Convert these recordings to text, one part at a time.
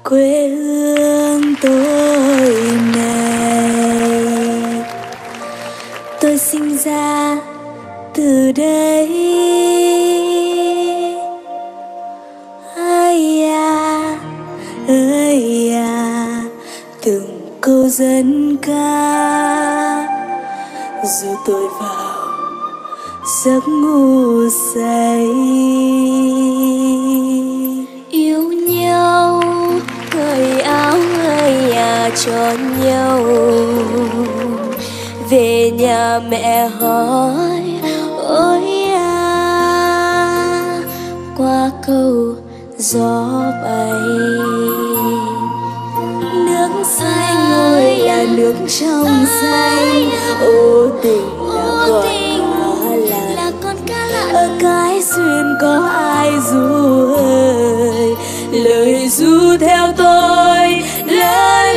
quê hương tôi này. Tôi sinh ra từ đây. Ơi à, từng câu dân ca dù tôi vào giấc ngủ say. Yêu nhau hơi áo hơi à cho nhau, về nhà mẹ hỏi ôi à, qua câu gió bay. Nước xanh ơi là nước trong xanh, ô tình là con cá lặn ở cái xuyên có ai ru ơi, lời ru theo tôi lớn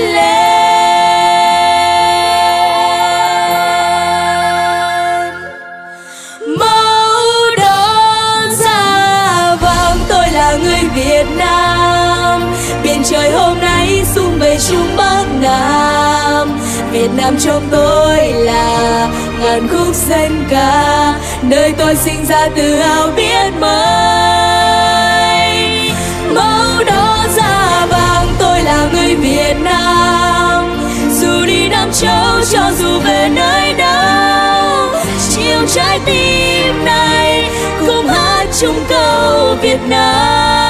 lên. Màu đỏ da vàng tôi là người Việt Nam, biển trời hôm nay sum vầy Trung Bắc Nam. Việt Nam trong tôi là ngàn khúc dân ca, nơi tôi sinh ra tự hào biết mấy. Màu đỏ da vàng tôi là người Việt Nam, dù đi Nam Châu cho dù về nơi đâu, chiều trái tim này cùng hát chung câu Việt Nam.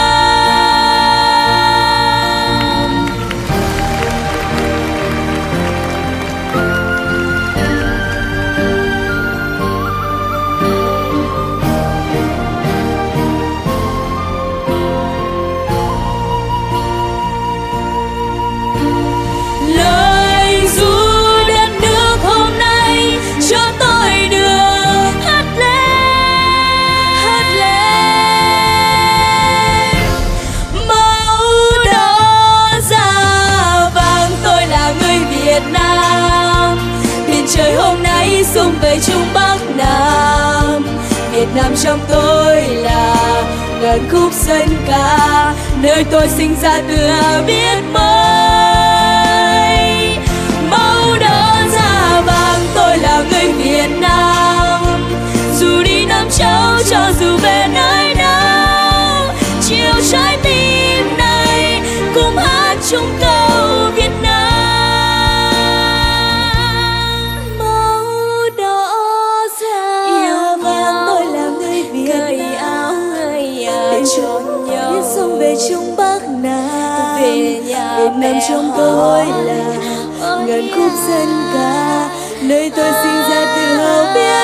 Trời hôm nay sum vầy Trung Bắc Nam. Việt Nam trong tôi là ngàn khúc dân ca, nơi tôi sinh ra tự hào biết mấy. Màu đỏ da vàng tôi là người Việt Nam, dù đi Nam Châu cho dù về nơi đâu, chiều trái tim này cùng hát chung câu Việt Nam. Biết sông về Trung Bắc Nam, về nhà Việt Nam trong tôi là ngàn khúc dân ca, nơi tôi sinh ra tự hào biết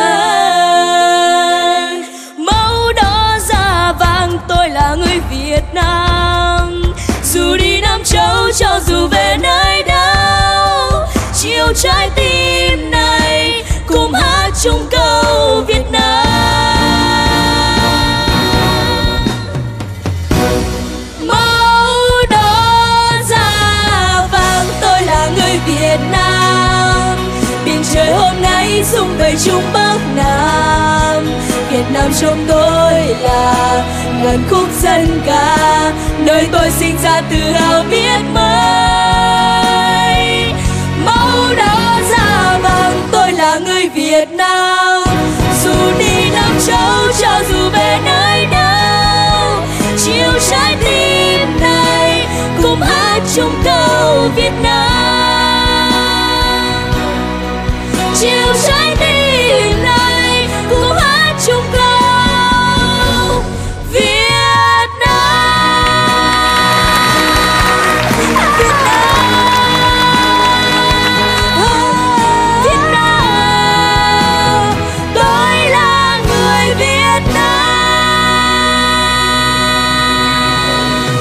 mấy. Màu đỏ da vàng tôi là người Việt Nam, dù đi Nam Châu cho dù về nơi đâu, chiều trái tim này cùng hát chung câu Việt Nam. Việt Nam, biển trời hôm nay sum vầy Trung Bắc Nam. Việt Nam trong tôi là ngàn khúc dân ca, nơi tôi sinh ra tự hào biết mấy. Màu đỏ da vàng tôi là người Việt Nam, dù đi Nam Châu cho dù về nơi đâu, chiều trái tim này cùng hát chung câu Việt Nam. Chiều trái tim này cùng hát chung câu Việt Nam. Việt Nam, Việt Nam, tôi là người Việt Nam.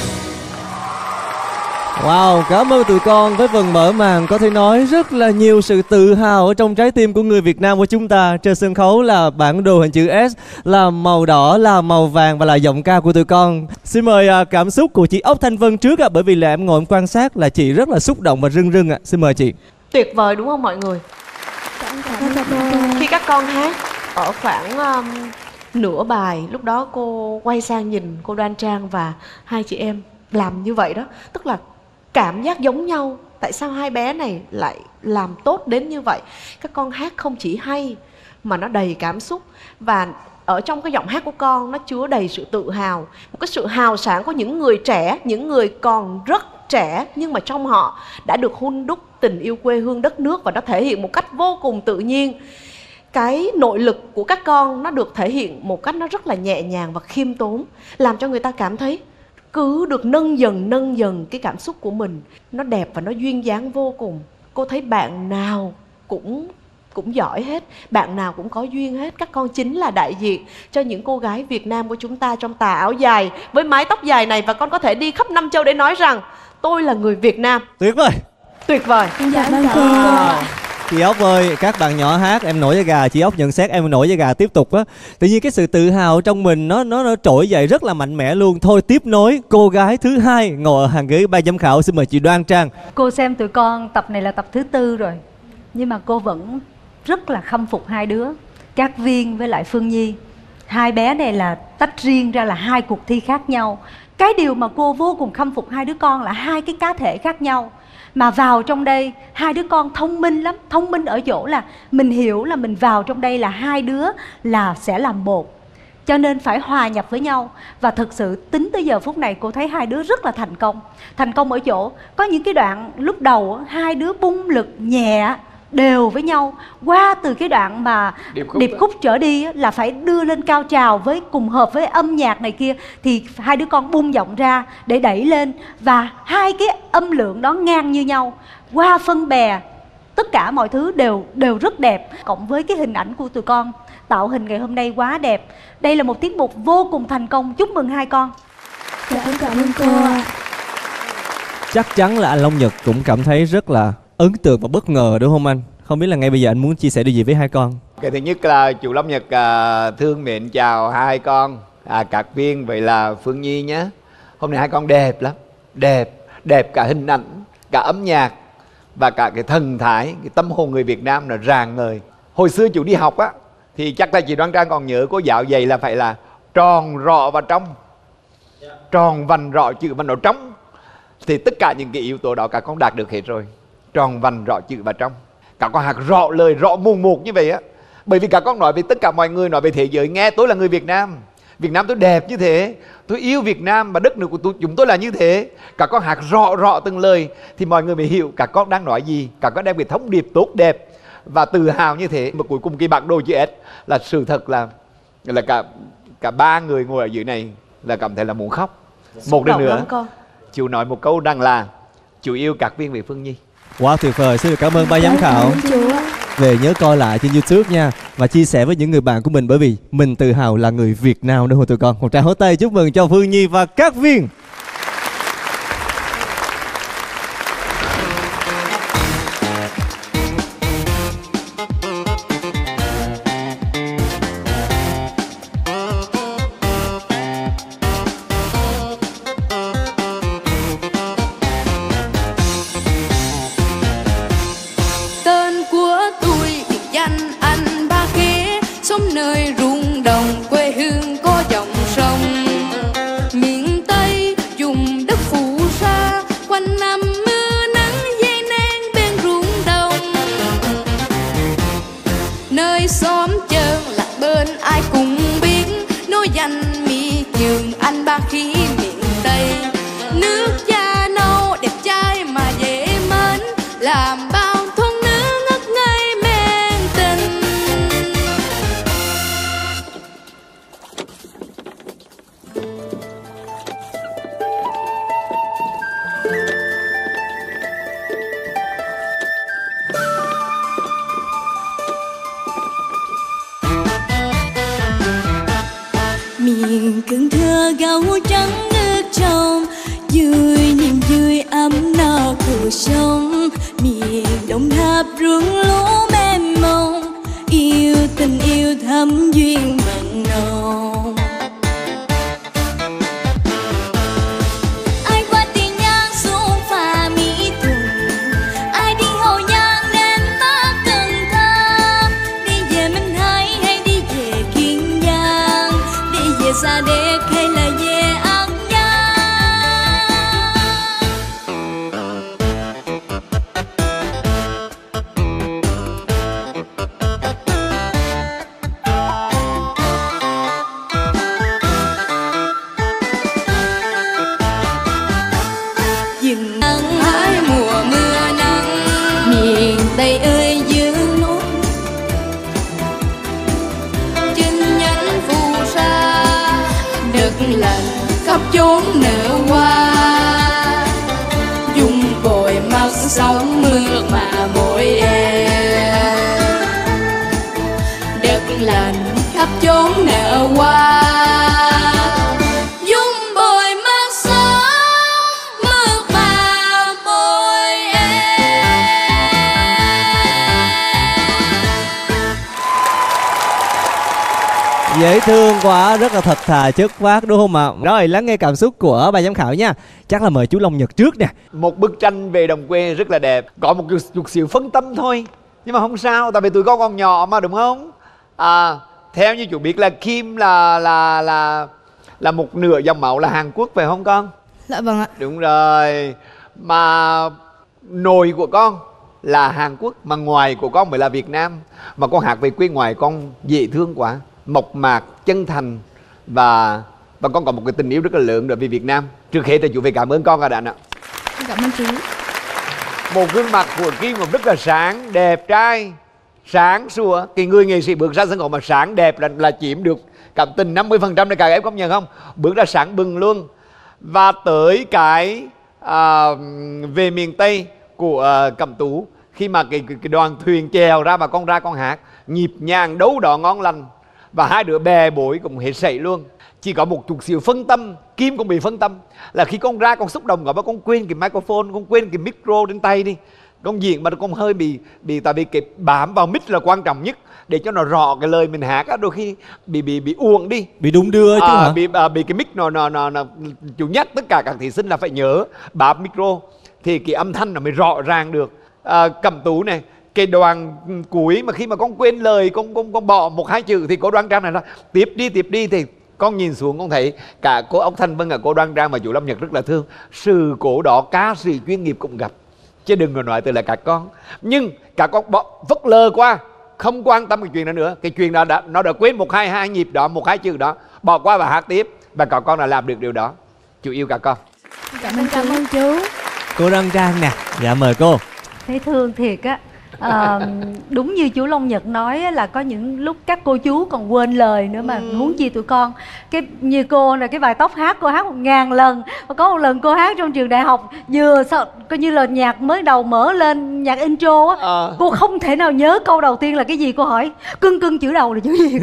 Wow, cảm ơn tụi con với phần mở màn có thể nói rất là nhiều sự tự hào ở trong trái tim của người Việt Nam của chúng ta. Trên sân khấu là bản đồ hình chữ S, là màu đỏ, là màu vàng và là giọng ca của tụi con. Xin mời cảm xúc của chị Ốc Thanh Vân trước bởi vì là em ngồi em quan sát là chị rất là xúc động và rưng rưng ạ. Xin mời chị. Tuyệt vời đúng không mọi người? Khi các con hát ở khoảng nửa bài, lúc đó cô quay sang nhìn cô Đoan Trang và hai chị em làm như vậy đó. Tức là cảm giác giống nhau. Tại sao hai bé này lại làm tốt đến như vậy? Các con hát không chỉ hay mà nó đầy cảm xúc. Và ở trong cái giọng hát của con nó chứa đầy sự tự hào, một cái sự hào sảng của những người trẻ, những người còn rất trẻ nhưng mà trong họ đã được hun đúc tình yêu quê hương đất nước, và nó thể hiện một cách vô cùng tự nhiên. Cái nội lực của các con nó được thể hiện một cách nó rất là nhẹ nhàng và khiêm tốn, làm cho người ta cảm thấy cứ được nâng dần cái cảm xúc của mình. Nó đẹp và nó duyên dáng vô cùng. Cô thấy bạn nào cũng giỏi hết, bạn nào cũng có duyên hết. Các con chính là đại diện cho những cô gái Việt Nam của chúng ta trong tà áo dài với mái tóc dài này, và con có thể đi khắp năm châu để nói rằng tôi là người Việt Nam. Tuyệt vời. Tuyệt vời. Dạ vâng cô. Chị Ốc ơi, các bạn nhỏ hát em nổi da gà, chị Ốc nhận xét em nổi da gà tiếp tục á. Tự nhiên cái sự tự hào trong mình nó trỗi dậy rất là mạnh mẽ luôn. Thôi tiếp nối cô gái thứ hai ngồi ở hàng ghế ban giám khảo, xin mời chị Đoan Trang. Cô xem tụi con tập này là tập thứ 4 rồi, nhưng mà cô vẫn rất là khâm phục hai đứa, Cát Viên với lại Phương Nhi. Hai bé này là tách riêng ra là hai cuộc thi khác nhau. Cái điều mà cô vô cùng khâm phục hai đứa con là hai cái cá thể khác nhau, mà vào trong đây hai đứa con thông minh lắm. Thông minh ở chỗ là mình hiểu là mình vào trong đây là hai đứa là sẽ làm một, cho nên phải hòa nhập với nhau. Và thực sự tính tới giờ phút này cô thấy hai đứa rất là thành công. Thành công ở chỗ có những cái đoạn lúc đầu hai đứa bung lực nhẹ đều với nhau, qua từ cái đoạn mà điệp khúc trở đi là phải đưa lên cao trào với cùng hợp với âm nhạc này kia, thì hai đứa con bung giọng ra để đẩy lên, và hai cái âm lượng đó ngang như nhau. Qua phân bè tất cả mọi thứ đều rất đẹp, cộng với cái hình ảnh của tụi con tạo hình ngày hôm nay quá đẹp. Đây là một tiết mục vô cùng thành công, chúc mừng hai con. Dạ em cảm ơn cô ạ. Chắc chắn là anh Long Nhật cũng cảm thấy rất là ấn tượng và bất ngờ đúng không anh? Không biết là ngay bây giờ anh muốn chia sẻ điều gì với hai con? Cái thứ nhất là chú Long Nhật thương mến chào hai con Cát Viên vậy là Phương Nhi nhé. Hôm nay hai con đẹp lắm, đẹp cả hình ảnh, cả âm nhạc và cả cái thần thái, cái tâm hồn người Việt Nam là rạng ngời. Hồi xưa chú đi học á thì chắc là chị Đoan Trang còn nhớ cô giáo dạy là phải là tròn rọ và trong, tròn vành rọ chữ và nó trong, thì tất cả những cái yếu tố đó cả con đạt được hết rồi. Tròn vành rõ chữ và trong, cả con hát rõ lời rõ mùng một như vậy á. Bởi vì cả con nói với tất cả mọi người, nói về thế giới nghe tôi là người Việt Nam. Việt Nam tôi đẹp như thế, tôi yêu Việt Nam và đất nước của chúng tôi là như thế. Cả con hát rõ từng lời thì mọi người mới hiểu cả con đang nói gì. Cả con đem cái thông điệp tốt đẹp và tự hào như thế. Mà cuối cùng cái bản đồ chữ S là sự thật là cả ba người ngồi ở dưới này là cảm thấy là muốn khóc. Một lần nữa chú nói một câu rằng là chú yêu Cát Viên về Phương Nhi. Quá tuyệt vời, xin được cảm ơn ban giám khảo. Về nhớ coi lại trên YouTube nha, và chia sẻ với những người bạn của mình, bởi vì mình tự hào là người Việt Nam đúng không tụi con? Một tràng hỗ tay chúc mừng cho Phương Nhi và Cát Viên. Nơi ruộng đồng quê hương có dòng sông, miền Tây dùng đất phù sa, quanh năm mưa nắng dây nang bên ruộng đồng. Nơi xóm chơn là bên ai cũng biết, nối danh mi trường anh ba khí miền Tây. Nước cha nâu đẹp trai mà dễ mến, làm bao thôn nữ ngất ngây men tình. Miền cưng thơ gấu trắng nước trong, vui niềm vui ấm no cuộc sống. Miền Đồng Tháp ruộng lúa mênh mông, yêu tình yêu thắm duyên mặn nồng. Ai qua Tiền Giang xuống phà Mỹ Thuận, ai đi Hậu Giang đến Bắc Cần Thơ, đi về Minh Hải hay đi về Kiên Giang, đi về Sa Đéc hay là về An Giang. lành khắp chốn nở hoa, dung bồi mắt sóng mưa mà môi em. Đất lành khắp chốn nở hoa, dung bồi mắt sóng mưa mà môi em. Dễ thương quá, rất là thật thà chất phát đúng không ạ? Rồi lắng nghe cảm xúc của ban giám khảo nha. Chắc là mời chú Long Nhật trước nè. Một bức tranh về đồng quê rất là đẹp, có một chút xíu phân tâm thôi, nhưng mà không sao, tại vì tụi con còn nhỏ mà, đúng không? Theo như chú biết là Kim là một nửa dòng máu là Hàn Quốc phải không con? Dạ vâng ạ. Đúng rồi. Mà nội của con là Hàn Quốc, mà ngoài của con mới là Việt Nam. Mà con hát về quê ngoài con dễ thương quá, mộc mạc, chân thành, và con có một cái tình yêu rất là lớn đối với Việt Nam. Trước hết thì chú phải cảm ơn con Đạn ạ. Cảm ơn chú. Một gương mặt của Kim cũng rất là sáng, đẹp trai, sáng sủa. Cái người nghệ sĩ bước ra sân khấu mà sáng đẹp là chiếm được cảm tình 50% để cả em công nhận không? Bước ra sáng bừng luôn. Và tới cái về miền Tây của Cẩm Tú, khi mà cái đoàn thuyền chèo ra và con ra con hát nhịp nhàng đấu đỏ ngon lành, và hai đứa bè bối cũng hết sảy luôn. Chỉ có một chút xíu phân tâm, Kim cũng bị phân tâm, là khi con ra con xúc động mà con quên cái microphone, con quên cái micro trên tay đi. Con diễn mà con hơi bị tại vì cái bám vào mic là quan trọng nhất để cho nó rõ cái lời mình hát á, đôi khi bị uổng đi, Bị đung đưa chứ hả? Bị cái mic nó chủ nhắc tất cả các thí sinh là phải nhớ bám micro thì cái âm thanh nó mới rõ ràng được. Cẩm Tú này, cái đoạn cuối mà khi mà con quên lời, con bỏ một hai chữ thì cô Đoan Trang này là tiếp đi thì con nhìn xuống con thấy cả cô Ốc Thanh Vân và cô Đoan Trang mà chú Lâm Nhật rất là thương. Sự cố đó ca sĩ chuyên nghiệp cũng gặp, chứ đừng có nói từ là các con. Nhưng các con vất lờ qua, không quan tâm cái chuyện đó nữa. Cái chuyện đó nó đã quên một hai nhịp đó, một hai chữ đó, bỏ qua và hát tiếp. Và các con đã làm được điều đó. Chú yêu các con. Cảm ơn chú. Cô Đoan Trang nè. Dạ mời cô. Thấy thương thiệt á. Đúng như chú Long Nhật nói là có những lúc các cô chú còn quên lời nữa mà huống chi tụi con. Cái như cô là cái bài Tóc hát cô hát 1000 lần. Và có một lần cô hát trong trường đại học, vừa coi như là nhạc mới đầu mở lên, nhạc intro á, cô không thể nào nhớ câu đầu tiên là cái gì. Cô hỏi cưng chữ đầu là chữ gì?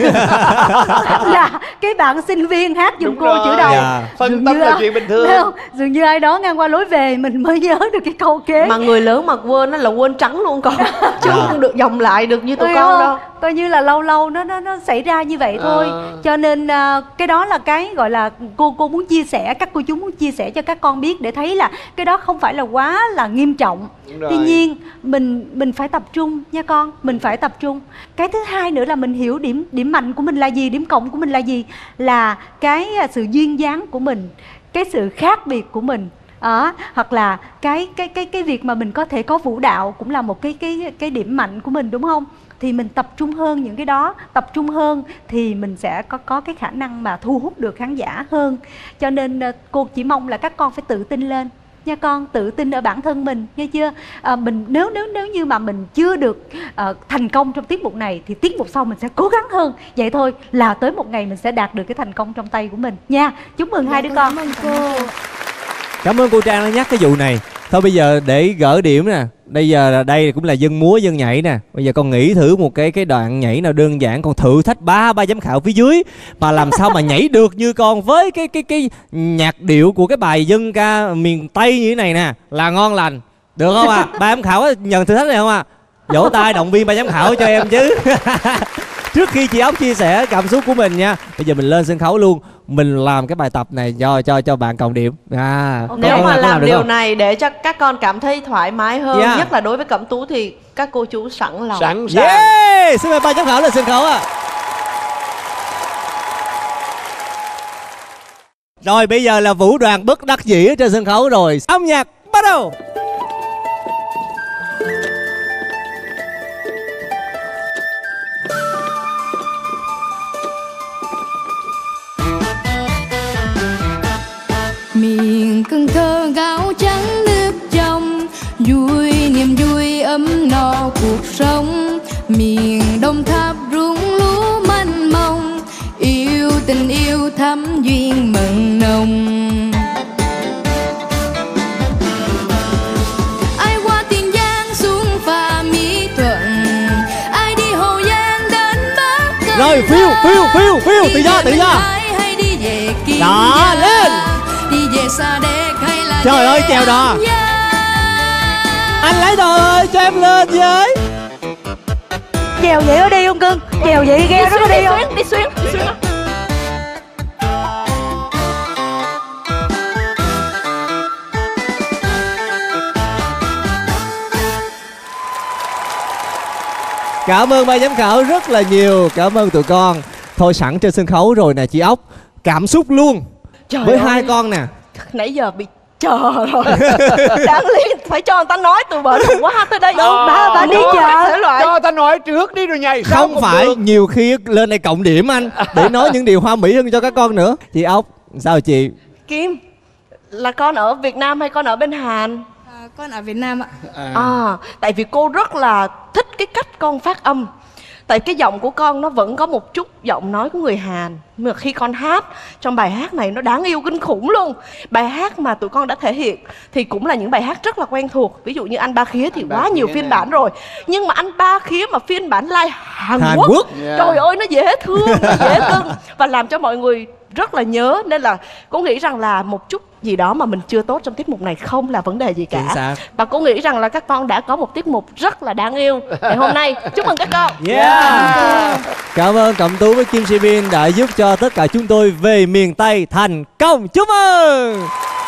Là cái bạn sinh viên hát giùm đúng cô rồi. chữ đầu. Phân tâm là chuyện bình thường. Dường như ai đó ngang qua lối về mình mới nhớ được cái câu kế. Mà người lớn mà quên nó là quên trắng luôn con. Chứ không được vòng lại được như tụi con đâu. Coi như là lâu lâu nó xảy ra như vậy thôi. Cho nên cái đó là cái gọi là cô muốn chia sẻ, các cô chú muốn chia sẻ cho các con biết để thấy là cái đó không phải là quá là nghiêm trọng. Tuy nhiên mình phải tập trung nha con, mình phải tập trung. Cái thứ hai nữa là mình hiểu điểm mạnh của mình là gì, điểm cộng của mình là gì, là cái sự duyên dáng của mình, cái sự khác biệt của mình. Hoặc là cái việc mà mình có thể có vũ đạo cũng là một cái điểm mạnh của mình, đúng không? Thì mình tập trung hơn những cái đó, tập trung hơn thì mình sẽ có cái khả năng mà thu hút được khán giả hơn. Cho nên cô chỉ mong là các con phải tự tin lên nha con, tự tin ở bản thân mình, nghe chưa? Mình nếu như mà mình chưa được thành công trong tiết mục này thì tiết mục sau mình sẽ cố gắng hơn. Vậy thôi là tới một ngày mình sẽ đạt được cái thành công trong tay của mình nha. Chúc mừng hai đứa con. Cảm ơn cô. Cảm ơn cô Trang đã nhắc cái vụ này. Thôi bây giờ để gỡ điểm nè. Bây giờ đây cũng là dân múa dân nhảy nè. Bây giờ con nghĩ thử một cái đoạn nhảy nào đơn giản. Con thử thách ba giám khảo phía dưới mà làm sao mà nhảy được như con với cái nhạc điệu của cái bài dân ca miền Tây như thế này nè, là ngon lành. Được không ạ? Ba giám khảo nhận thử thách này không ạ? Vỗ tay động viên ba giám khảo cho em chứ. Trước khi chị Ốc chia sẻ cảm xúc của mình nha, bây giờ mình lên sân khấu luôn. Mình làm cái bài tập này cho bạn cộng điểm. Nếu mà làm điều này để cho các con cảm thấy thoải mái hơn, nhất là đối với Cẩm Tú thì các cô chú sẵn lòng. Sẵn sàng. Yeah! Xin mời ba giám khảo lên sân khấu ạ. Rồi bây giờ là vũ đoàn bất đắc dĩ ở trên sân khấu rồi. Âm nhạc bắt đầu. Miền Cần Thơ gạo trắng nước trong, vui niềm vui ấm no cuộc sống. Miền Đồng Tháp ruộng lúa mênh mông, yêu tình yêu thắm duyên mặn nồng. Ai qua Tiền Giang xuống phà Mỹ Thuận, ai đi Hồ Giang đến Bắc Cạn. Rồi phiêu tự do Hay đi về Kiên đó Giang, lên. đi về Sa Đéc hay là Trời về ơi, chèo đò. An Giang. Anh lấy đồ ơi, cho em lên với. Chèo vậy có đi không cưng? Chèo vậy ghe nó có đi không? Đi xuyến. Cảm ơn ban giám khảo rất là nhiều. Cảm ơn tụi con. Thôi sẵn trên sân khấu rồi nè chị Ốc, cảm xúc luôn. Trời với ơi, hai con nè. nãy giờ bị chờ rồi. Đáng lý phải cho người ta nói từ bờ đầu quá tới đây. Bà đi chợ. Thể loại. Cho ta nói trước đi rồi nhảy. Không phải được. Nhiều khi lên đây cộng điểm anh để nói những điều hoa mỹ hơn cho các con nữa. Chị Ốc, sao chị? Kim, là con ở Việt Nam hay con ở bên Hàn? Con ở Việt Nam ạ. Tại vì cô rất là thích cái cách con phát âm. Tại cái giọng của con nó vẫn có một chút giọng nói của người Hàn. Nhưng mà khi con hát trong bài hát này nó đáng yêu kinh khủng luôn. Bài hát mà tụi con đã thể hiện thì cũng là những bài hát rất là quen thuộc. Ví dụ như Anh Ba Khía thì quá nhiều phiên bản rồi. Nhưng mà Anh Ba Khía mà phiên bản live Hàn Quốc. Trời ơi nó dễ thương, nó dễ cưng. Và làm cho mọi người rất là nhớ. Nên là cô nghĩ rằng là một chút gì đó mà mình chưa tốt trong tiết mục này không là vấn đề gì cả. Và cô nghĩ rằng là các con đã có một tiết mục rất là đáng yêu ngày hôm nay. Chúc mừng các con. Cảm ơn Cẩm Tú với Kim Si Bin đã giúp cho tất cả chúng tôi về miền Tây thành công. Chúc mừng.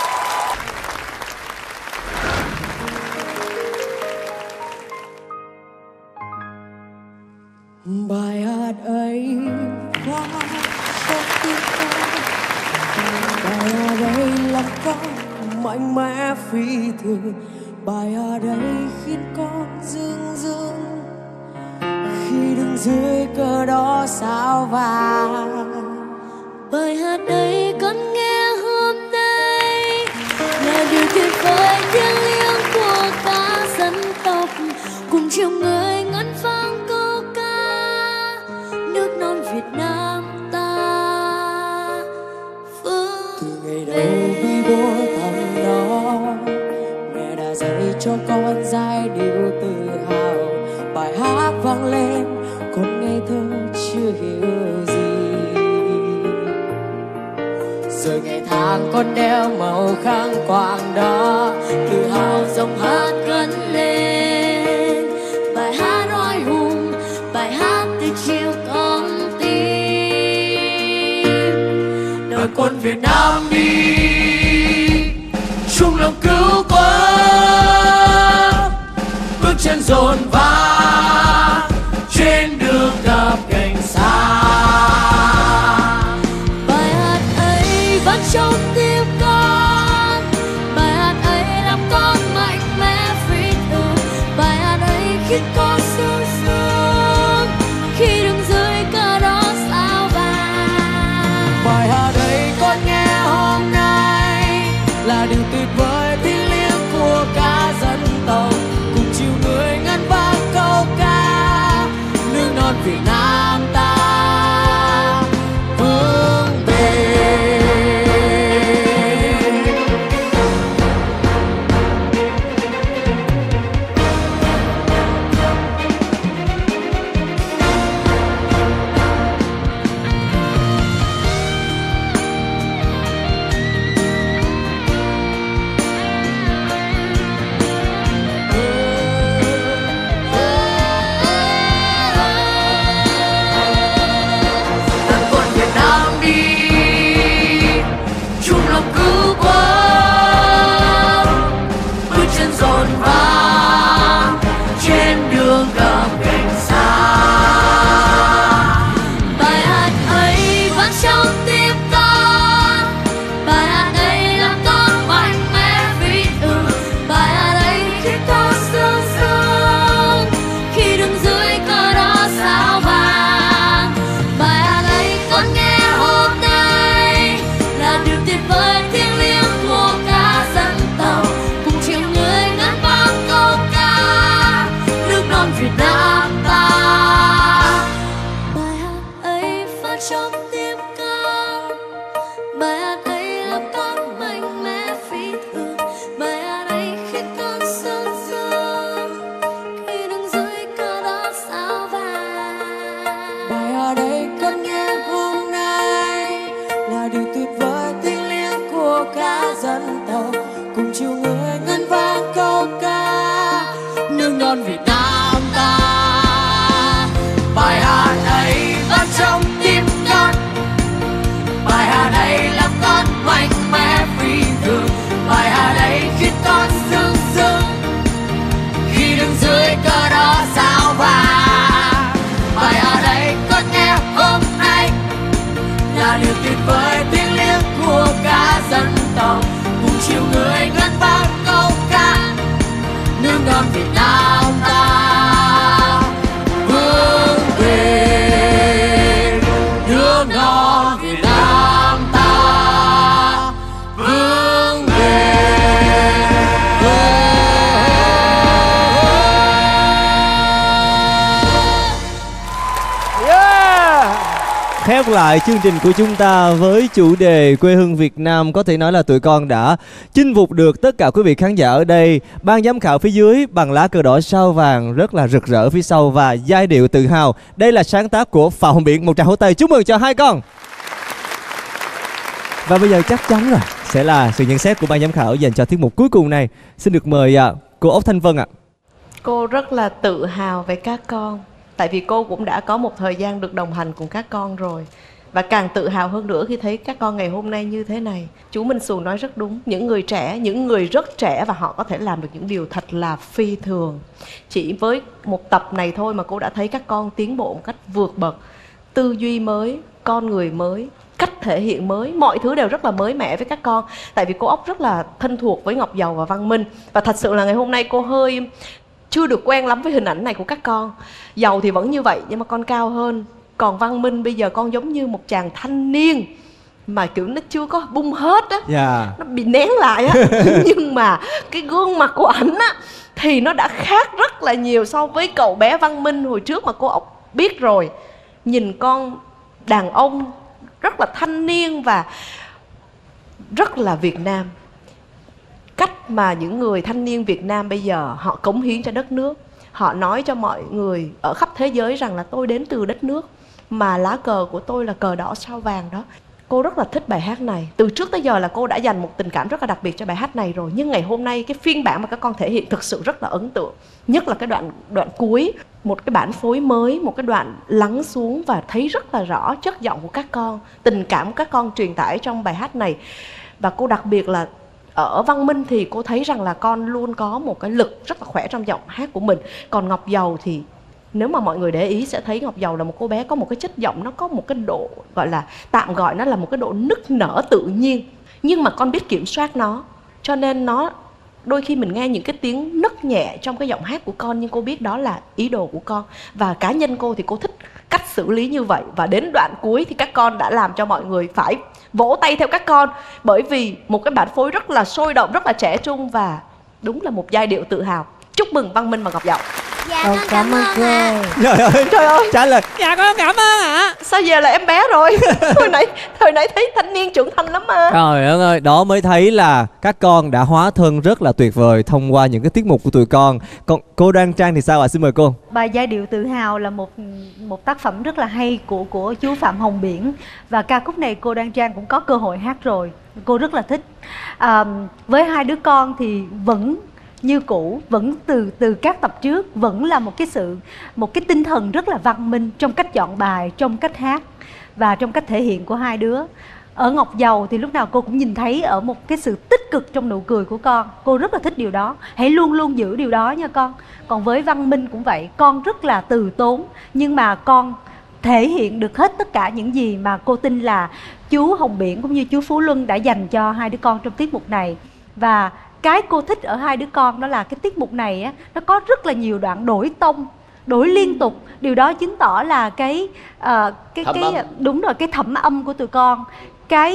Bài hát ấy qua trong tim con, bài hát ấy làm con mạnh mẽ phi thường, bài hát ấy khiến con dưng dưng khi đứng dưới cờ đỏ sao vàng. Bài hát ấy con nghe hôm nay là điều tuyệt vời thiêng liêng của cả dân tộc, cùng chiều người ngân vang câu ca nước non Việt Nam ta. Từ ngày đầu vì bố thằng đó, mẹ đã dạy cho con giai điệu tự hào. Bài hát vang lên con ngây thơ chưa hiểu gì, rồi ngày tháng con đeo màu khăn quàng đó, tự hào dòng hát Gắn lên bài hát oai hùng, bài hát từ chiều con tim. đời quân Việt Nam đi chung lòng cứu quốc, bước chân dồn vã trên đường gặp cảnh xa. Bài hát ấy vẫn trong tim con, bài hát ấy làm con mạnh mẽ phi thường, bài hát ấy khiến con sung sướng khi đứng dưới cờ đỏ sao vàng. Bài hát ấy con nghe hôm nay là điều tuyệt vời thiêng liêng của cả dân tộc, cùng chiều người ngân vang câu ca nước non Việt Nam ta vững bền. Bài hát ấy phát trong tim con, dân tộc cùng chiều người ngân vang câu ca nước non Việt Nam ta. Bài hát ấy vẫn trong tim con, bài hát ấy làm con mạnh mẽ phi thường, bài hát ấy khiến con sướng sướng khi đứng dưới cờ đỏ sao vàng. Bài hát ấy con nghe hôm nay là điều tuyệt vời thiêng liêng của cả dân tộc cùng chiều người ngân vang câu ca nước non Việt Nam ta vươn về, nước non Việt Nam ta vươn về. Khép lại chương trình của chúng ta với chủ đề quê hương Việt Nam, có thể nói là tụi con đã chinh phục được tất cả quý vị khán giả ở đây. Ban giám khảo phía dưới bằng lá cờ đỏ sao vàng rất là rực rỡ phía sau và giai điệu tự hào. Đây là sáng tác của Phạm Hồng Biển. Một tràng vỗ tay chúc mừng cho hai con. Và bây giờ chắc chắn rồi sẽ là sự nhận xét của ban giám khảo dành cho tiết mục cuối cùng này. Xin được mời cô Ốc Thanh Vân ạ. Cô rất là tự hào về các con, tại vì cô cũng đã có một thời gian được đồng hành cùng các con rồi. Và càng tự hào hơn nữa khi thấy các con ngày hôm nay như thế này. Chú Minh Xù nói rất đúng, những người trẻ, những người rất trẻ và họ có thể làm được những điều thật là phi thường. Chỉ với một tập này thôi mà cô đã thấy các con tiến bộ một cách vượt bậc. Tư duy mới, con người mới, cách thể hiện mới, mọi thứ đều rất là mới mẻ với các con. Tại vì cô Ốc rất là thân thuộc với Ngọc Dầu và Văn Minh. Và thật sự là ngày hôm nay cô hơi chưa được quen lắm với hình ảnh này của các con. Dầu thì vẫn như vậy nhưng mà con cao hơn. Còn Văn Minh bây giờ con giống như một chàng thanh niên mà kiểu nó chưa có bung hết á, nó bị nén lại á. Nhưng mà cái gương mặt của ảnh á thì nó đã khác rất là nhiều so với cậu bé Văn Minh hồi trước mà cô Ốc biết rồi. Nhìn con đàn ông rất là thanh niên và rất là Việt Nam. Cách mà những người thanh niên Việt Nam bây giờ họ cống hiến cho đất nước, họ nói cho mọi người ở khắp thế giới rằng là tôi đến từ đất nước mà lá cờ của tôi là cờ đỏ sao vàng đó. Cô rất là thích bài hát này. Từ trước tới giờ là cô đã dành một tình cảm rất là đặc biệt cho bài hát này rồi. Nhưng ngày hôm nay cái phiên bản mà các con thể hiện thực sự rất là ấn tượng. Nhất là cái đoạn cuối, một cái bản phối mới, một cái đoạn lắng xuống và thấy rất là rõ chất giọng của các con, tình cảm của các con truyền tải trong bài hát này. Và cô đặc biệt là ở Văn Minh thì cô thấy rằng là con luôn có một cái lực rất là khỏe trong giọng hát của mình. Còn Ngọc Dầu thì nếu mà mọi người để ý sẽ thấy Ngọc Dầu là một cô bé có một cái chất giọng, nó có một cái độ gọi là, tạm gọi nó là một cái độ nức nở tự nhiên. Nhưng mà con biết kiểm soát nó, cho nên nó đôi khi mình nghe những cái tiếng nức nhẹ trong cái giọng hát của con, nhưng cô biết đó là ý đồ của con. Và cá nhân cô thì cô thích cách xử lý như vậy. Và đến đoạn cuối thì các con đã làm cho mọi người phải vỗ tay theo các con, bởi vì một cái bản phối rất là sôi động, rất là trẻ trung và đúng là một giai điệu tự hào. Chúc mừng Văn Minh và Ngọc Dầu. Dạ con cảm ơn ạ. Trời ơi, trả lời Dạ con cảm ơn ạ. sao giờ là em bé rồi? hồi nãy thấy thanh niên trưởng thành lắm mà. Trời ơi, đó mới thấy là các con đã hóa thân rất là tuyệt vời thông qua những cái tiết mục của tụi con. Còn cô Đoan Trang thì sao ạ? Xin mời cô. Bài giai điệu tự hào là một tác phẩm rất là hay của chú Phạm Hồng Biển. Và ca khúc này cô Đoan Trang cũng có cơ hội hát rồi. Cô rất là thích. Với hai đứa con thì vẫn như cũ, vẫn từ các tập trước vẫn là một cái tinh thần rất là văn minh trong cách chọn bài, trong cách hát và trong cách thể hiện của hai đứa. Ở Ngọc Dầu thì lúc nào cô cũng nhìn thấy ở một cái sự tích cực trong nụ cười của con. Cô rất là thích điều đó. Hãy luôn luôn giữ điều đó nha con. Còn với Văn Minh cũng vậy. Con rất là từ tốn, nhưng mà con thể hiện được hết tất cả những gì mà cô tin là chú Hồng Biển cũng như chú Phú Luân đã dành cho hai đứa con trong tiết mục này. Và cái cô thích ở hai đứa con đó là cái tiết mục này á, nó có rất là nhiều đoạn đổi tông, đổi liên tục. Điều đó chứng tỏ là đúng rồi, cái thẩm âm của tụi con, cái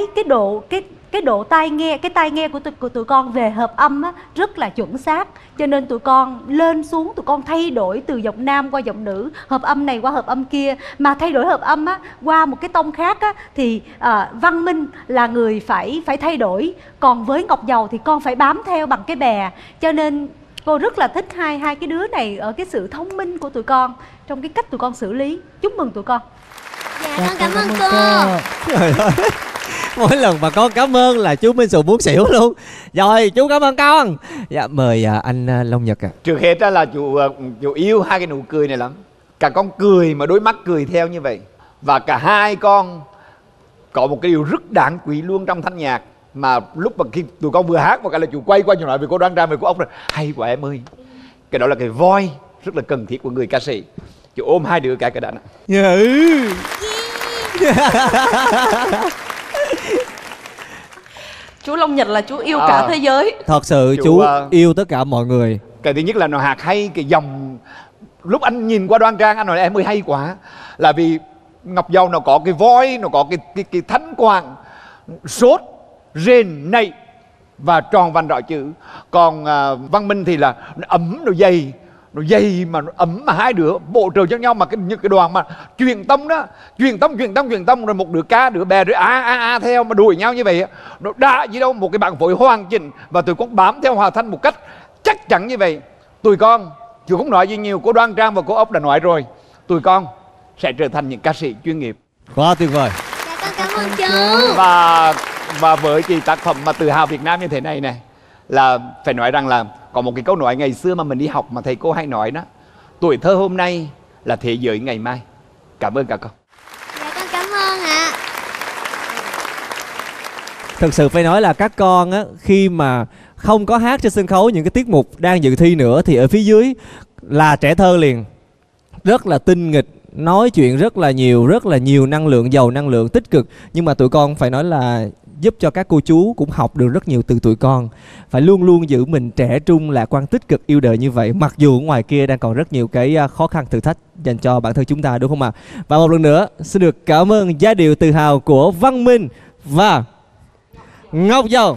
độ tai nghe của tụi con về hợp âm á, rất là chuẩn xác. Cho nên tụi con lên xuống, tụi con thay đổi từ giọng nam qua giọng nữ, hợp âm này qua hợp âm kia. Mà thay đổi hợp âm á, qua một cái tông khác á, thì Văn Minh là người phải thay đổi. Còn với Ngọc Dầu thì con phải bám theo bằng cái bè. Cho nên cô rất là thích hai cái đứa này ở cái sự thông minh của tụi con trong cái cách tụi con xử lý. Chúc mừng tụi con. Dạ con cảm ơn cô. Trời ơi, Mỗi lần mà con cảm ơn là chú Minh Sù muốn xỉu luôn. Rồi chú cảm ơn con. Dạ mời anh Long Nhật ạ. Trước hết đó là chú yêu hai cái nụ cười này lắm. Cả con cười mà đôi mắt cười theo như vậy. Và cả hai con có một cái điều rất đáng quý luôn trong thanh nhạc. Mà lúc mà khi tụi con vừa hát một cái là chú quay qua chú nói về cô Đoan Trang, về cô Ốc rồi. Hay quá em ơi. Cái đó là cái voi rất là cần thiết của người ca sĩ. Chú ôm hai đứa cái đã nè. Chú Long Nhật là chú yêu cả thế giới. Thật sự chú yêu tất cả mọi người. Cái thứ nhất là nó hát hay, cái dòng. Lúc anh nhìn qua Đoan Trang anh nói em ơi hay quá. Là vì Ngọc Dầu nó có cái voi, nó có cái thánh quang, sốt, rền, nảy và tròn vành rõ chữ. Còn Văn Minh thì là nó ấm, nó dày mà nó ấm, mà hai đứa bổ trợ cho nhau. Mà những cái đoàn mà truyền tông đó, truyền tông rồi một đứa ca đứa bè rồi theo mà đuổi nhau như vậy, nó đã gì đâu. Một cái bản phối hoàn chỉnh và tụi con bám theo hòa thanh một cách chắc chắn như vậy. Tụi con chứ không nói gì nhiều, cô Đoan Trang và cô Ốc đã nói rồi, tụi con sẽ trở thành những ca sĩ chuyên nghiệp. Quá tuyệt vời. Dạ con cảm ơn chú. Và với cái tác phẩm mà tự hào Việt Nam như thế này này, là phải nói rằng là có một cái câu nói ngày xưa mà mình đi học mà thầy cô hay nói đó: tuổi thơ hôm nay là thế giới ngày mai. Cảm ơn các con. Dạ con cảm ơn ạ. Thực sự phải nói là các con á, khi mà không có hát trên sân khấu những cái tiết mục đang dự thi nữa, thì ở phía dưới là trẻ thơ liền. Rất là tinh nghịch, nói chuyện rất là nhiều năng lượng, giàu năng lượng tích cực. Nhưng mà tụi con phải nói là giúp cho các cô chú cũng học được rất nhiều từ tụi con. Phải luôn luôn giữ mình trẻ trung, lạc quan, tích cực, yêu đời như vậy. Mặc dù ngoài kia đang còn rất nhiều cái khó khăn, thử thách dành cho bản thân chúng ta, đúng không ạ? Và một lần nữa xin được cảm ơn giai điệu tự hào của Văn Minh và Ngọc Dầu.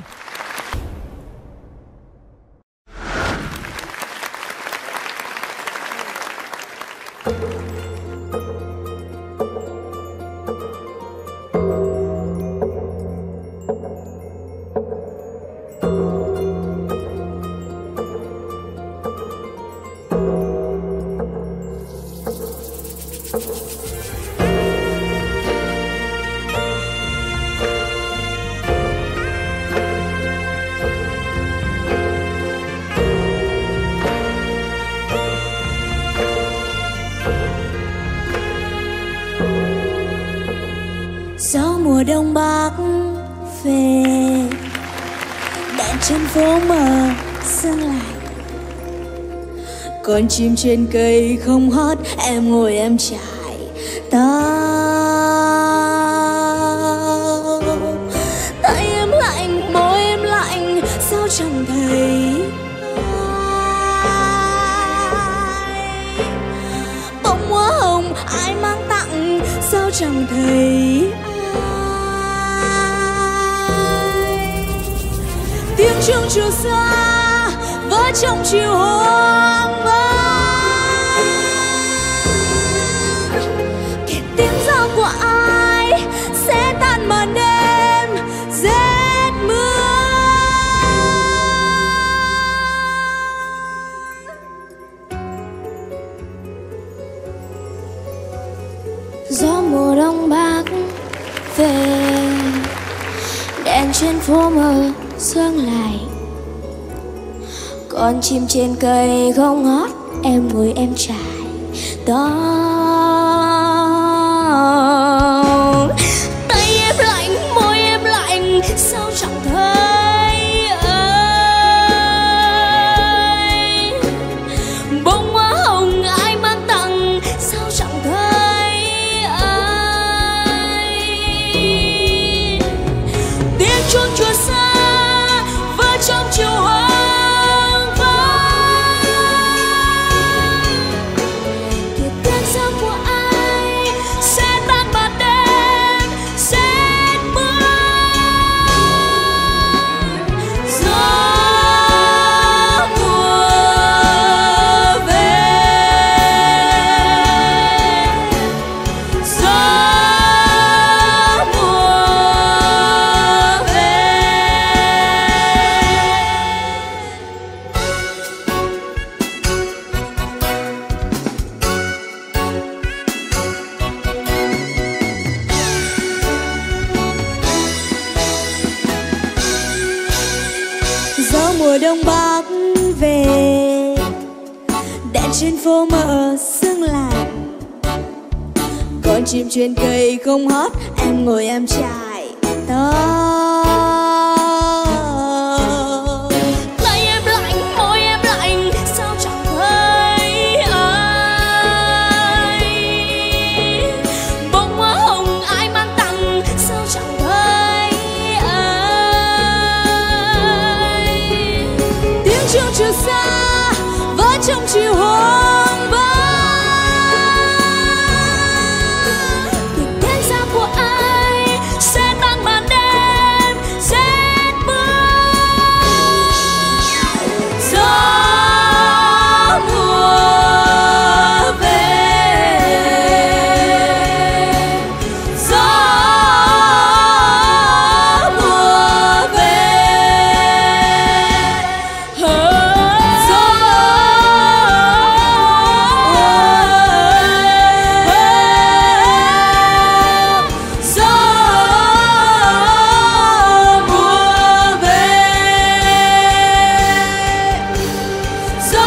Gió mùa đông bắc về, đèn trên phố mờ sương lại. Con chim trên cây không hót, em ngồi em trải tao. Tay em lạnh, môi em lạnh, sao chẳng thấy ai. Bông hoa hồng ai mang tặng, sao chẳng thấy ai. Tiếng chuông chùa xa vỡ trong chiều hoang vắng. Kể tiếng gió của ai sẽ tan màn đêm rét mưa. Gió mùa đông bắc về, đèn trên phố mờ sương lại. Con chim trên cây không hót, em ngồi em trải tóc. Tay em lạnh, môi em lạnh, sao chẳng thấy ai. Bông hoa hồng ai mang tặng, sao chẳng thấy ai. Tiếng chuông chùa xa vỡ trong chiều hoang vắng. Kể tiếng gió của ai sẽ tan màn đêm rét mưa. Gió mùa về, gió mùa về. đông bắc về, đèn trên phố mờ sương lạnh, con chim trên cây không hót, em ngồi em trải tóc. Tay em lạnh, môi em lạnh, sao chẳng thấy ai. Bông hoa hồng ai mang tặng, sao chẳng thấy ai. Tiếng chuông chiều xa vỡ trong chiều hoang vắng. Tiếng tên xa của ai sẽ tăng màn đêm rét mưa. Gió mùa về, gió mùa về, gió mùa về, gió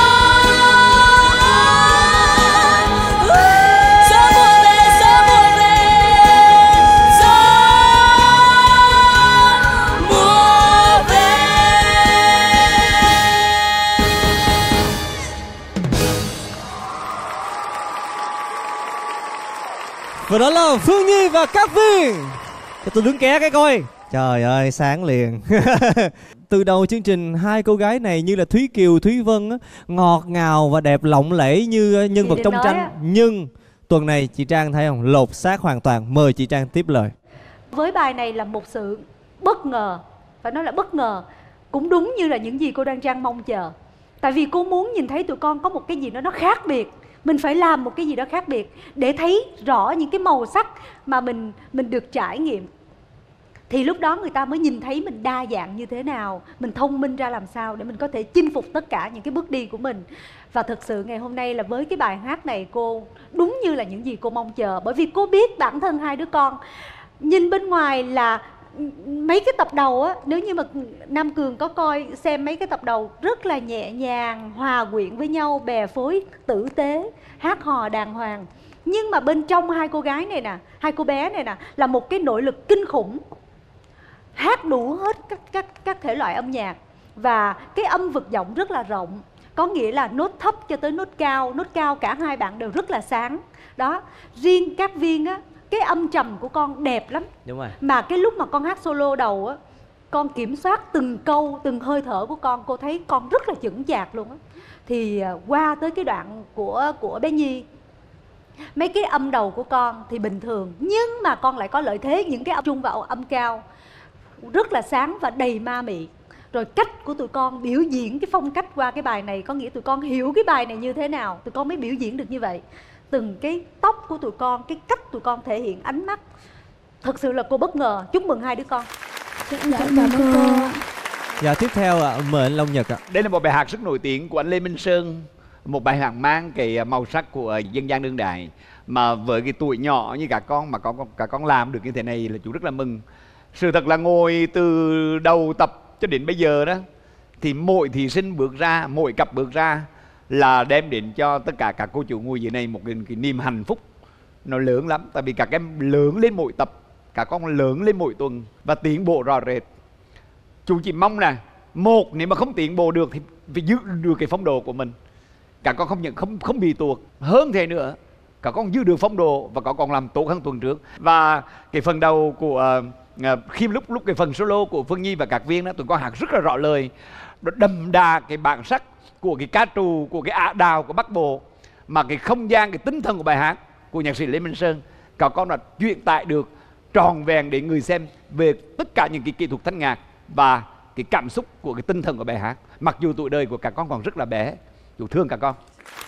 mùa về. Và đó là Phương Nhi và Cát Viên. Cho tôi đứng ké cái coi. Trời ơi, sáng liền. Từ đầu chương trình, hai cô gái này như là Thúy Kiều, Thúy Vân á, ngọt ngào và đẹp lộng lẫy như nhân vật định trong nói tranh. á. Nhưng tuần này chị Trang thấy không, lột xác hoàn toàn. Mời chị Trang tiếp lời. Với bài này là một sự bất ngờ, phải nói là bất ngờ, cũng đúng như là những gì cô Đoan Trang mong chờ. Tại vì cô muốn nhìn thấy tụi con có một cái gì đó nó khác biệt. Mình phải làm một cái gì đó khác biệt để thấy rõ những cái màu sắc mà mình được trải nghiệm. Thì lúc đó người ta mới nhìn thấy mình đa dạng như thế nào, mình thông minh ra làm sao để mình có thể chinh phục tất cả những cái bước đi của mình. Và thực sự ngày hôm nay là với cái bài hát này, cô đúng như là những gì cô mong chờ. Bởi vì cô biết bản thân hai đứa con nhìn bên ngoài là mấy cái tập đầu á, nếu như mà Nam Cường có coi xem mấy cái tập đầu, rất là nhẹ nhàng, hòa quyện với nhau, bè phối tử tế, hát hò đàng hoàng. Nhưng mà bên trong hai cô gái này nè, hai cô bé này nè, là một cái nội lực kinh khủng, hát đủ hết các thể loại âm nhạc. Và cái âm vực giọng rất là rộng, có nghĩa là nốt thấp cho tới nốt cao cả hai bạn đều rất là sáng. Đó, riêng Cát Viên á, cái âm trầm của con đẹp lắm. Đúng rồi. Mà cái lúc mà con hát solo đầu á, con kiểm soát từng câu, từng hơi thở của con, cô thấy con rất là chững chạc luôn á. Thì qua tới cái đoạn của bé Nhi, mấy cái âm đầu của con thì bình thường, nhưng mà con lại có lợi thế những cái âm trung và âm cao rất là sáng và đầy ma mị. Rồi cách của tụi con biểu diễn cái phong cách qua cái bài này, có nghĩa tụi con hiểu cái bài này như thế nào, tụi con mới biểu diễn được như vậy. Từng cái tóc của tụi con, cái cách tụi con thể hiện ánh mắt, thật sự là cô bất ngờ. Chúc mừng hai đứa con. Cảm ơn cô. Dạ, tiếp theo mời anh Long Nhật ạ. Đây là một bài hát rất nổi tiếng của anh Lê Minh Sơn, một bài hát mang cái màu sắc của dân gian đương đại, mà với cái tuổi nhỏ như cả con mà cả con làm được như thế này là chú rất là mừng. Sự thật là ngồi từ đầu tập cho đến bây giờ đó, thì mỗi thí sinh bước ra, mỗi cặp bước ra là đem đến cho tất cả các cô chú ngồi dưới này một cái niềm hạnh phúc nó lớn lắm. Tại vì các em lớn lên mỗi tập, các con lớn lên mỗi tuần và tiến bộ rõ rệt. Chú chỉ mong là một, nếu mà không tiến bộ được thì phải giữ được cái phong độ của mình. Các con không những không bị tuột, hơn thế nữa các con giữ được phong độ và các con làm tốt hơn tuần trước. Và cái phần đầu của khi lúc cái phần solo của Phương Nhi và Cát Viên đó, tụi con hát rất là rõ lời, nó đậm đà cái bản sắc của cái ca trù, của cái ả đào của Bắc Bộ, mà cái không gian, cái tinh thần của bài hát của nhạc sĩ Lê Minh Sơn, các con đã truyền tải được tròn vẹn để người xem về tất cả những cái kỹ thuật thanh nhạc và cái cảm xúc của cái tinh thần của bài hát. Mặc dù tuổi đời của các con còn rất là bé, chú thương các con.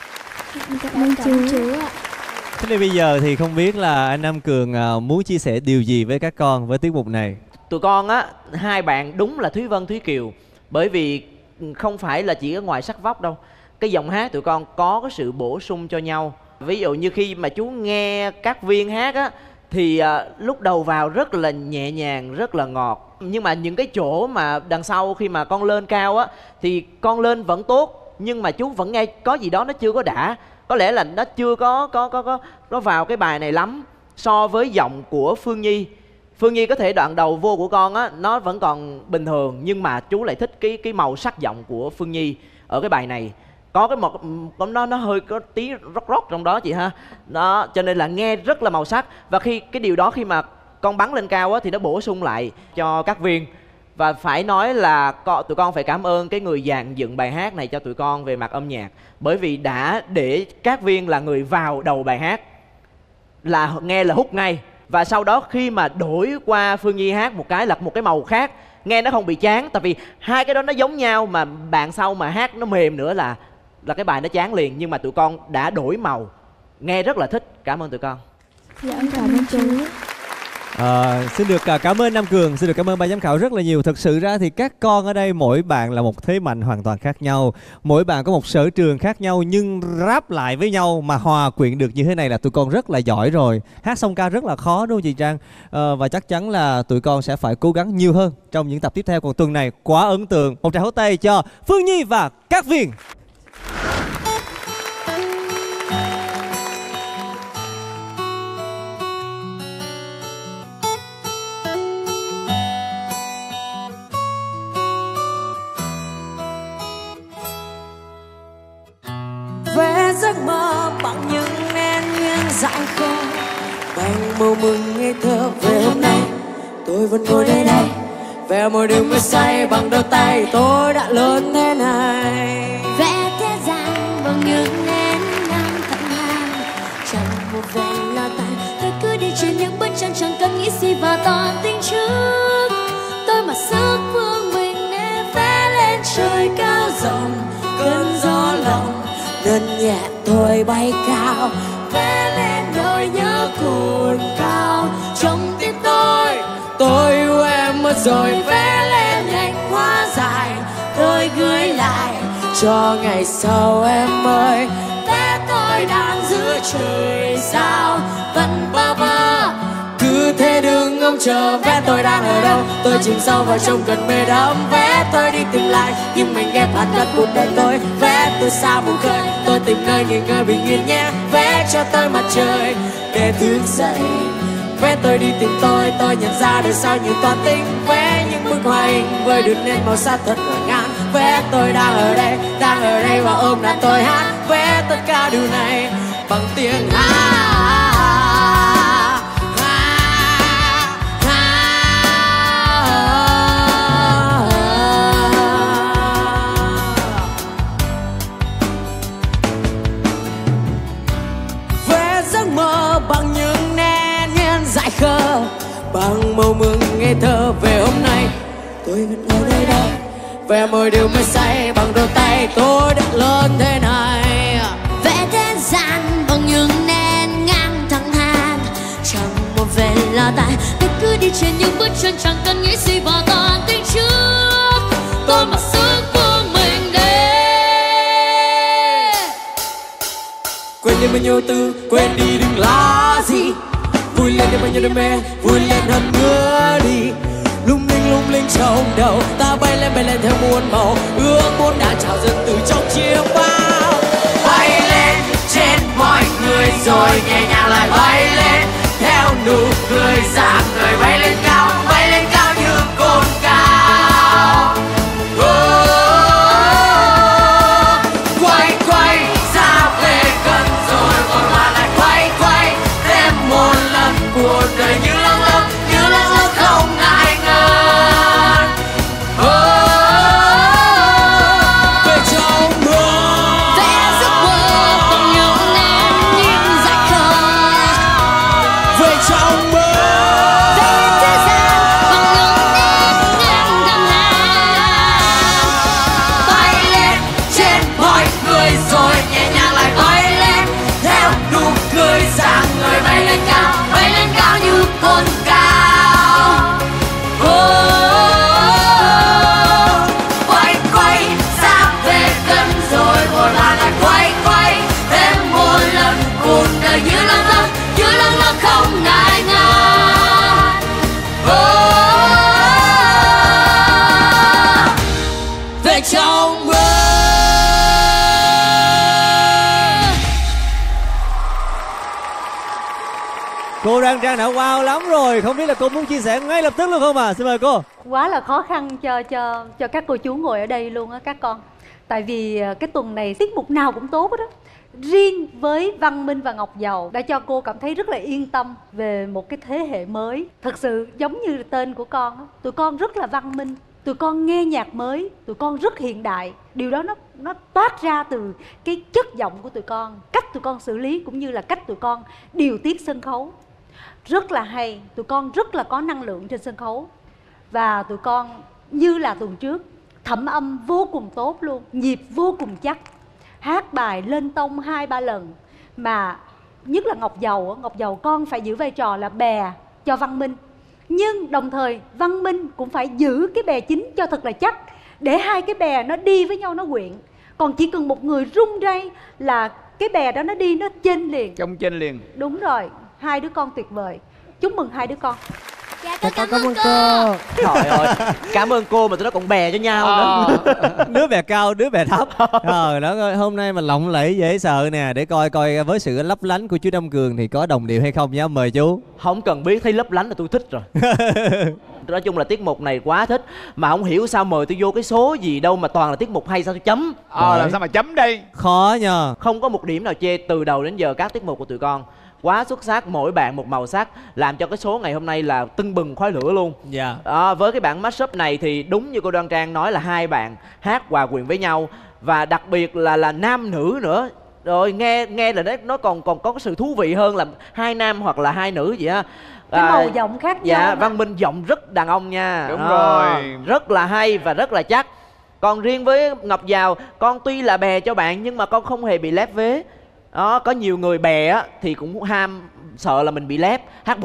Cảm ơn chú ạ. Thế nên bây giờ thì không biết là anh Nam Cường muốn chia sẻ điều gì với các con với tiết mục này? Tụi con á, hai bạn đúng là Thúy Vân, Thúy Kiều. Bởi vì không phải là chỉ ở ngoài sắc vóc đâu, cái giọng hát tụi con có cái sự bổ sung cho nhau. Ví dụ như khi mà chú nghe Cát Viên hát á, thì lúc đầu vào rất là nhẹ nhàng, rất là ngọt. Nhưng mà những cái chỗ mà đằng sau khi mà con lên cao á thì con lên vẫn tốt, nhưng mà chú vẫn nghe có gì đó nó chưa có đã. Có lẽ là nó chưa có vào cái bài này lắm so với giọng của Phương Nhi. Phương Nhi có thể đoạn đầu vô của con á nó vẫn còn bình thường, nhưng mà chú lại thích cái màu sắc giọng của Phương Nhi ở cái bài này. Có cái một nó hơi có tí rock trong đó chị ha. Đó, cho nên là nghe rất là màu sắc. Và khi cái điều đó khi mà con bắn lên cao á thì nó bổ sung lại cho các viên. Và phải nói là tụi con phải cảm ơn cái người dàn dựng bài hát này cho tụi con về mặt âm nhạc, bởi vì đã để các viên là người vào đầu bài hát là nghe là hút ngay. Và sau đó khi mà đổi qua Phương Nhi hát một cái là một cái màu khác, nghe nó không bị chán. Tại vì hai cái đó nó giống nhau, mà bạn sau mà hát nó mềm nữa là cái bài nó chán liền. Nhưng mà tụi con đã đổi màu, nghe rất là thích. Cảm ơn tụi con. Dạ em cảm ơn chú. Xin được cảm ơn Nam Cường, xin được cảm ơn ban giám khảo rất là nhiều. Thực sự ra thì các con ở đây mỗi bạn là một thế mạnh hoàn toàn khác nhau, mỗi bạn có một sở trường khác nhau, nhưng ráp lại với nhau mà hòa quyện được như thế này là tụi con rất là giỏi rồi. Hát song ca rất là khó đúng không chị Trang? Và chắc chắn là tụi con sẽ phải cố gắng nhiều hơn trong những tập tiếp theo. Còn tuần này quá ấn tượng. Một tràng hỗ tay cho Phương Nhi và các viên. Vẽ giấc mơ bằng những nén nhang dại khờ, bằng màu mừng ngây thơ về hôm nay tôi vẫn ngồi đây đây, vẽ một đường mưa say bằng đôi tay tôi đã lớn thế này. Vẽ thế gian bằng những nén nhang thẳng hàng, chẳng một vẻ lo toan, tôi cứ đi trên những bước chân chẳng cần nghĩ gì và toàn tính trước. Tôi mặc sức vương mình để vẽ lên trời cao rộng, cơn gió lòng nâng nhẹ tôi bay cao, vẽ lên nỗi nhớ cồn cao trong tim tôi yêu em mất rồi, vẽ lên nhành hoa dài tôi gửi lại cho ngày sau em ơi. vẽ tôi đang giữ trời sao vẫn bơ vơ. Cứ thế đừng ngóng chờ, vẽ tôi đang ở đâu, tôi chìm sâu vào trong cơn mê đắm. Vẽ tôi đi tìm lại nhưng mình ghép hạt cát cuộc đời tôi, vẽ tôi xa vùng khơi tôi tìm nơi nghỉ ngơi bình yên nhé. Vẽ cho tôi mặt trời để thức dậy, vẽ tôi đi tìm tôi nhận ra đời sao nhiều toan tính. Vẽ những bức hoa hình với được nên màu sắc thật ngổn ngang, vẽ tôi đang ở đây và ôm đàn tôi hát. Vẽ tất cả điều này bằng tiếng hát. Bằng những nén nhang dại khờ, bằng màu mừng ngây thơ về hôm nay tôi vẫn ngồi đây đây, vẽ mỗi điều mê say bằng đôi tay tôi đã lớn thế này. Vẽ thế gian bằng những nén ngang thẳng hàng, chẳng một vẻ lo toan, tôi cứ đi trên những bước chân chẳng cần nghĩ gì và toàn tính trước. Tôi mặc sức vương mình quên đi bao nhiêu tư, quên đi đừng lo gì, vui lên đi bao nhiêu đam mê, vui lên hơn nữa đi. Lung linh trong đầu ta bay lên theo muôn màu, ước muốn đã trào dâng từ trong chiếc bao. Bay lên trên mọi người rồi nhẹ nhàng lại bay lên, theo nụ cười dạng người bay lên cao như cồn cao. Quay ra về gần rồi còn lại quay thêm một lần, cuộc đời như lăng lăng không ngại ngần. Về trong mơ, vẽ giấc mơ bằng những nén nhang dại khờ, về trong mơ, vẽ thế gian Cô Đoan Trang đã wow lắm rồi. Không biết là cô muốn chia sẻ ngay lập tức luôn không à? Xin mời cô. Quá là khó khăn cho các cô chú ngồi ở đây luôn á các con. Tại vì cái tuần này tiết mục nào cũng tốt hết đó. Riêng với Văn Minh và Ngọc Dầu đã cho cô cảm thấy rất là yên tâm về một cái thế hệ mới. Thật sự giống như tên của con á, tụi con rất là văn minh, tụi con nghe nhạc mới, tụi con rất hiện đại. Điều đó nó toát ra từ cái chất giọng của tụi con, cách tụi con xử lý cũng như là cách tụi con điều tiết sân khấu. Rất là hay, tụi con rất là có năng lượng trên sân khấu. Và tụi con như là tuần trước, thẩm âm vô cùng tốt luôn, nhịp vô cùng chắc. Hát bài lên tông 2-3 lần. Mà nhất là Ngọc Dầu con phải giữ vai trò là bè cho Văn Minh. Nhưng đồng thời Văn Minh cũng phải giữ cái bè chính cho thật là chắc, để hai cái bè nó đi với nhau, nó quyện. Còn chỉ cần một người rung rây là cái bè đó nó đi, nó chênh liền. Trong chênh liền. Đúng rồi, hai đứa con tuyệt vời. Chúc mừng hai đứa con. Dạ con cảm ơn cô. Trời ơi, cảm ơn cô mà tụi nó còn bè cho nhau nữa. Đứa bè cao, đứa bè thấp. Trời đất ơi, hôm nay mà lộng lẫy dễ sợ nè. Để coi coi với sự lấp lánh của chú Đông Cường thì có đồng điệu hay không nhá. Mời chú. Không cần biết, thấy lấp lánh là tôi thích rồi. Nói chung là tiết mục này quá thích. Mà không hiểu sao mời tôi vô cái số gì đâu mà toàn là tiết mục hay, sao tôi chấm. Làm sao mà chấm đây? Khó nhờ. Không có một điểm nào chê từ đầu đến giờ các tiết mục của tụi con. Quá xuất sắc, mỗi bạn một màu sắc, làm cho cái số ngày hôm nay là tưng bừng khói lửa luôn. Dạ. Với cái bản mashup này thì đúng như cô Đoan Trang nói là hai bạn hát hòa quyện với nhau. Và đặc biệt là nam nữ nữa. Rồi nghe là nó còn có cái sự thú vị hơn là hai nam hoặc là hai nữ vậy á. Cái màu giọng khác nhau. Dạ, Văn Minh giọng rất đàn ông nha. Đúng rồi. Rất là hay và rất là chắc. Còn riêng với Ngọc Dào, con tuy là bè cho bạn nhưng mà con không hề bị lép vế. Đó, có nhiều người bè á thì cũng ham sợ là mình bị lép, hát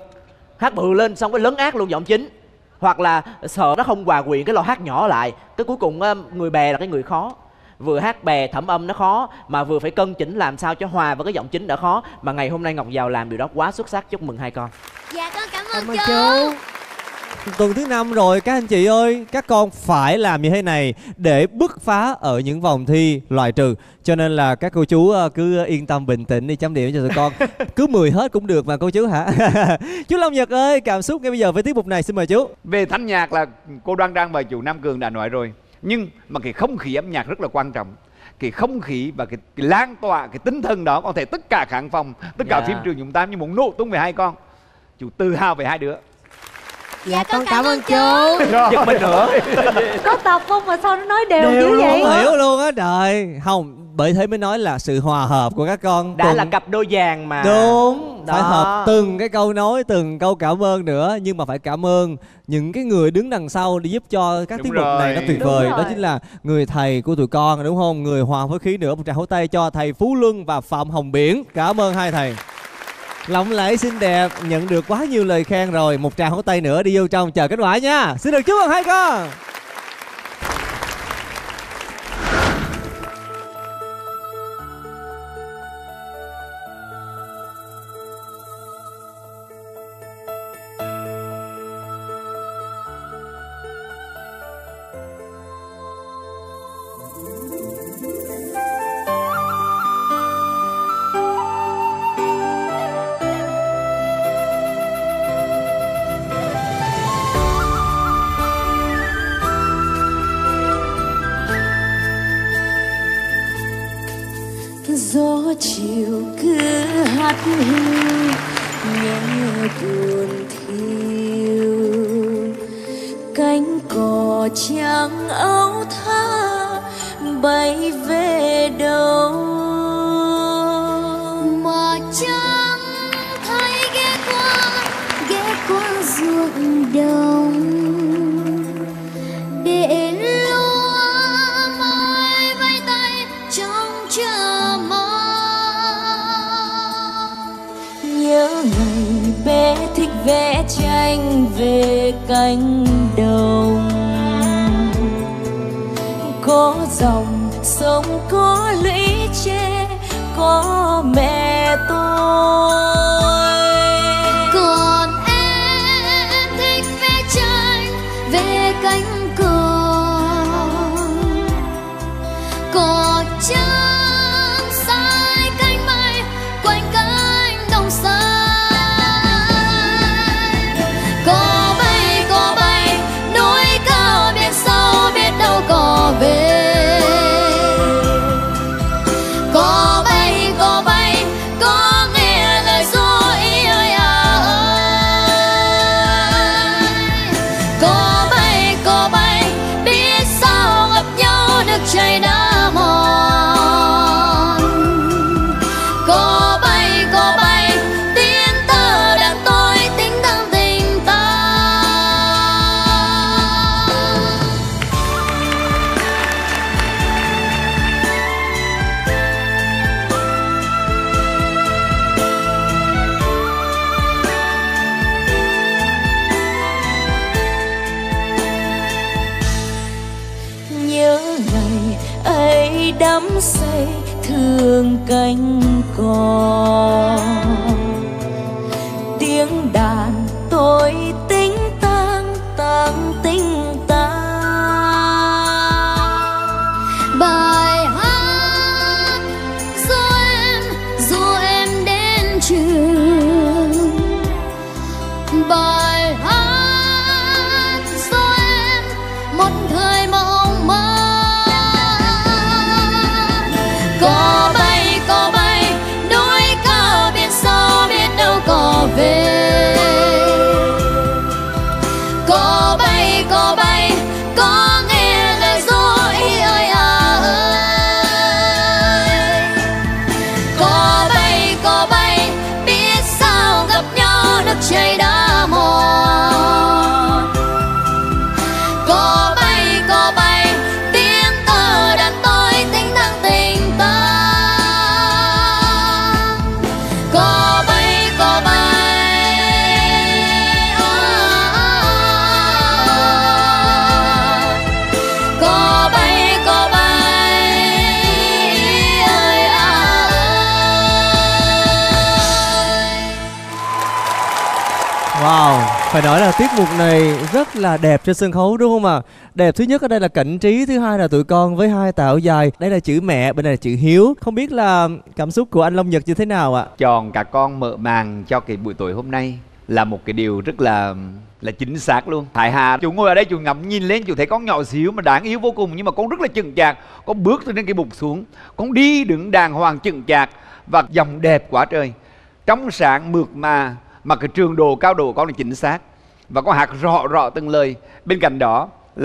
bự lên xong cái lấn át luôn giọng chính, hoặc là sợ nó không hòa quyện cái lo hát nhỏ lại, cái cuối cùng người bè là cái người khó. Vừa hát bè thẩm âm nó khó, mà vừa phải cân chỉnh làm sao cho hòa với cái giọng chính đã khó. Mà ngày hôm nay Ngọc Dào làm điều đó quá xuất sắc. Chúc mừng hai con. Dạ con cảm ơn Cảm ơn chú. Tuần thứ 5 rồi các anh chị ơi, các con phải làm như thế này để bứt phá ở những vòng thi loại trừ. Cho nên là các cô chú cứ yên tâm bình tĩnh đi chấm điểm cho tụi con. Cứ 10 hết cũng được mà cô chú hả? Chú Long Nhật ơi, cảm xúc ngay bây giờ với tiết mục này, xin mời chú. Về thanh nhạc là cô Đoan Trang và chú Nam Cường đã nói rồi. Nhưng mà cái không khí âm nhạc rất là quan trọng. Cái không khí và cái lan tỏa, cái tinh thần đó có thể tất cả khán phòng, tất cả phim trường chúng ta như muốn nổ tung về hai con. Chú tự hào về hai đứa. Dạ con cảm ơn chú. Giật mình nữa. Có tập không mà sao nó nói đều dữ Đều vậy? không hiểu luôn á trời. Không, bởi thế mới nói là sự hòa hợp của các con. Đã là cặp đôi vàng mà. Đúng, Đó. phải hợp từng cái câu nói, từng câu cảm ơn nữa. Nhưng mà phải cảm ơn những cái người đứng đằng sau để giúp cho các Đúng tiết mục này nó rồi. tuyệt Đúng vời. rồi. Đó chính là người thầy của tụi con, đúng không? Người hòa với khí nữa. Một tràng vỗ tay cho thầy Phú Luân và Phạm Hồng Biển. Cảm ơn hai thầy. Lộng lẫy xinh đẹp, nhận được quá nhiều lời khen rồi. Một tràng vỗ tay nữa đi vô trong chờ kết quả nha. Xin được chúc mừng hai con. Gió chiều cứ hát hương nghe buồn thiêu, cánh cò trắng áo tha bay về đâu Mà chẳng thấy ghé qua ruộng đồng để lúa mai vây tay trong chờ mong. nhớ ngày bé thích vẽ tranh về cánh đồng, có dòng sông có lũy tre có mẹ tôi. Còn em thích vẽ tranh về cánh cò trắng sai cánh mây quanh cánh đồng xa. say đắm say thương cánh cò. Tiếng đàn tôi tính tang tang tính tang. Bài hát dù em đến trường. Bài hát do em một thời mộng mơ. Cò bay núi cao biển sâu biết đâu cò về. Cò bay có nghe lời ru ý ơi à ơi. Cò bay biết sao gặp nhau nước chảy đã mòn. Cò bay tiếng tơ đàn tôi tính thăng tình ta. Cò bay Cò bay ơi à ơi. Wow, phải nói là tiết mục này rất là đẹp trên sân khấu đúng không ạ? Đẹp thứ nhất ở đây là cảnh trí, thứ hai là tụi con với hai tạo dài. Đây là chữ mẹ, bên đây là chữ hiếu. Không biết là cảm xúc của anh Long Nhật như thế nào ạ? Chọn cả con mở màn cho cái buổi tối hôm nay là một cái điều rất là chính xác luôn. Thái Hà, chú ngồi ở đây chú ngắm nhìn lên, chú thấy con nhỏ xíu mà đáng yêu vô cùng, nhưng mà con rất là chững chạc. Con bước từ trên cái bục xuống, con đi đứng đàng hoàng chững chạc và giọng đẹp quá trời, trong sáng mượt mà cái trường độ cao độ con là chính xác và con hát rõ từng lời. Bên cạnh đó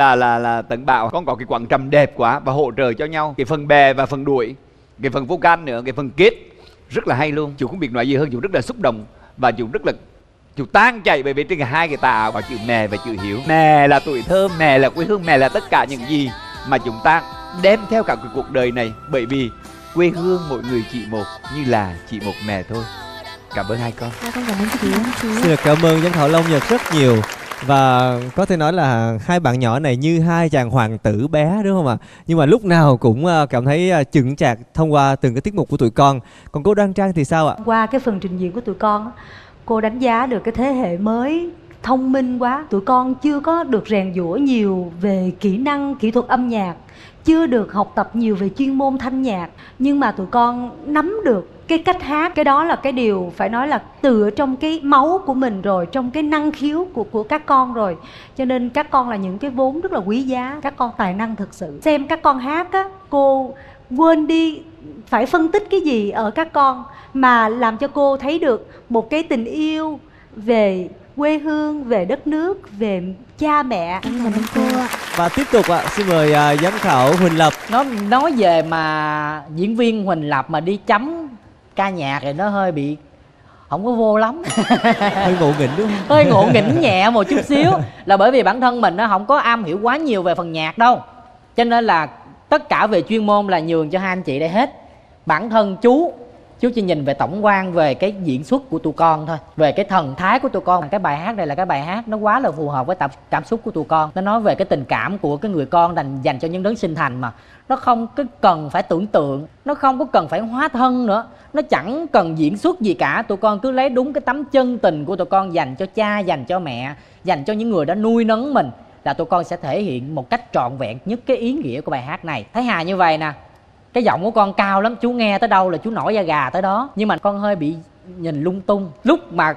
là Tấn Bảo, con có cái quãng trầm đẹp quá và hỗ trợ cho nhau, cái phần bè và phần đuổi, cái phần vocal nữa, cái phần kết rất là hay luôn. Chú không biết nói gì hơn, chú rất là xúc động và chú tan chảy bởi vì trên hai cái tà có chữ mẹ và chữ hiếu. Mẹ là tuổi thơ, mẹ là quê hương, mẹ là tất cả những gì mà chúng ta đem theo cả cái cuộc đời này, bởi vì quê hương mỗi người chỉ một, như là chỉ một mẹ thôi. Cảm ơn hai con. Con cảm ơn chị. Xin được cảm ơn giám khảo Long Nhật rất nhiều. Và có thể nói là hai bạn nhỏ này như hai chàng hoàng tử bé đúng không ạ? Nhưng mà lúc nào cũng cảm thấy chững chạc thông qua từng cái tiết mục của tụi con. Còn cô Đoan Trang thì sao ạ? Qua cái phần trình diễn của tụi con, cô đánh giá được cái thế hệ mới thông minh quá. Tụi con chưa có được rèn giũa nhiều về kỹ năng, kỹ thuật âm nhạc, chưa được học tập nhiều về chuyên môn thanh nhạc, nhưng mà tụi con nắm được cái cách hát. Cái đó là cái điều phải nói là từ ở trong cái máu của mình rồi, trong cái năng khiếu của các con rồi. Cho nên các con là những cái vốn rất là quý giá. Các con tài năng thực sự. Xem các con hát á, cô quên đi phải phân tích cái gì ở các con, mà làm cho cô thấy được một cái tình yêu về quê hương, về đất nước, về cha mẹ. Cảm ơn cô ạ. Và tiếp tục ạ, xin mời giám khảo Huỳnh Lập. Nó nói về mà diễn viên Huỳnh Lập mà đi chấm ca nhạc thì nó hơi bị không có vô lắm. Hơi ngộ nghĩnh đúng không? Hơi ngộ nghĩnh nhẹ một chút xíu. Là bởi vì bản thân mình nó không có am hiểu quá nhiều về phần nhạc đâu, cho nên là tất cả về chuyên môn là nhường cho hai anh chị đây hết. Bản thân chú chỉ nhìn về tổng quan về cái diễn xuất của tụi con thôi, về cái thần thái của tụi con. Cái bài hát này là cái bài hát nó quá là phù hợp với cảm xúc của tụi con. Nó nói về cái tình cảm của cái người con dành cho những đấng sinh thành, mà nó không có cần phải tưởng tượng, nó không có cần phải hóa thân nữa, nó chẳng cần diễn xuất gì cả. Tụi con cứ lấy đúng cái tấm chân tình của tụi con dành cho cha, dành cho mẹ, dành cho những người đã nuôi nấng mình, là tụi con sẽ thể hiện một cách trọn vẹn nhất cái ý nghĩa của bài hát này. Thái Hà như vậy nè, cái giọng của con cao lắm, chú nghe tới đâu là chú nổi da gà tới đó. Nhưng mà con hơi bị nhìn lung tung. Lúc mà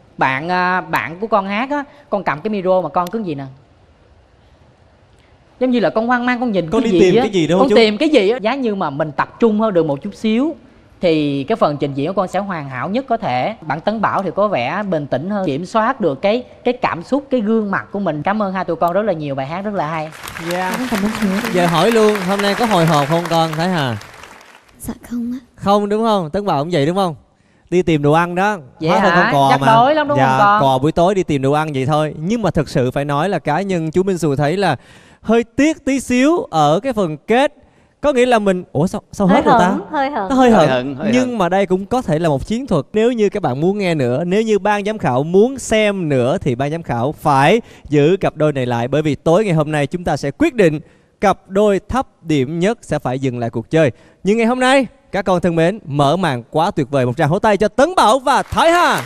bạn của con hát á, con cầm cái micro mà con cứ gì nè, giống như là con hoang mang, con nhìn con cái đi gì tìm á, cái gì đâu con chú? tìm cái gì á. Giá như mà mình tập trung hơn được một chút xíu thì cái phần trình diễn của con sẽ hoàn hảo nhất có thể. Bạn Tấn Bảo thì có vẻ bình tĩnh hơn, kiểm soát được cái cảm xúc, cái gương mặt của mình. Cảm ơn hai tụi con rất là nhiều, bài hát rất là hay. Yeah. Con cảm ơn chị. Giờ hỏi luôn, hôm nay có hồi hộp không con Thái Hà? Dạ không ạ. Không đúng không? Tấn Bảo cũng vậy đúng không? Đi tìm đồ ăn đó. Vậy Hóa thân hả? con cò Chắc mà. đói lắm đúng dạ, không con? Cò buổi tối đi tìm đồ ăn vậy thôi. Nhưng mà thật sự phải nói là cá nhân chú Minh Xù thấy là hơi tiếc tí xíu ở cái phần kết. Có nghĩa là mình sao hết rồi ta? Hơi hận. Nó hơi hận. Hơi Nhưng hận. mà đây cũng có thể là một chiến thuật. Nếu như các bạn muốn nghe nữa, nếu như ban giám khảo muốn xem nữa thì ban giám khảo phải giữ cặp đôi này lại, bởi vì tối ngày hôm nay chúng ta sẽ quyết định cặp đôi thấp điểm nhất sẽ phải dừng lại cuộc chơi. Nhưng ngày hôm nay, các con thân mến, mở màn quá tuyệt vời. Một tràng hỗ tay cho Tấn Bảo và Thái Hà.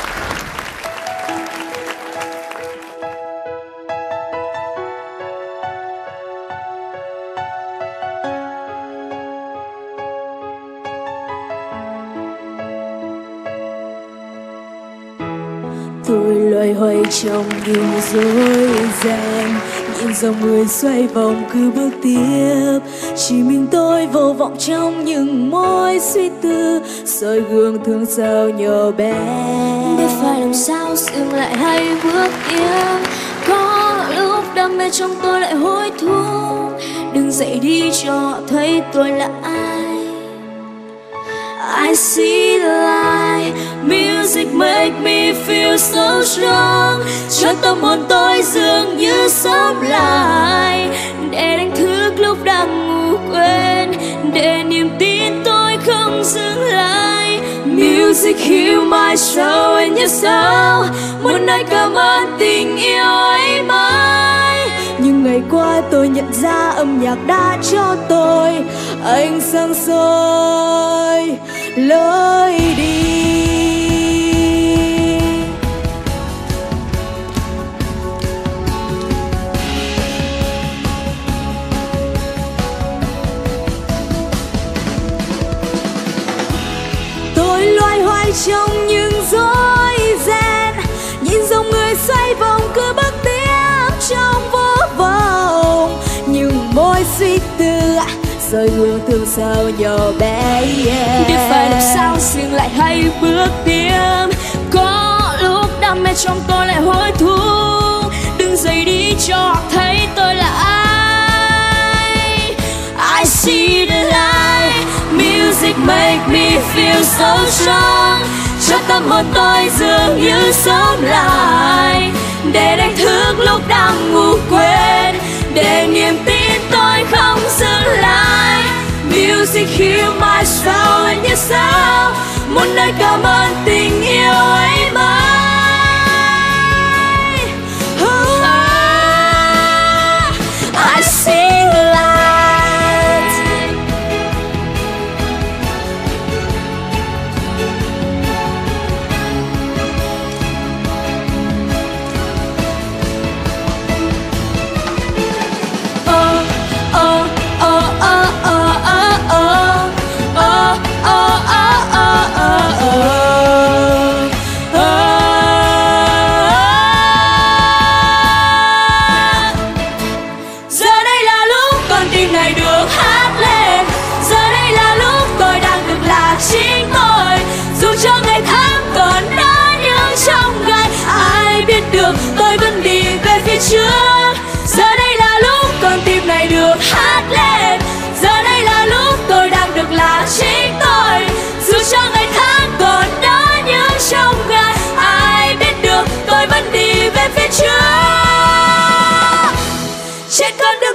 Tôi loay hoay trong những rối ren, nhìn dòng người xoay vòng cứ bước tiếp. Chỉ mình tôi vô vọng trong những mối suy tư, soi gương thương sao nhỏ bé. Biết phải làm sao dừng lại hay bước tiếp. Có lúc đam mê trong tôi lại hối thúc. Đừng dậy đi cho họ thấy tôi là ai. I see the light, music make me feel so strong. Cho tâm hồn tôi dường như sống lại, để đánh thức lúc đang ngủ quên, để niềm tin tôi không dừng lại. Music heal my soul and your soul. Một nơi cảm ơn tình yêu ấy mãi. Nhưng ngày qua tôi nhận ra âm nhạc đã cho tôi ánh sáng soi lối đi. Tôi loay hoay trong những rối ren, nhìn dòng người xoay vòng cứ bước tiếp trong vô vọng những mối suy tư, rồi gương thương sao nhỏ bé. Biết phải làm sao dừng lại hay bước tiếp. Có lúc đam mê trong tôi lại hối thúc. Đừng dậy đi cho họ thấy tôi là ai. I see the light, music make me feel so strong. Cho tâm hồn tôi dường như sống lại, để đánh thức lúc đang ngủ quên, để niềm tin tôi không dừng lại. Music heal my soul and your soul. Một nơi cảm ơn tình yêu ấy mãi. I see the light. Tôi vẫn đi về phía trước. Giờ đây là lúc con tim này được hát lên. Giờ đây là lúc tôi đang được là chính tôi. Dù cho ngày tháng còn đó những trong gai, ai biết được tôi vẫn đi về phía trước. Trên con đường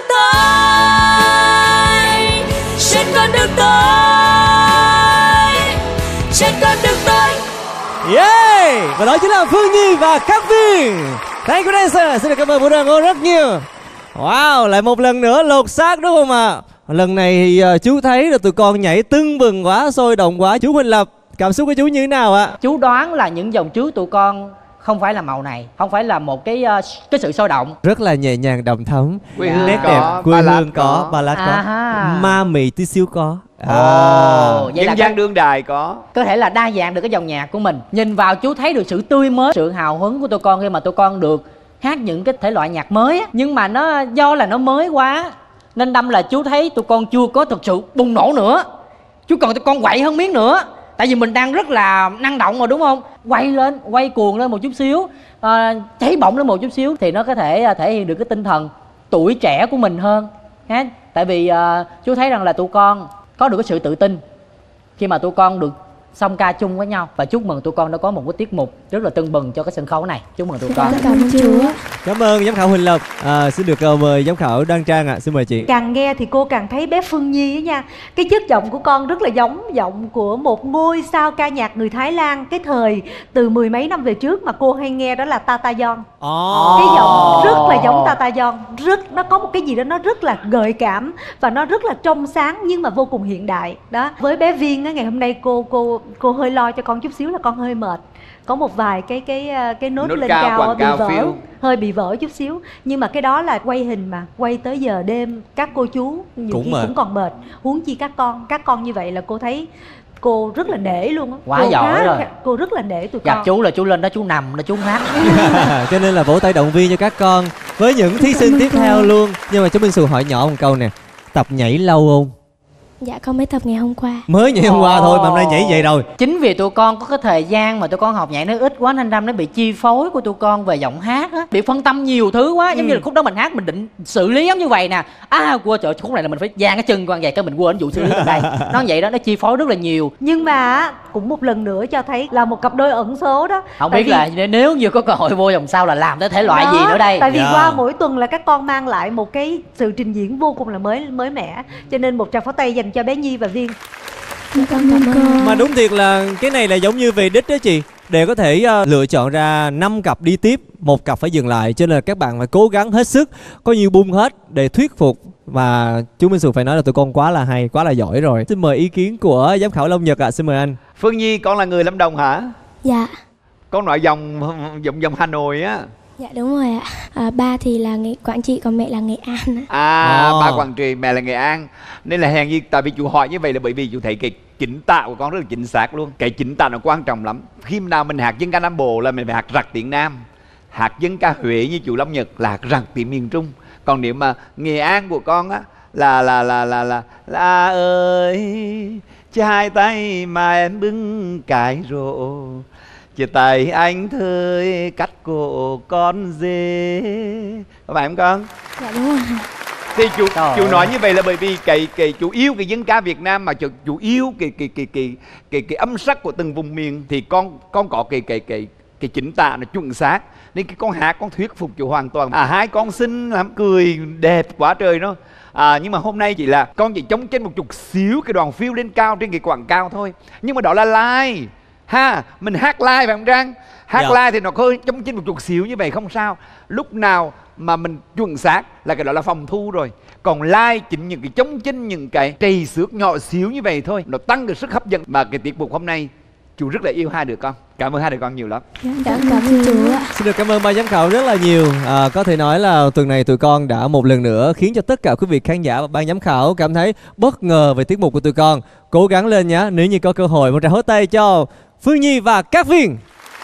tôi, trên con đường tôi, trên con đường tôi. Yeah! Và đó chính là Phương Nhi và Cát Viên. Thank you dancer. Xin được cảm ơn Vũ Đoàn Ngô rất nhiều. Wow, lại một lần nữa lột xác đúng không ạ? Lần này thì chú thấy là tụi con nhảy tưng bừng quá, sôi động quá. Chú Huỳnh Lập, cảm xúc của chú như thế nào ạ? Chú đoán là những dòng trước tụi con không phải là màu này, không phải là một cái sự sôi động. Rất là nhẹ nhàng đầm thấm, Quê hương nét có, đẹp, quê hương có, có, ballad có, ma mị tí xíu có. Vậy Dân gian đương đài có. Có thể là đa dạng được cái dòng nhạc của mình. Nhìn vào chú thấy được sự tươi mới, sự hào hứng của tụi con khi mà tụi con được hát những cái thể loại nhạc mới á. Nhưng mà nó do là nó mới quá nên đâm là chú thấy tụi con chưa có thực sự bùng nổ nữa. Chú cần tụi con quậy hơn miếng nữa. Tại vì mình đang rất là năng động mà đúng không? Quay lên, quay cuồng lên một chút xíu, cháy bỏng lên một chút xíu thì nó có thể thể hiện được cái tinh thần tuổi trẻ của mình hơn. Tại vì chú thấy rằng là tụi con có được cái sự tự tin khi mà tụi con được song ca chung với nhau. Và chúc mừng tụi con đã có một cái tiết mục rất là tưng bừng cho cái sân khấu này. Chúc mừng tụi con. Cảm ơn Chúa. Cảm ơn giám khảo Huỳnh Lộc. Xin được mời giám khảo Đoan Trang ạ. Xin mời chị. Càng nghe thì cô càng thấy bé Phương Nhi ấy nha. Cái chất giọng của con rất là giống giọng của một ngôi sao ca nhạc người Thái Lan. Cái thời từ mười mấy năm về trước mà cô hay nghe đó là Tata Yon. Cái giọng rất là giống Tata Yon. Nó có một cái gì đó nó rất là gợi cảm và nó rất là trong sáng nhưng mà vô cùng hiện đại. Đó. Với bé Viên á, ngày hôm nay cô hơi lo cho con chút xíu là con hơi mệt. Có một vài cái nốt lên cao bị vỡ, hơi bị vỡ chút xíu. Nhưng mà cái đó là quay hình mà, quay tới giờ đêm các cô chú nhiều khi cũng còn mệt. Huống chi các con như vậy là cô thấy cô rất là nể luôn á. Quá giỏi rồi. Cô rất là nể tụi gặp con. chú là chú lên đó chú nằm đó chú hát. Cho nên là vỗ tay động viên cho các con với những thí sinh tiếp theo luôn. Nhưng mà cháu Minh Xù hỏi nhỏ một câu nè, tập nhảy lâu không? Dạ con mới tập ngày hôm qua. Mới nhảy hôm qua thôi mà hôm nay nhảy vậy rồi. Chính vì tụi con có cái thời gian mà tụi con học nhảy nó ít quá nên nó bị chi phối của tụi con về giọng hát á, bị phân tâm nhiều thứ quá. Giống như là khúc đó mình hát mình định xử lý giống như vậy nè, quên trời khúc này là mình phải dang cái chân qua vậy cái mình quên vụ xử lý ở đây. Nó vậy đó, nó chi phối rất là nhiều. Nhưng mà cũng một lần nữa cho thấy là một cặp đôi ẩn số đó. Không biết là nếu như có cơ hội vô vòng sau là làm tới thể loại gì nữa đây. Tại vì qua mỗi tuần là các con mang lại một cái sự trình diễn vô cùng là mới mẻ. Cho nên một tràng pháo tay dành cho bé Nhi và Viên. Mà đúng thiệt là cái này là giống như về đích đó chị. Để có thể lựa chọn ra 5 cặp đi tiếp, một cặp phải dừng lại. Cho nên là các bạn phải cố gắng hết sức, có nhiều bung hết để thuyết phục. Và chú Minh Xù phải nói là tụi con quá là hay, quá là giỏi rồi. Xin mời ý kiến của giám khảo Long Nhật ạ. Xin mời anh. Phương Nhi, con là người Lâm Đồng hả? Dạ. Con nói dòng Hà Nội á. Dạ đúng rồi ạ. Ba thì là Quảng Trị còn mẹ là Nghệ An. Ba Quảng Trị, mẹ là Nghệ An. Nên là hèn gì, tại vì chú hỏi như vậy là bởi vì chú thấy cái chỉnh tạo của con rất là chính xác luôn. Cái chỉnh tạo nó quan trọng lắm. Khi nào mình hát dân ca Nam Bộ là mình phải hát rặt tiếng Nam. Hát dân ca Huế như chú Long Nhật là hát rặt tiếng miền Trung. Còn nếu mà Nghệ An của con á là ơi hai tay mà em bưng cái rổ, chia tay anh thời cắt cổ con dê. Có phải không con? Dạ đúng rồi. Thì chú nói như vậy là bởi vì cái chú yêu cái dân ca Việt Nam, mà chú yêu cái âm sắc của từng vùng miền, thì con có cái chính tả nó chuẩn xác, nên cái con hát con thuyết phục chú hoàn toàn. Hai con xinh lắm, cười đẹp quá trời đó. Nhưng mà hôm nay chỉ là con chỉ chống trên một chút xíu cái đoàn phiêu lên cao trên cái quảng cao thôi. Nhưng mà đó là live ha, mình hát live phải không Trang? Hát live thì nó hơi chống trên một chút xíu như vậy không sao. Lúc nào mà mình chuẩn xác là cái đó là phòng thu rồi. Còn live chính những cái chống chinh, những cái trầy xước nhỏ xíu như vậy thôi, nó tăng cái sức hấp dẫn. Mà cái tiết mục hôm nay chú rất là yêu hai đứa con. Cảm ơn hai đứa con nhiều lắm. Cảm ơn chú ạ. Xin được cảm ơn ban giám khảo rất là nhiều. Có thể nói là tuần này tụi con đã một lần nữa khiến cho tất cả quý vị khán giả và ban giám khảo cảm thấy bất ngờ về tiết mục của tụi con. Cố gắng lên nhé. Nếu như có cơ hội, một tràng hỗ tay cho Phương Nhi và các Viên.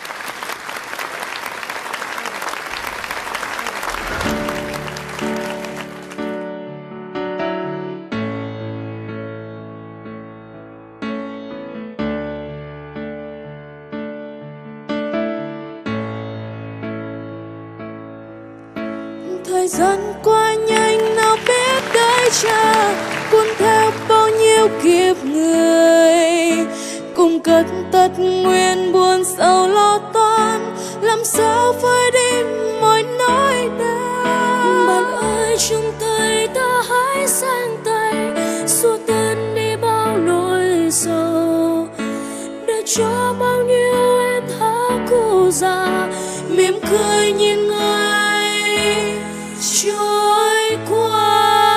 Thời gian qua nhanh nào biết đợi chờ, cuốn theo bao nhiêu kiếp người, cùng cất tất nguyên buồn sầu lo toan, làm sao phai đi mọi nỗi đau. Bạn ơi chung tay ta hãy sang tay, xua tan đi bao nỗi sầu, để cho bao nhiêu em thả cô ra, mỉm cười nhìn người trôi qua.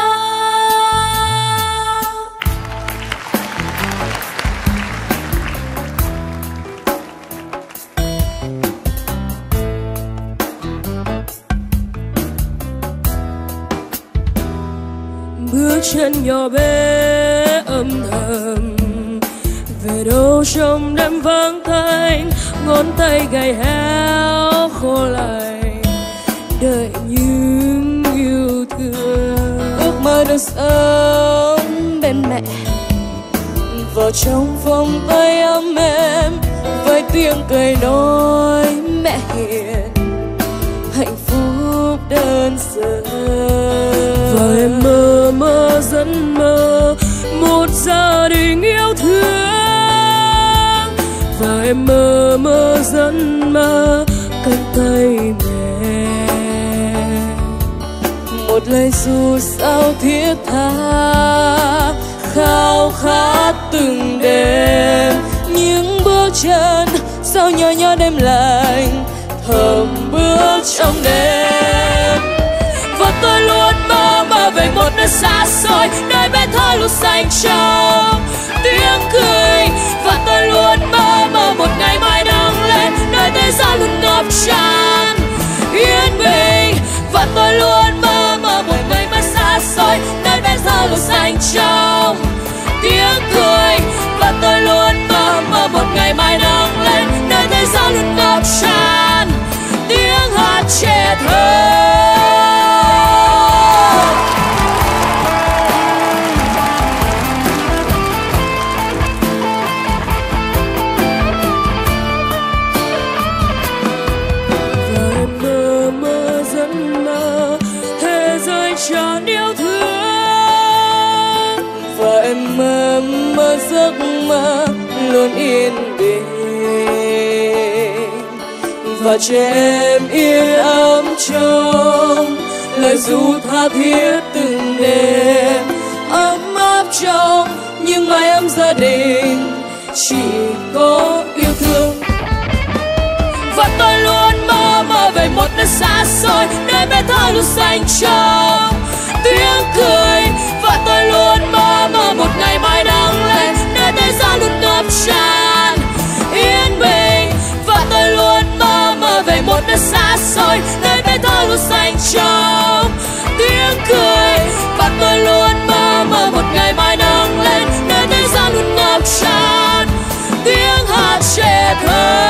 Bước chân nhỏ bé âm thầm về đâu trong đêm vắng tanh, ngón tay gầy héo khô lạnh đợi những yêu thương. Ước mơ được sống bên mẹ, vào trong vòng tay ấm êm, với tiếng cười nói mẹ hiền, hạnh phúc đơn sơ. Và em mơ dẫn mơ một gia đình yêu thương, em mơ mơ dẫn mơ cánh tay mẹ, một lời ru sao thiết tha khao khát từng đêm. Những bước chân sao nhỏ nhỏ đêm lạnh thầm bước trong đêm. Và tôi luôn mơ mơ về một nơi xa xôi, nơi bé thơ luôn xanh trong tiếng cười. Và tôi luôn mơ mơ một ngày mai nắng lên, nơi thế gian luôn ngập tràn yên bình. Và tôi luôn mơ mơ một ngày mai xa xôi, nơi bé thơ luôn xanh trong tiếng cười. Và tôi luôn mơ mơ một ngày mai nắng lên, nơi thế gian luôn ngập tràn tiếng hát trẻ thơ. Tràn yêu thương và em mơ mơ giấc mơ luôn yên bình. Và trẻ em yên ấm trong lời ru tha thiết từng đêm, ấm áp trong những mái ấm gia đình chỉ có yêu thương. Và tôi luôn mơ mơ về một nơi xa xôi, nơi bé thơ luôn xanh trong tiếng cười. Và tôi luôn mơ mơ một ngày mai nắng lên, nơi thế gian luôn ngập tràn yên bình. Và tôi luôn mơ mơ về một nơi xa xôi, nơi bé thơ luôn xanh trong tiếng cười. Và tôi luôn mơ mơ một ngày mai nắng lên, nơi thế gian luôn ngập tràn tiếng hát trẻ thơ.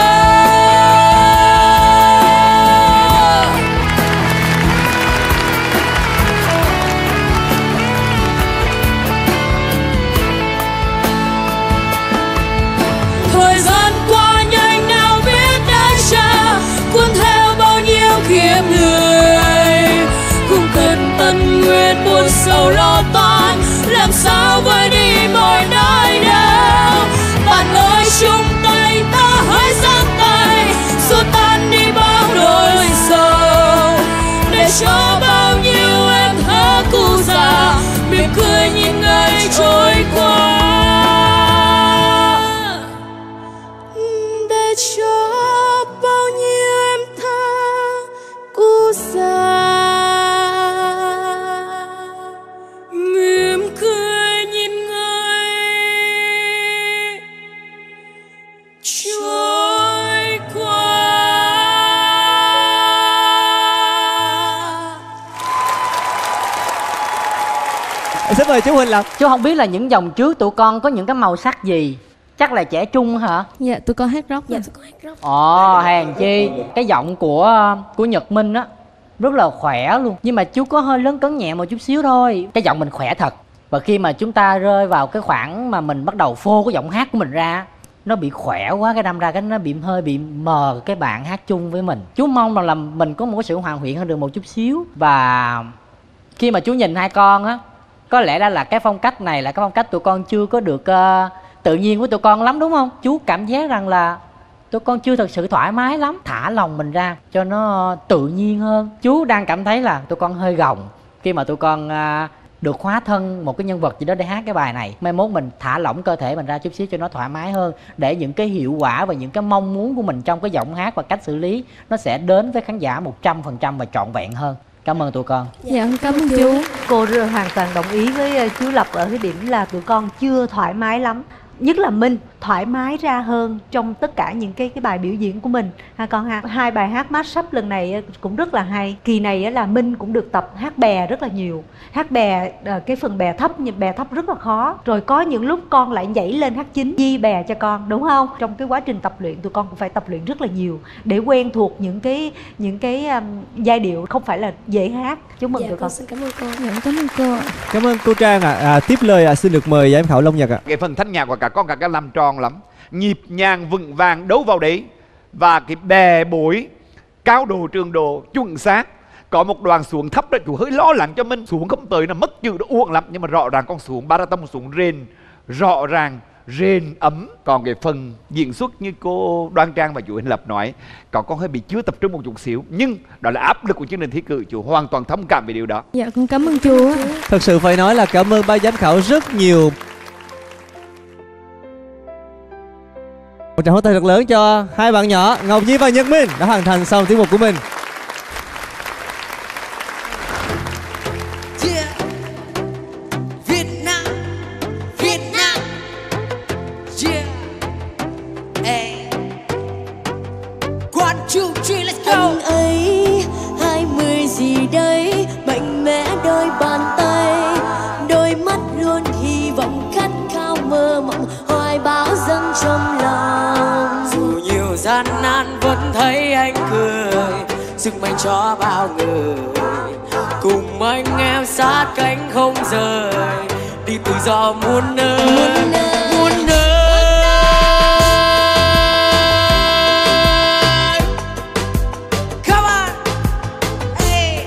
Thời gian qua nhanh nào biết đã cha, cuốn theo bao nhiêu kiếp người. Cùng cần tận nguyện buồn sầu lo toan, làm sao vơi đi mọi nỗi đau. Bạn ơi chung tay ta hãy giang tay, xua tan đi bao nỗi sầu, để cho bao nhiêu em thơ cụ già mỉm cười nhìn ngày trôi qua. Để cho bao nhiêu em thơ cụ già mỉm cười nhìn người trôi qua. Xin mời chú Huỳnh Lập. Chú không biết là những dòng trước tụi con có những cái màu sắc gì? Chắc là trẻ trung hả? Dạ tụi con hát rock. Dạ tụi con hát rock. Ồ, hèn chi. Cái giọng của Nhật Minh á rất là khỏe luôn. Nhưng mà chú có hơi lớn cấn nhẹ một chút xíu thôi. Cái giọng mình khỏe thật. Và khi mà chúng ta rơi vào cái khoảng mà mình bắt đầu phô cái giọng hát của mình ra, nó bị khỏe quá, cái đâm ra cái nó hơi bị mờ cái bạn hát chung với mình. Chú mong rằng là mình có một cái sự hoàn thiện hơn được một chút xíu. Và khi mà chú nhìn hai con á, có lẽ là cái phong cách này là cái phong cách tụi con chưa có được tự nhiên của tụi con lắm, đúng không? Chú cảm giác rằng là tụi con chưa thật sự thoải mái lắm, thả lòng mình ra cho nó tự nhiên hơn. Chú đang cảm thấy là tụi con hơi gồng khi mà tụi con được hóa thân một cái nhân vật gì đó để hát cái bài này. Mai mốt mình thả lỏng cơ thể mình ra chút xíu cho nó thoải mái hơn, để những cái hiệu quả và những cái mong muốn của mình trong cái giọng hát và cách xử lý nó sẽ đến với khán giả 100% và trọn vẹn hơn. Cảm ơn tụi con. Dạ cảm ơn chú. Cô hoàn toàn đồng ý với chú Lập ở cái điểm là tụi con chưa thoải mái lắm. Nhất là Minh thoải mái ra hơn trong tất cả những cái bài biểu diễn của mình ha con ha. Hai bài hát mashup lần này cũng rất là hay. Kỳ này là Minh cũng được tập hát bè rất là nhiều. Hát bè cái phần bè thấp, nhưng bè thấp rất là khó. Rồi có những lúc con lại nhảy lên hát chính di bè cho con, đúng không? Trong cái quá trình tập luyện tụi con cũng phải tập luyện rất là nhiều để quen thuộc những cái giai điệu không phải là dễ hát. Chúc mừng tụi con. Xin cảm ơn cô. Dạ, cảm ơn cô. Cảm ơn cô Trang ạ. Tiếp lời xin được mời giám khảo Long Nhật ạ. Cái phần thanh nhạc của cả con cả làm tròn lắm, nhịp nhàng vững vàng đấu vào đấy. Và cái bè bối cao độ trường độ chuẩn xác. Có một đoạn xuống thấp đó chú hơi lo lắng cho mình, xuống không tới là mất chữ nó uổng lắm. Nhưng mà rõ ràng con xuống baratom xuống rền rõ ràng rền ấm. Còn cái phần diễn xuất như cô Đoan Trang và chú Huỳnh Lập nói, con hơi bị chưa tập trung một chút xíu, nhưng đó là áp lực của chương trình thi cử, chú hoàn toàn thông cảm về điều đó. Dạ con cảm ơn chú. Thật sự phải nói là cảm ơn ban giám khảo rất nhiều. Một tràng pháo tay thật lớn cho hai bạn nhỏ Ngọc Nhi và Nhật Minh đã hoàn thành xong tiết mục của mình. Yeah. Việt Nam, Việt Nam. Yeah. Hey. 1, 2, 3, let's go. Anh ấy 20 gì đấy, mạnh mẽ đôi bàn tay, đôi mắt luôn hy vọng khát khao mơ mộng, hoài bão dâng trong lòng. Dù nhiều gian nan vẫn thấy anh cười, sức mạnh cho bao người. Cùng anh em sát cánh không rời, đi tự do muôn nơi, muôn nơi. Come on, hey.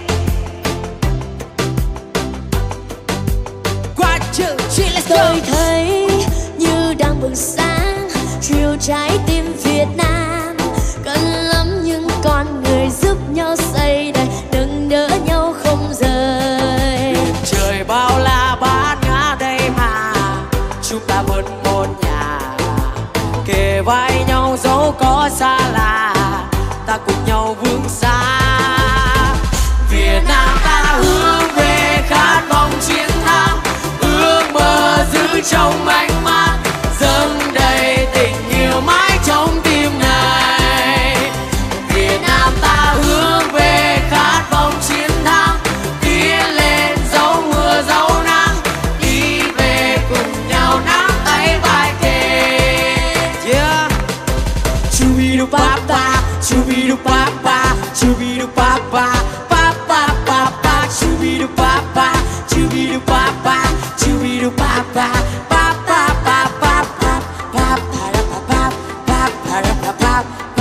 1, 2, 3, let's go. Tôi thấy như đang bừng sáng, chiều trái tim Việt Nam. Cần lắm những con người giúp nhau xây đài, nâng đỡ nhau không rời. Trời bao la bát ngát đây mà, chúng ta vẫn một nhà. Kề vai nhau dẫu có xa lạ, ta cùng nhau vươn xa. Việt Nam ta hướng về khát vọng chiến thắng, ước mơ giữ trong ánh mắt, dâng đầy tình yêu mãi trong tim này. Việt Nam ta hướng về khát vọng chiến thắng, tiến lên dẫu mưa dẫu nắng, đi về cùng nhau nắm tay vai kề. Yeah. Chubidu papa, chubidu papa, chubidu papa, papa papa, chubidu papa, chubidu papa, chubidu papa, papa papa, papa papa, papa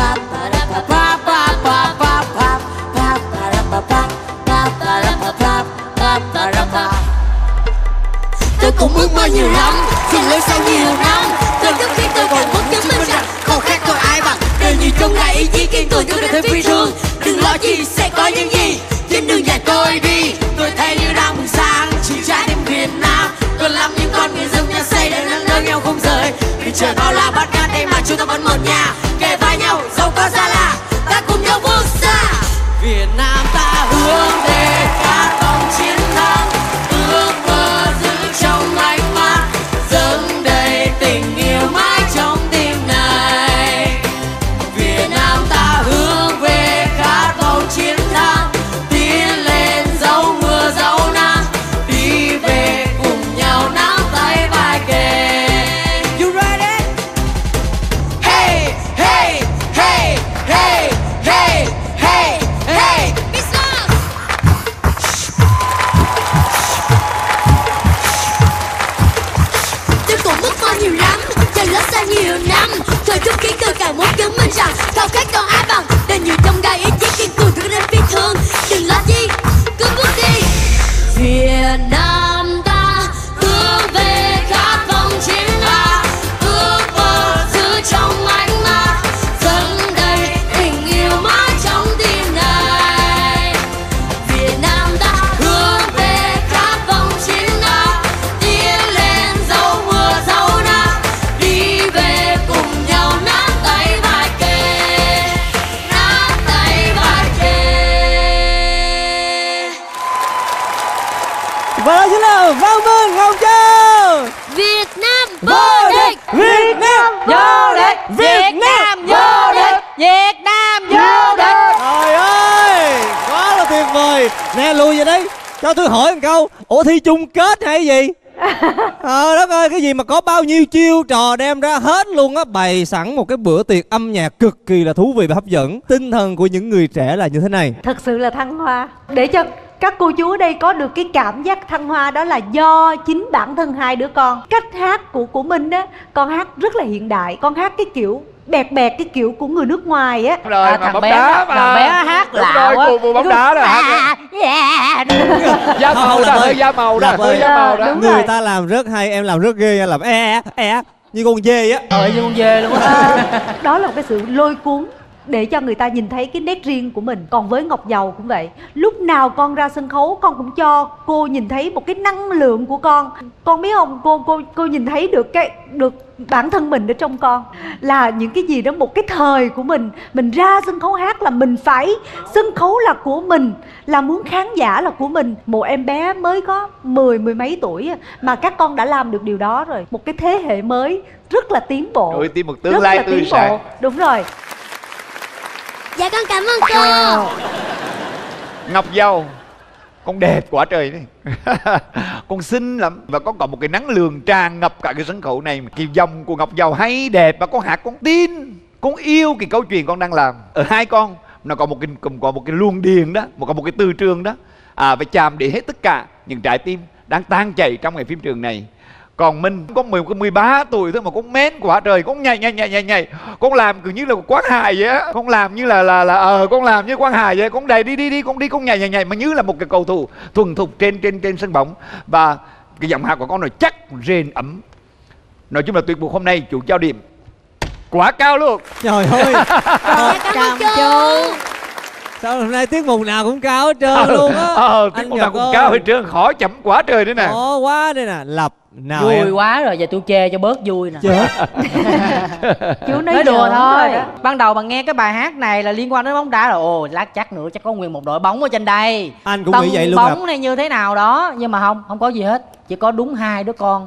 papa. Tôi cũng ước mơ nhiều lắm, dừng lên sau nhiều năm. Tôi thức khi tôi còn muốn chứng minh rằng không khác tôi ai bằng. Đời như trong ngày ý chí kiên cường, tôi đã thấy phi thường. Đừng lo gì sẽ có những gì trên đường dài tôi đi. Tôi thấy như đang bừng sáng, chỉ trái tim Việt Nam. Còn lắm những con người giúp nhau xây để nâng đỡ nhau không rời. Vì trời bao la bát ngát đây mà chúng ta vẫn một nhà. Kề vai nhau dẫu có xa lạ, ta cùng nhau vươn xa. Việt Nam ta hướng về khát vọng chiến thắng, ước mơ giữ trong ánh mắt, dâng đầy tình yêu mãi trong tim này. Việt Nam ta hướng về khát vọng chiến thắng, tiến lên dẫu mưa dẫu nắng, đi về cùng nhau nắm tay vai kề. You ready? Hey, hey, hey, hey, hey, hey, hey. Tôi cũng ước mơ nhiều lắm, trời lớn xa nhiều năm. Thời trung kiến tôi càng muốn chứng minh rằng không khác còn ai bằng. Đời nhiều trong gai ý chí kiên cường tôi đến phi thường. Đừng lo gì, cứ bước đi. Việt Nam ta hướng về khát vọng chiến thắng, ước mơ giữ trong ánh mắt, dâng đầy tình yêu mãi trong tim này. Việt Nam ta hướng về khát vọng chiến thắng, tiến lên dẫu mưa dẫu nắng, đi về cùng nhau nắm tay vai kề, nắm tay vai kề. Và đó chính là Văn Minh Ngọc Châu. Việt Nam vô địch. Việt Nam Vô địch, Việt Nam vô địch, Việt Nam vô địch. Trời ơi, quá là tuyệt vời. Nè lùi về đây, cho tôi hỏi một câu. Ủa thi chung kết hay gì? Đất ơi, cái gì mà có bao nhiêu chiêu trò đem ra hết luôn á. Bày sẵn một cái bữa tiệc âm nhạc cực kỳ là thú vị và hấp dẫn. Tinh thần của những người trẻ là như thế này. Thật sự là thăng hoa. Để cho các cô chú ở đây có được cái cảm giác thăng hoa, đó là do chính bản thân hai đứa con. Cách hát của Minh á, con hát rất là hiện đại. Con hát cái kiểu bẹt cái kiểu của người nước ngoài á. Rồi mà thằng bóng bé đá mà. thằng bé hát Đúng lạ rồi, quá. cô bóng đá đó hả? Da màu đó, hơi da màu đó, hơi da màu đó. Người ta làm rất hay, em làm rất ghê, em làm Như con dê á. Như con dê luôn á. Đó là một cái sự lôi cuốn để cho người ta nhìn thấy cái nét riêng của mình. Còn với Ngọc Dầu cũng vậy, lúc nào con ra sân khấu con cũng cho cô nhìn thấy một cái năng lượng của con biết không, cô nhìn thấy được bản thân mình ở trong con là những cái gì đó, một cái thời của mình ra sân khấu hát là mình phải, sân khấu là của mình, là muốn khán giả là của mình. Một em bé mới có mười mấy tuổi mà các con đã làm được điều đó rồi. Một cái thế hệ mới rất là tiến bộ. Rồi tìm một tương lai tươi sáng. Đúng rồi. Dạ con cảm ơn cô. Ngọc Dầu, con đẹp quá trời đấy. Con xinh lắm và con có một cái năng lượng tràn ngập cả cái sân khấu này. Cái dòng của Ngọc Dầu hay đẹp và con hát con tin, con yêu cái câu chuyện con đang làm. Ở hai con nó có một cái luồng điền đó, có một cái từ trường đó, phải chạm đến hết tất cả những trái tim đang tan chảy trong cái phim trường này. Còn mình có 13 tuổi thôi mà con mến quá trời, con nhảy, con làm cứ như là Quang Hải vậy á, con làm như là con làm như Quang Hải vậy, con đầy đi, con nhảy mà như là một cái cầu thủ thuần thục trên sân bóng. Và cái giọng hát của con nó chắc, rền ấm. Nói chung là tuyệt vời. Hôm nay chú trao điểm quá cao luôn. Trời ơi. Cảm ơn chú. Sao hôm nay tiết mục nào cũng cao hết trơn luôn á. Tiết mục nào cũng cao hết trơn, khó chấm quá trời nữa nè. Khó quá đây nè. Lập nào vui em? Quá rồi, giờ tôi chê cho bớt vui nè. Chết. Chú nói đùa thôi. Ban đầu mà nghe cái bài hát này là liên quan đến bóng đá rồi, lát chắc nữa chắc có nguyên một đội bóng ở trên đây. Anh cũng nghĩ vậy luôn. Bóng này như thế nào đó, nhưng mà không có gì hết, chỉ có đúng hai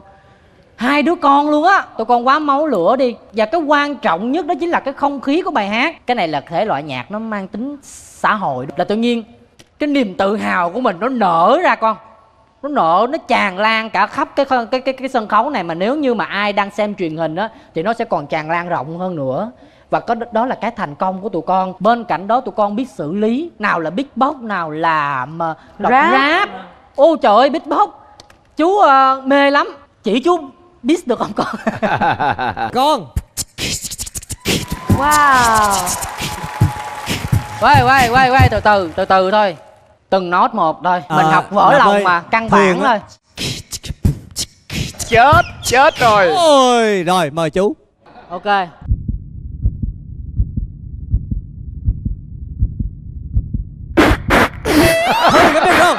đứa con luôn á. Tụi con quá máu lửa đi. Và cái quan trọng nhất đó chính là cái không khí của bài hát. Cái này là thể loại nhạc nó mang tính xã hội, là tự nhiên cái niềm tự hào của mình nó nở ra con. Nó tràn lan cả khắp cái sân khấu này. Mà nếu như mà ai đang xem truyền hình á thì nó sẽ còn tràn lan rộng hơn nữa. Và đó là cái thành công của tụi con. Bên cạnh đó tụi con biết xử lý, nào là beatbox, nào là rap. Ô trời ơi, beatbox chú mê lắm. Chỉ chú biết được không con? Con. Wow. Quay từ từ thôi. Từng nốt một thôi. Mình học vỡ lòng ơi, mà căn bản thôi. Chết rồi. Ôi, rồi mời chú. Ok. Thôi có được không?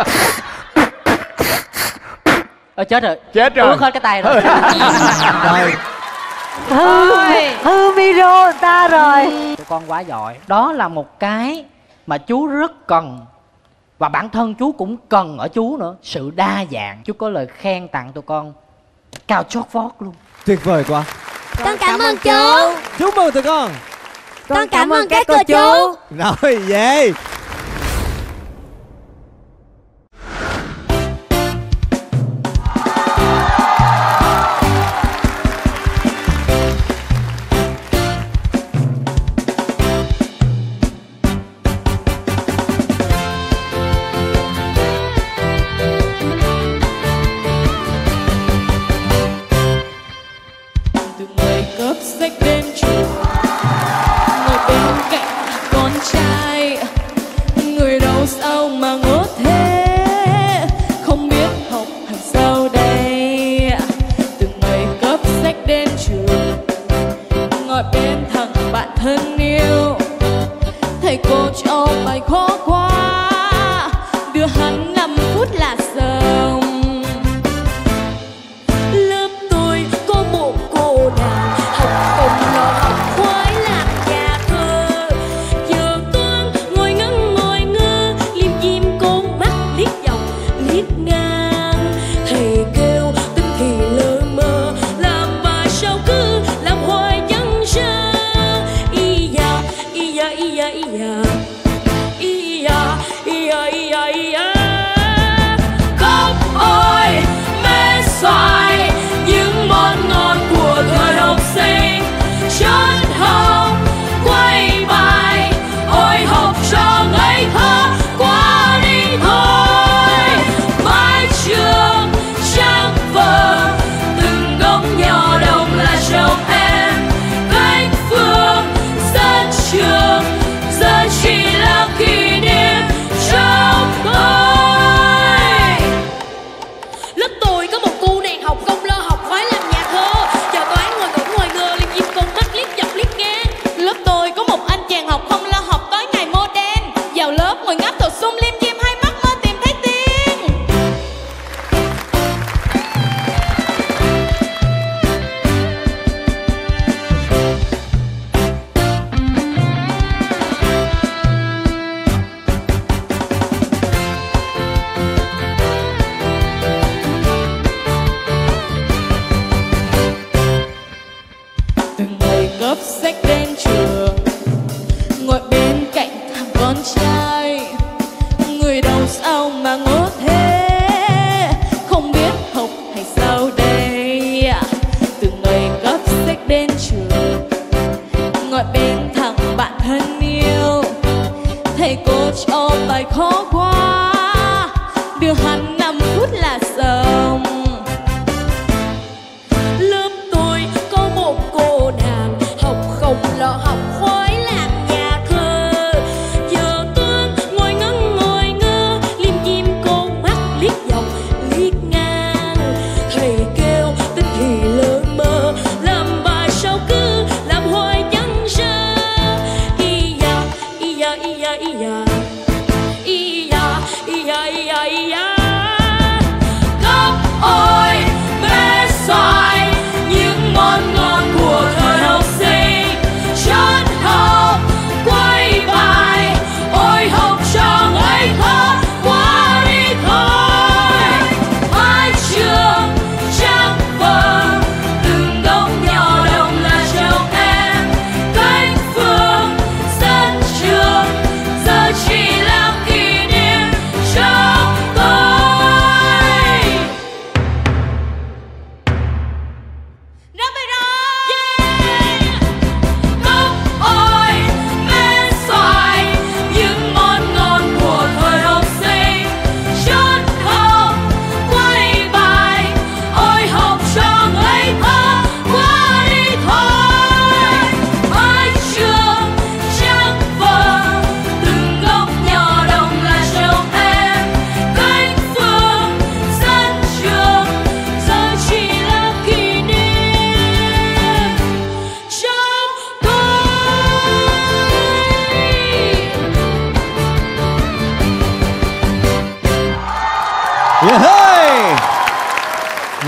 Chết rồi. Ướt hết cái tay rồi. Rồi. Hư micro ta rồi. Tụi con quá giỏi. Đó là một cái mà chú rất cần. Và bản thân chú cũng cần ở chú nữa, sự đa dạng. Chú có lời khen tặng tụi con cao chót vót luôn. Tuyệt vời quá. Con cảm ơn chú. Chúc mừng tụi con. Con cảm ơn các cô chú. Rồi về.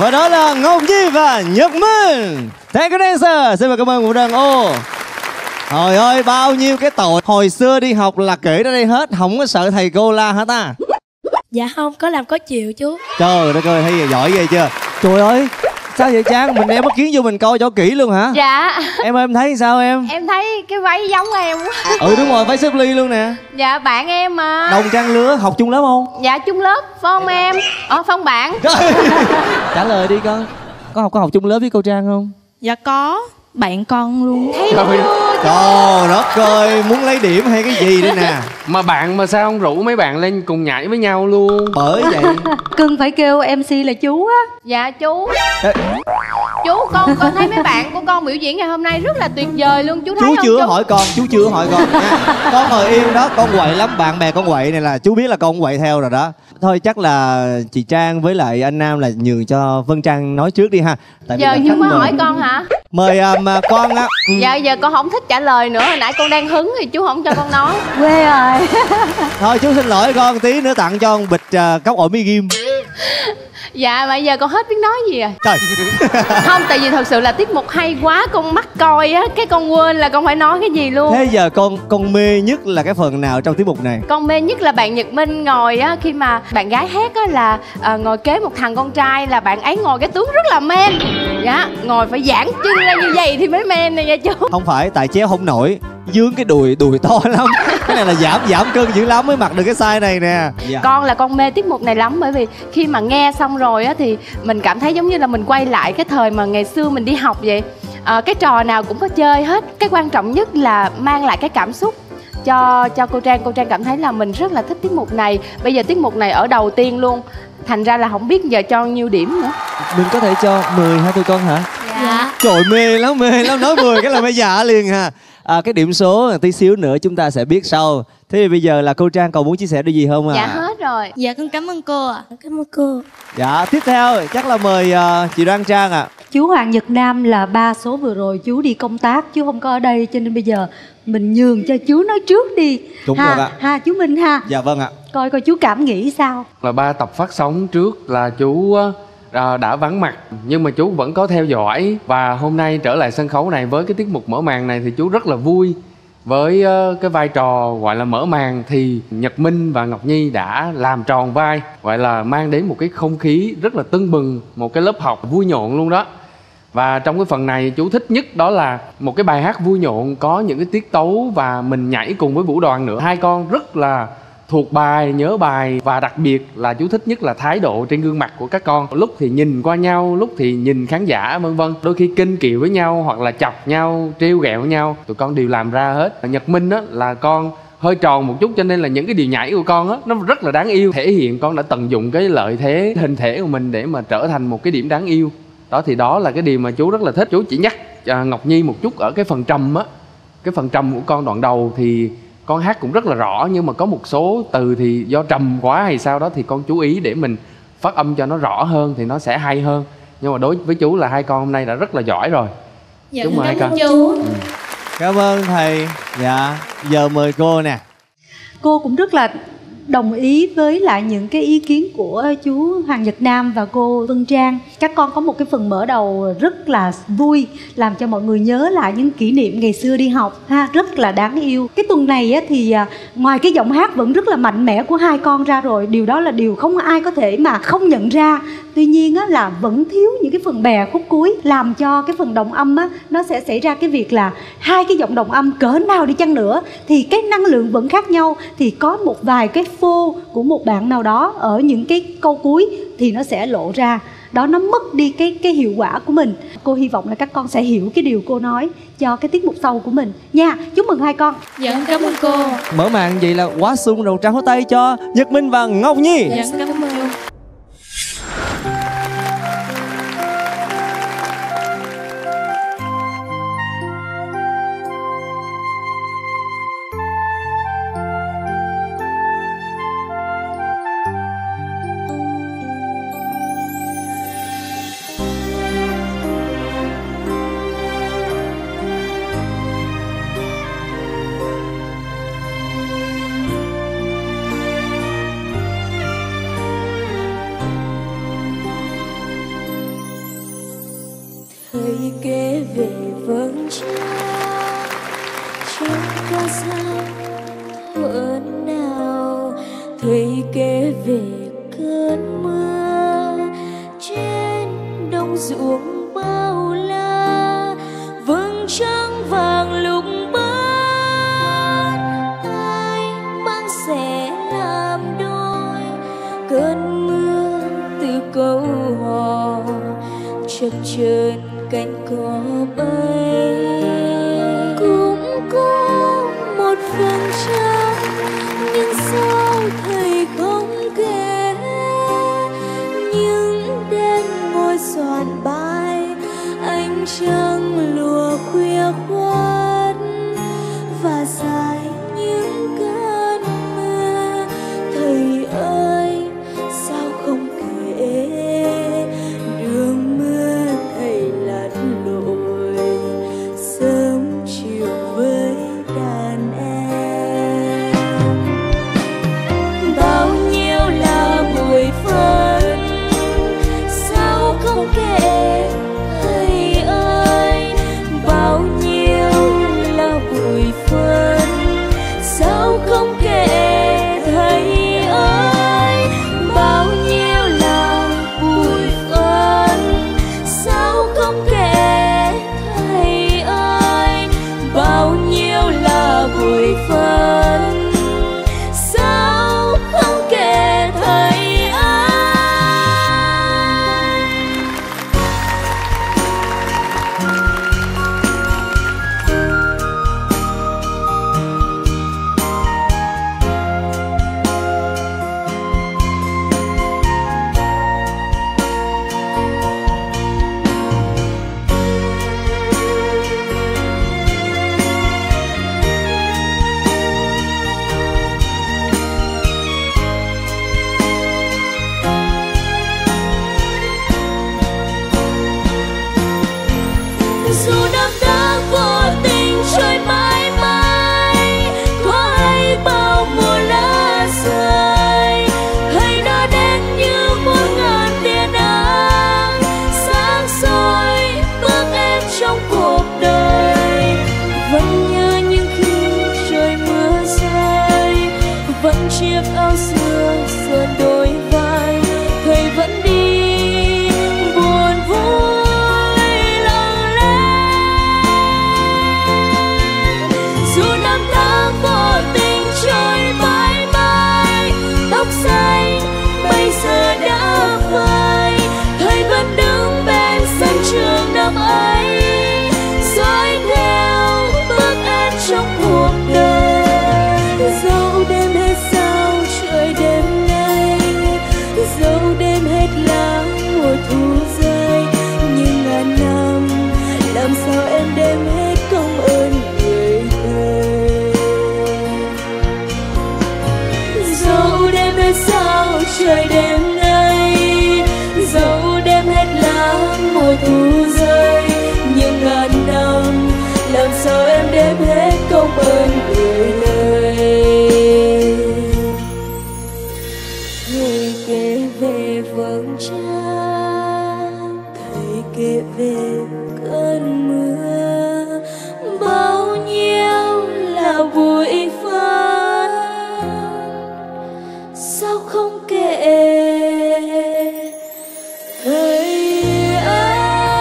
Và đó là Ngọc Nhi và Nhật Minh. Thank you dancer. Xin mời cảm ơn một đàn ô. Trời ơi, bao nhiêu cái tội hồi xưa đi học là kể ra đây hết, không có sợ thầy cô la hả ta? Dạ không, có làm có chịu chú. Trời đất ơi, thấy giỏi ghê chưa? Trời ơi, sao vậy Trang? Mình đem mắt kiến vô mình coi cho kỹ luôn hả? Dạ. Em ơi, em thấy sao em? Em thấy cái váy giống em quá. Ừ đúng rồi, váy xếp ly luôn nè. Dạ bạn em mà. Đồng trang lứa, học chung lớp không? Dạ chung lớp, phải không em? Phải không bạn? Trả lời đi con. Có học chung lớp với cô Trang không? Dạ có, bạn con luôn. Thấy Trời đất ơi, muốn lấy điểm hay cái gì đây nè. Mà bạn mà sao không rủ mấy bạn lên cùng nhảy với nhau luôn? Bởi vậy Cưng phải kêu MC là chú á. Dạ chú. Ê. Chú con thấy mấy bạn của con biểu diễn ngày hôm nay rất là tuyệt vời luôn. Chú thấy chú không chưa hỏi con, chú chưa hỏi con nha. Con ngồi yên đó, con quậy lắm. Bạn bè con quậy này là chú biết là con quậy theo rồi đó. Thôi chắc là chị Trang với lại anh Nam là nhường cho Vân Trang nói trước đi ha. Tại vì Giờ là chú khách mới mời. hỏi con hả? Mời mà con á. Dạ giờ con không thích trả lời nữa. Hồi nãy con đang hứng thì chú không cho con nói. Quê rồi. Thôi chú xin lỗi con, tí nữa tặng cho con bịch cốc ổi mi ghim. Dạ mà giờ con hết biết nói gì rồi. Trời. Không, tại vì thật sự là tiết mục hay quá, con mắc coi á, cái con quên là con phải nói cái gì luôn. Thế giờ con mê nhất là cái phần nào trong tiết mục này? Con mê nhất là bạn Nhật Minh ngồi á, khi mà bạn gái hát á là ngồi kế một thằng con trai, là bạn ấy ngồi cái tướng rất là men. Dạ, ngồi phải giãn chân ra như vậy thì mới men này nha chú. Không phải, tại chéo không nổi, dướng cái đùi to lắm. Cái này là giảm cân dữ lắm mới mặc được cái size này nè. Dạ. Con là con mê tiết mục này lắm, bởi vì khi mà nghe xong rồi á thì mình cảm thấy giống như là mình quay lại cái thời mà ngày xưa mình đi học vậy. Cái trò nào cũng có chơi hết. Cái quan trọng nhất là mang lại cái cảm xúc cho cô Trang. Cô Trang cảm thấy là mình rất là thích tiết mục này. Bây giờ tiết mục này ở đầu tiên luôn, thành ra là không biết giờ cho nhiêu điểm nữa. Mình có thể cho 10 hả tụi con hả? Dạ. Trời mê lắm, nói 10 cái là mê dạ liền hà. Cái điểm số tí xíu nữa chúng ta sẽ biết sau. Thế thì bây giờ là cô Trang còn muốn chia sẻ điều gì không ạ? Dạ hết rồi. Dạ con cảm ơn cô ạ. Cảm ơn cô. Dạ tiếp theo chắc là mời chị Đoan Trang ạ. Chú Hoàng Nhật Nam là 3 số vừa rồi chú đi công tác, chú không có ở đây, cho nên bây giờ mình nhường cho chú nói trước đi. Đúng ha, rồi ạ. ha chú Minh ha. Dạ vâng ạ. Coi chú cảm nghĩ sao. Là 3 tập phát sóng trước là chú đã vắng mặt, nhưng mà chú vẫn có theo dõi. Và hôm nay trở lại sân khấu này với cái tiết mục mở màn này thì chú rất là vui. Với cái vai trò gọi là mở màn thì Nhật Minh và Ngọc Nhi đã làm tròn vai, gọi là mang đến một cái không khí rất là tưng bừng, một cái lớp học vui nhộn luôn đó. Và trong cái phần này chú thích nhất đó là một cái bài hát vui nhộn, có những cái tiết tấu và mình nhảy cùng với vũ đoàn nữa. Hai con rất là thuộc bài, nhớ bài, và đặc biệt là chú thích nhất là thái độ trên gương mặt của các con. Lúc thì nhìn qua nhau, lúc thì nhìn khán giả vân vân. Đôi khi kinh kiệu với nhau hoặc là chọc nhau, trêu ghẹo nhau, tụi con đều làm ra hết. Nhật Minh á là con hơi tròn một chút, cho nên là những cái điều nhảy của con á nó rất là đáng yêu, thể hiện con đã tận dụng cái lợi thế hình thể của mình để mà trở thành một cái điểm đáng yêu. Đó thì đó là cái điều mà chú rất là thích. Chú chỉ nhắc Ngọc Nhi một chút ở cái phần trầm á. Cái phần trầm của con đoạn đầu thì con hát cũng rất là rõ, nhưng mà có một số từ thì do trầm quá hay sao đó thì con chú ý để mình phát âm cho nó rõ hơn thì nó sẽ hay hơn. Nhưng mà đối với chú là hai con hôm nay đã rất là giỏi rồi. Dạ Chúc mừng hai con. chú. Cảm ơn thầy. Dạ, giờ mời cô nè. Cô cũng rất là đồng ý với lại những cái ý kiến của chú Hoàng Nhật Nam và cô Vân Trang. Các con có một cái phần mở đầu rất là vui, làm cho mọi người nhớ lại những kỷ niệm ngày xưa đi học ha, rất là đáng yêu. Cái tuần này á, thì ngoài cái giọng hát vẫn rất là mạnh mẽ của hai con ra rồi, điều đó là điều không ai có thể mà không nhận ra. Tuy nhiên á, là vẫn thiếu những cái phần bè khúc cuối, làm cho cái phần đồng âm á, nó sẽ xảy ra cái việc là hai cái giọng đồng âm cỡ nào đi chăng nữa thì cái năng lượng vẫn khác nhau, thì có một vài cái phô của một bạn nào đó ở những cái câu cuối thì nó sẽ lộ ra. Đó, nó mất đi cái hiệu quả của mình. Cô hy vọng là các con sẽ hiểu cái điều cô nói cho cái tiết mục sau của mình nha. Chúc mừng hai con. Dạ cảm ơn cô. Mở màn vậy là quá sung rồi, trao tay cho Nhật Minh và Ngọc Nhi. Dạ cảm ơn. thầy kể về vầng trăng chẳng có sao hơn nào, thầy kể về cơn mưa trên đồng ruộng bao la, vầng trăng vàng lúc bát ai mang sẽ làm đôi, cơn mưa từ câu hò chập chờn cánh cỏ bay. Cũng có một vầng trăng nhưng sao thầy không kể, những đêm ngồi soạn bài ánh trăng lùa khuya khoát và dài những cơn mưa. Thầy ơi sao không kể, đường mưa thầy lặn lội sớm chiều với đàn em. Bao nhiêu là bụi phấn sao không kể thầy ơi, bao nhiêu là bụi phấn sao không kể thầy ơi, bao nhiêu là bụi phấn sao không kể thầy ơi, bao nhiêu là bụi phấn sao không kể thầy ơi. Dù năm tháng vô tình trôi mãi mãi, có hay bao mùa lá rơi, hay nó đến như muôn ngàn tia nắng sáng soi bước em trong cuộc đời. Vẫn nhớ những khi trời mưa rơi, vẫn chiếc áo xưa sơn đôi vai, thầy vẫn đi buồn vui lặng lẽ. Dù năm tháng vô tình trôi mãi mãi, tóc xanh bây giờ đã phai, thầy vẫn đứng bên sân trường năm ấy, dõi theo bước em trong cuộc đời. Dẫu đêm hết sao trời đêm nay, dẫu đêm hết lá mùa thu rơi, nhưng ngàn năm làm sao em đêm hết công ơn người thầy. Dẫu đêm hết sao trời đêm nay, dẫu đêm hết lá mùa thu rơi, nhưng ngàn năm làm sao em đêm hết công ơn người thầy. Thầy kể về vầng trăng, thầy kể về cơn mưa, bao nhiêu là bụi phấn sao không kể thầy ơi.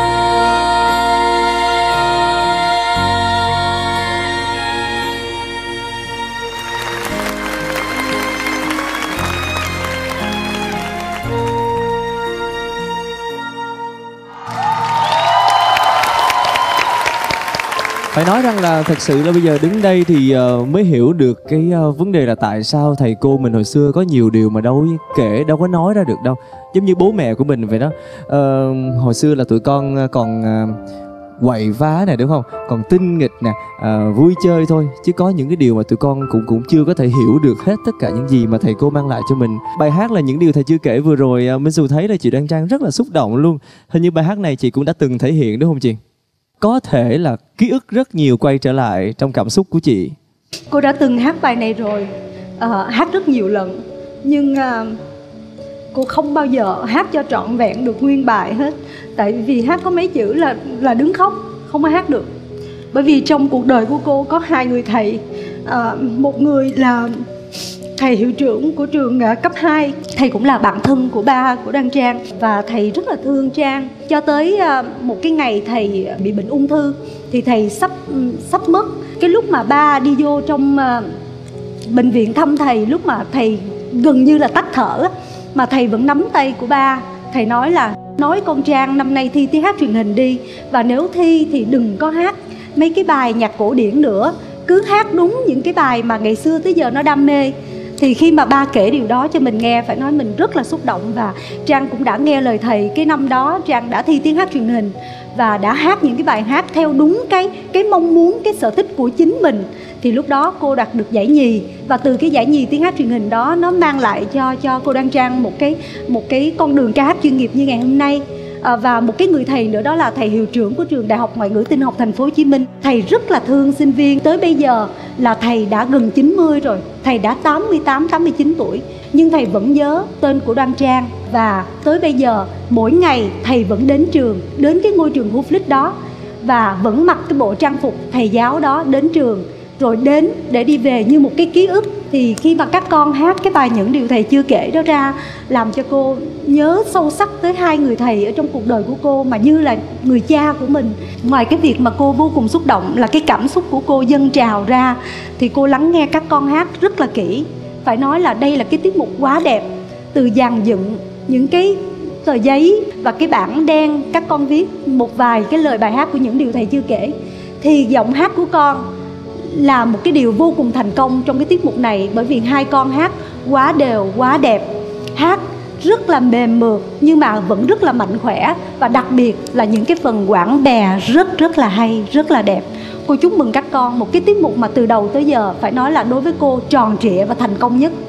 Phải nói rằng là thật sự là bây giờ đứng đây thì mới hiểu được cái vấn đề là tại sao thầy cô mình hồi xưa có nhiều điều mà đâu kể, đâu có nói ra được đâu. Giống như bố mẹ của mình vậy đó. Hồi xưa là tụi con còn quậy phá nè, đúng không? Còn tinh nghịch nè, vui chơi thôi. Chứ có những cái điều mà tụi con cũng chưa có thể hiểu được hết tất cả những gì mà thầy cô mang lại cho mình. Bài hát là những điều thầy chưa kể vừa rồi, Minh Xu thấy là chị Đoan Trang rất là xúc động luôn. Hình như bài hát này chị cũng đã từng thể hiện đúng không chị? Có thể là ký ức rất nhiều quay trở lại trong cảm xúc của chị. Cô đã từng hát bài này rồi, hát rất nhiều lần. Nhưng cô không bao giờ hát cho trọn vẹn được nguyên bài hết. Tại vì hát có mấy chữ là đứng khóc, không có hát được. Bởi vì trong cuộc đời của cô có hai người thầy. Một người là thầy hiệu trưởng của trường cấp 2. Thầy cũng là bạn thân của ba của Đăng Trang. Và thầy rất là thương Trang. Cho tới một cái ngày thầy bị bệnh ung thư thì thầy sắp mất. Cái lúc mà ba đi vô trong bệnh viện thăm thầy, lúc mà thầy gần như là tắt thở, mà thầy vẫn nắm tay của ba. Thầy nói là nói con Trang năm nay thi tiếng hát truyền hình đi, và nếu thi thì đừng có hát mấy cái bài nhạc cổ điển nữa, cứ hát đúng những cái bài mà ngày xưa tới giờ nó đam mê. Thì khi mà ba kể điều đó cho mình nghe, phải nói mình rất là xúc động. Và Trang cũng đã nghe lời thầy. Cái năm đó Trang đã thi tiếng hát truyền hình và đã hát những cái bài hát theo đúng cái mong muốn, cái sở thích của chính mình. Thì lúc đó cô đạt được giải nhì. Và từ cái giải nhì tiếng hát truyền hình đó, nó mang lại cho cô Đăng Trang một cái con đường ca hát chuyên nghiệp như ngày hôm nay. Và một cái người thầy nữa đó là thầy hiệu trưởng của trường Đại học Ngoại ngữ Tin học Thành phố Hồ Chí Minh. Thầy rất là thương sinh viên. Tới bây giờ là thầy đã gần 90 rồi. Thầy đã 88, 89 tuổi. Nhưng thầy vẫn nhớ tên của Đoan Trang. Và tới bây giờ mỗi ngày thầy vẫn đến trường, đến cái ngôi trường Huflix đó, và vẫn mặc cái bộ trang phục thầy giáo đó đến trường, rồi đến để đi về như một cái ký ức. Thì khi mà các con hát cái bài Những Điều Thầy Chưa Kể đó ra, làm cho cô nhớ sâu sắc tới hai người thầy ở trong cuộc đời của cô, mà như là người cha của mình. Ngoài cái việc mà cô vô cùng xúc động là cái cảm xúc của cô dâng trào ra, thì cô lắng nghe các con hát rất là kỹ. Phải nói là đây là cái tiết mục quá đẹp. Từ dàn dựng những cái tờ giấy và cái bảng đen, các con viết một vài cái lời bài hát của Những Điều Thầy Chưa Kể, thì giọng hát của con là một cái điều vô cùng thành công trong cái tiết mục này. Bởi vì hai con hát quá đều, quá đẹp, hát rất là mềm mượt nhưng mà vẫn rất là mạnh khỏe. Và đặc biệt là những cái phần quảng bè rất là hay, rất là đẹp. Cô chúc mừng các con, một cái tiết mục mà từ đầu tới giờ phải nói là đối với cô tròn trịa và thành công nhất.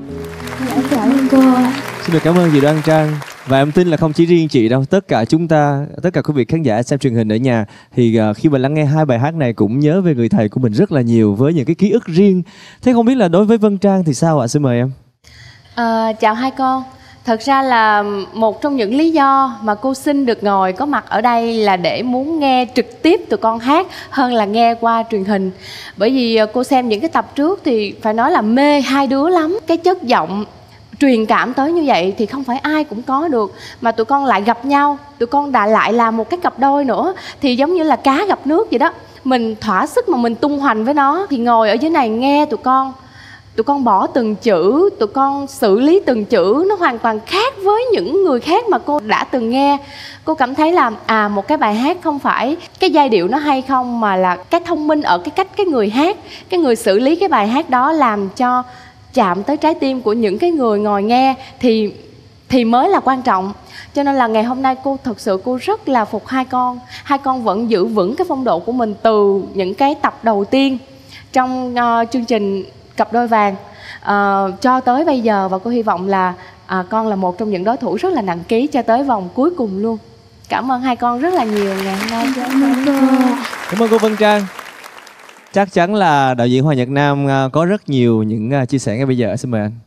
Cảm ơn cô. Xin được cảm ơn chị Đoan Trang. Và em tin là không chỉ riêng chị đâu, tất cả chúng ta, tất cả quý vị khán giả xem truyền hình ở nhà thì khi mà lắng nghe hai bài hát này cũng nhớ về người thầy của mình rất là nhiều, với những cái ký ức riêng. Thế không biết là đối với Vân Trang thì sao ạ? Xin mời em. Chào hai con. Thật ra là một trong những lý do mà cô xin được ngồi có mặt ở đây là để muốn nghe trực tiếp tụi con hát hơn là nghe qua truyền hình. Bởi vì cô xem những cái tập trước thì phải nói là mê hai đứa lắm. Cái chất giọng truyền cảm tới như vậy thì không phải ai cũng có được. Mà tụi con lại gặp nhau, tụi con đã lại là một cái cặp đôi nữa, thì giống như là cá gặp nước vậy đó. Mình thỏa sức mà mình tung hoành với nó. Thì ngồi ở dưới này nghe tụi con bỏ từng chữ, tụi con xử lý từng chữ, nó hoàn toàn khác với những người khác mà cô đã từng nghe. Cô cảm thấy là một cái bài hát không phải cái giai điệu nó hay không, mà là cái thông minh ở cái cách cái người hát, cái người xử lý cái bài hát đó làm cho chạm tới trái tim của những cái người ngồi nghe thì mới là quan trọng. Cho nên là ngày hôm nay cô thật sự cô rất là phục hai con. Hai con vẫn giữ vững cái phong độ của mình từ những cái tập đầu tiên trong chương trình Cặp Đôi Vàng cho tới bây giờ. Và cô hy vọng là con là một trong những đối thủ rất là nặng ký cho tới vòng cuối cùng luôn. Cảm ơn hai con rất là nhiều ngày hôm nay. Cảm ơn cô Vân Trang. Chắc chắn là đạo diễn Hoàng Nhật Nam có rất nhiều những chia sẻ ngay bây giờ. Xin mời anh.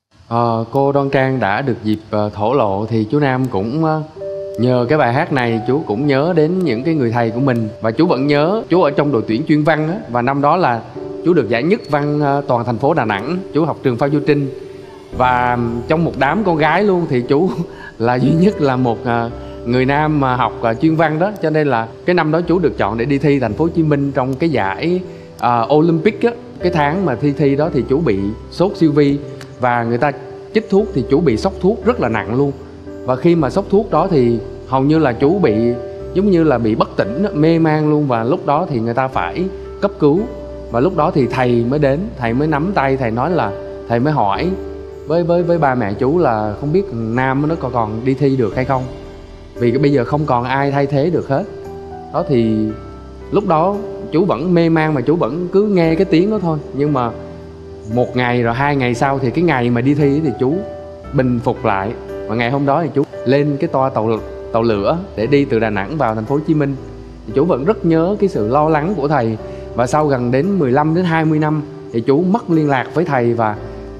Cô Đoan Trang đã được dịp thổ lộ thì chú Nam cũng nhờ cái bài hát này chú cũng nhớ đến những cái người thầy của mình. Và chú vẫn nhớ chú ở trong đội tuyển chuyên văn á, và năm đó là chú được giải nhất văn toàn thành phố Đà Nẵng. Chú học trường Phan Chu Trinh. Và trong một đám con gái luôn thì chú là duy nhất là một người nam mà học chuyên văn đó. Cho nên là cái năm đó chú được chọn để đi thi thành phố Hồ Chí Minh trong cái giải Olympic á. Cái tháng mà thi đó thì chú bị sốt siêu vi và người ta chích thuốc thì chú bị sốc thuốc rất là nặng luôn. Và khi mà sốc thuốc đó thì hầu như là chú bị giống như là bị bất tỉnh, mê man luôn. Và lúc đó thì người ta phải cấp cứu. Và lúc đó thì thầy mới đến, thầy mới nắm tay, thầy nói là thầy mới hỏi với ba mẹ chú là không biết Nam nó còn đi thi được hay không, vì bây giờ không còn ai thay thế được hết. Đó thì lúc đó chú vẫn mê man mà chú vẫn cứ nghe cái tiếng đó thôi. Nhưng mà một ngày rồi 2 ngày sau thì cái ngày mà đi thi thì chú bình phục lại. Và ngày hôm đó thì chú lên cái toa tàu lửa để đi từ Đà Nẵng vào thành phố Hồ Chí Minh. Thì chú vẫn rất nhớ cái sự lo lắng của thầy. Và sau gần đến 15 đến 20 năm thì chú mất liên lạc với thầy. Và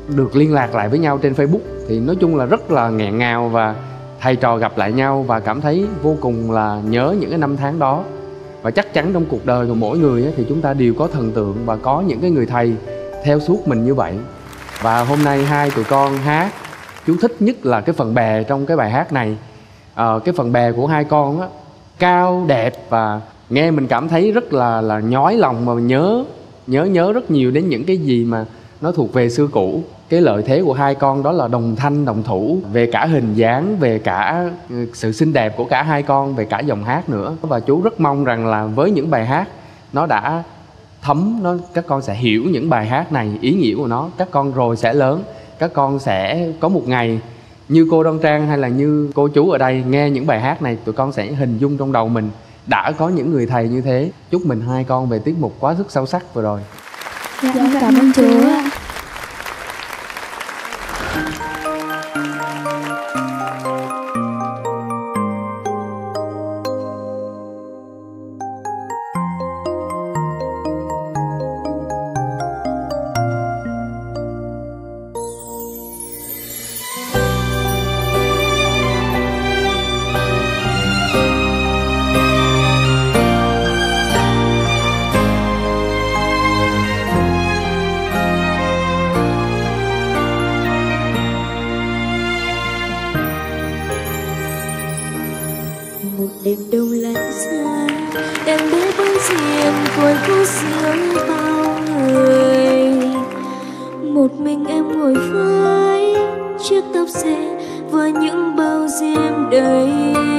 được liên lạc lại với nhau trên Facebook. Thì nói chung là rất là nghẹn ngào, và thầy trò gặp lại nhau và cảm thấy vô cùng là nhớ những cái năm tháng đó. Và chắc chắn trong cuộc đời của mỗi người thì chúng ta đều có thần tượng và có những cái người thầy theo suốt mình như vậy. Và hôm nay hai tụi con hát, chú thích nhất là cái phần bè trong cái bài hát này. Cái phần bè của hai con á, cao, đẹp và nghe mình cảm thấy rất là nhói lòng, mà nhớ rất nhiều đến những cái gì mà nó thuộc về xưa cũ. Cái lợi thế của hai con đó là đồng thanh đồng thủ, về cả hình dáng, về cả sự xinh đẹp của cả hai con, về cả giọng hát nữa. Và chú rất mong rằng là với những bài hát nó đã thấm, các con sẽ hiểu những bài hát này, ý nghĩa của nó. Các con rồi sẽ lớn, các con sẽ có một ngày như cô Đoan Trang hay là như cô chú ở đây nghe những bài hát này, tụi con sẽ hình dung trong đầu mình đã có những người thầy như thế. Chúc mừng hai con về tiết mục quá sức sâu sắc vừa rồi. Dạ, cảm ơn chú ạ. Đêm đông lạnh xa, em bé bóng diêm cuối phố sương bao người. Một mình em ngồi với chiếc tóc xẻ và những bao diêm đầy.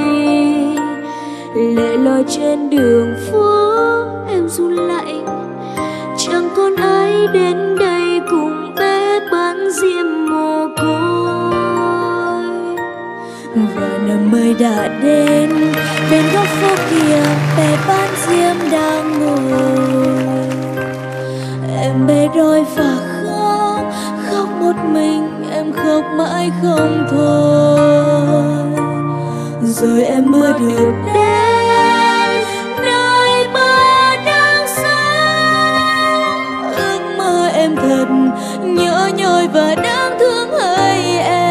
Lẻ loi trên đường phố em run lạnh, chẳng còn ai đến đây cùng bé bán diêm mồ côi. Và năm mới đã đến, bên góc phố kia bé bán diêm đang ngồi. Em bé đôi và khóc, khóc một mình em khóc mãi không thôi. Rồi em mới được đến nơi mơ đang sống. Ước mơ em thật nhớ nhoi và đáng thương hỡi em.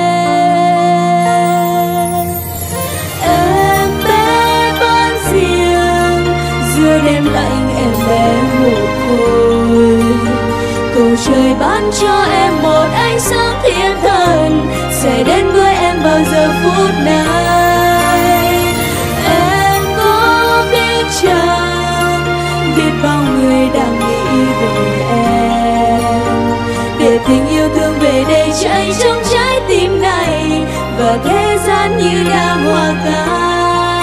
Đêm lạnh em bé mồ côi, cầu trời ban cho em một ánh sáng thiên thần sẽ đến với em vào giờ phút này. Em có biết chăng, biết bao người đang nghĩ về em, để tình yêu thương về đây cháy trong trái tim này và thế gian như đang hoa cát.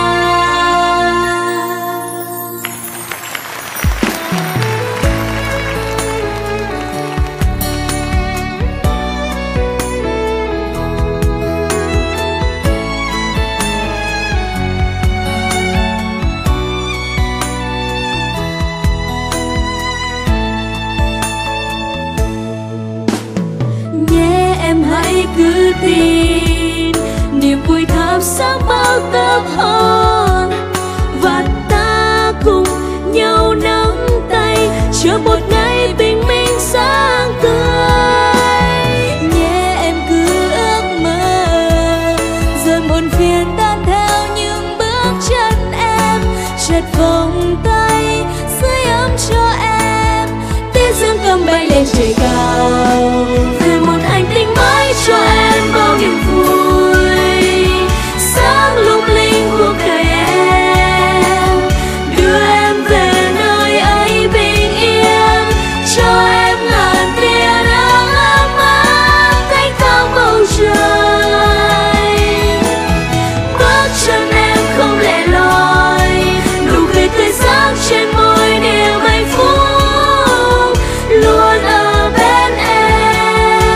Cứ tin niềm vui thắp sáng bao tấm hồn, và ta cùng nhau nắm tay chờ một ngày bình minh sáng tươi. Nhé em cứ ước mơ, rồi muộn phiền tan theo những bước chân em, chợt vòng tay sưởi ấm cho em. Tia dương cầm bay lên trời cao, về một hành tinh mới cho em bao niềm vui. Sáng lung linh cuộc đời em, đưa em về nơi ấy bình yên, cho em ngàn tia nắng ấm áp cánh cao bầu trời. Bước chân em không lẻ loi, nụ cười tươi sáng trên môi niềm hạnh phúc luôn ở bên em.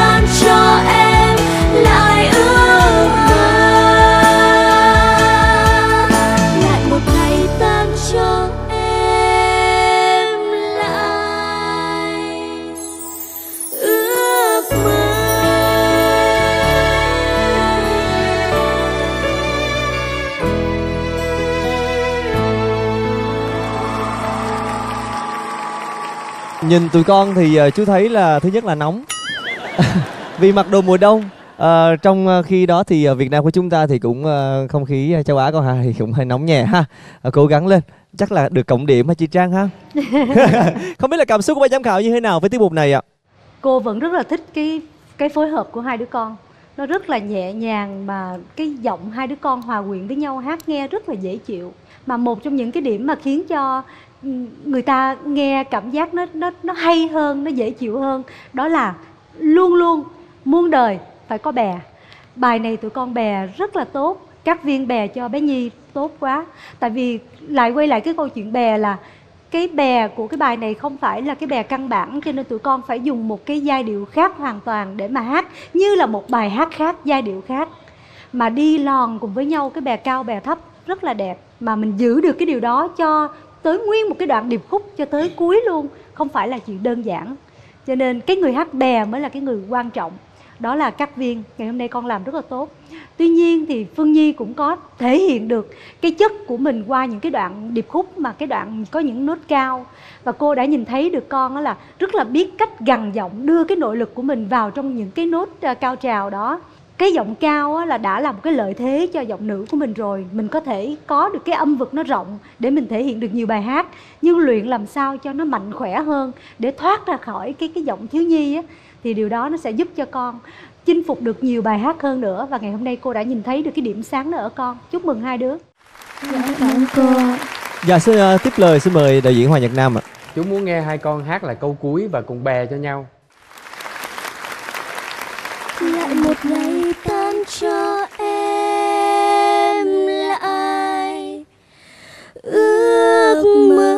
tan cho em lại ước mơ, lại một ngày tan cho em lại ước mơ. Nhìn tụi con thì chú thấy là thứ nhất là nóng vì mặc đồ mùa đông. Trong khi đó thì Việt Nam của chúng ta thì cũng không khí châu Á con ha thì cũng hơi nóng nhẹ ha. Cố gắng lên, chắc là được cộng điểm ha chị Trang ha. Không biết là cảm xúc của ban giám khảo như thế nào với tiết mục này ạ? Cô vẫn rất là thích cái phối hợp của hai đứa con. Nó rất là nhẹ nhàng mà cái giọng hai đứa con hòa quyện với nhau hát nghe rất là dễ chịu. Mà một trong những cái điểm mà khiến cho người ta nghe cảm giác nó hay hơn, nó dễ chịu hơn, đó là luôn luôn muôn đời phải có bè. Bài này tụi con bè rất là tốt, các viên bè cho bé Nhi tốt quá. Tại vì lại quay lại cái câu chuyện bè là cái bè của cái bài này không phải là cái bè căn bản, cho nên tụi con phải dùng một cái giai điệu khác hoàn toàn để mà hát như là một bài hát khác, giai điệu khác mà đi lòn cùng với nhau, cái bè cao bè thấp rất là đẹp. Mà mình giữ được cái điều đó cho tới nguyên một cái đoạn điệp khúc cho tới cuối luôn, không phải là chuyện đơn giản. Cho nên cái người hát bè mới là cái người quan trọng. Đó là các viên, ngày hôm nay con làm rất là tốt. Tuy nhiên thì Phương Nhi cũng có thể hiện được cái chất của mình qua những cái đoạn điệp khúc mà cái đoạn có những nốt cao. Và cô đã nhìn thấy được con đó là rất là biết cách gằn giọng, đưa cái nội lực của mình vào trong những cái nốt cao trào đó. Cái giọng cao là đã là một cái lợi thế cho giọng nữ của mình rồi. Mình có thể có được cái âm vực nó rộng để mình thể hiện được nhiều bài hát. Nhưng luyện làm sao cho nó mạnh khỏe hơn để thoát ra khỏi cái giọng thiếu nhi á, thì điều đó nó sẽ giúp cho con chinh phục được nhiều bài hát hơn nữa. Và ngày hôm nay cô đã nhìn thấy được cái điểm sáng đó ở con. Chúc mừng hai đứa. Dạ, cảm ơn cô. Dạ, xin tiếp lời, xin mời đạo diễn Hoàng Nhật Nam ạ. Chú muốn nghe hai con hát lại câu cuối và cùng bè cho nhau. Lại một ngày tan cho em lại ước mơ.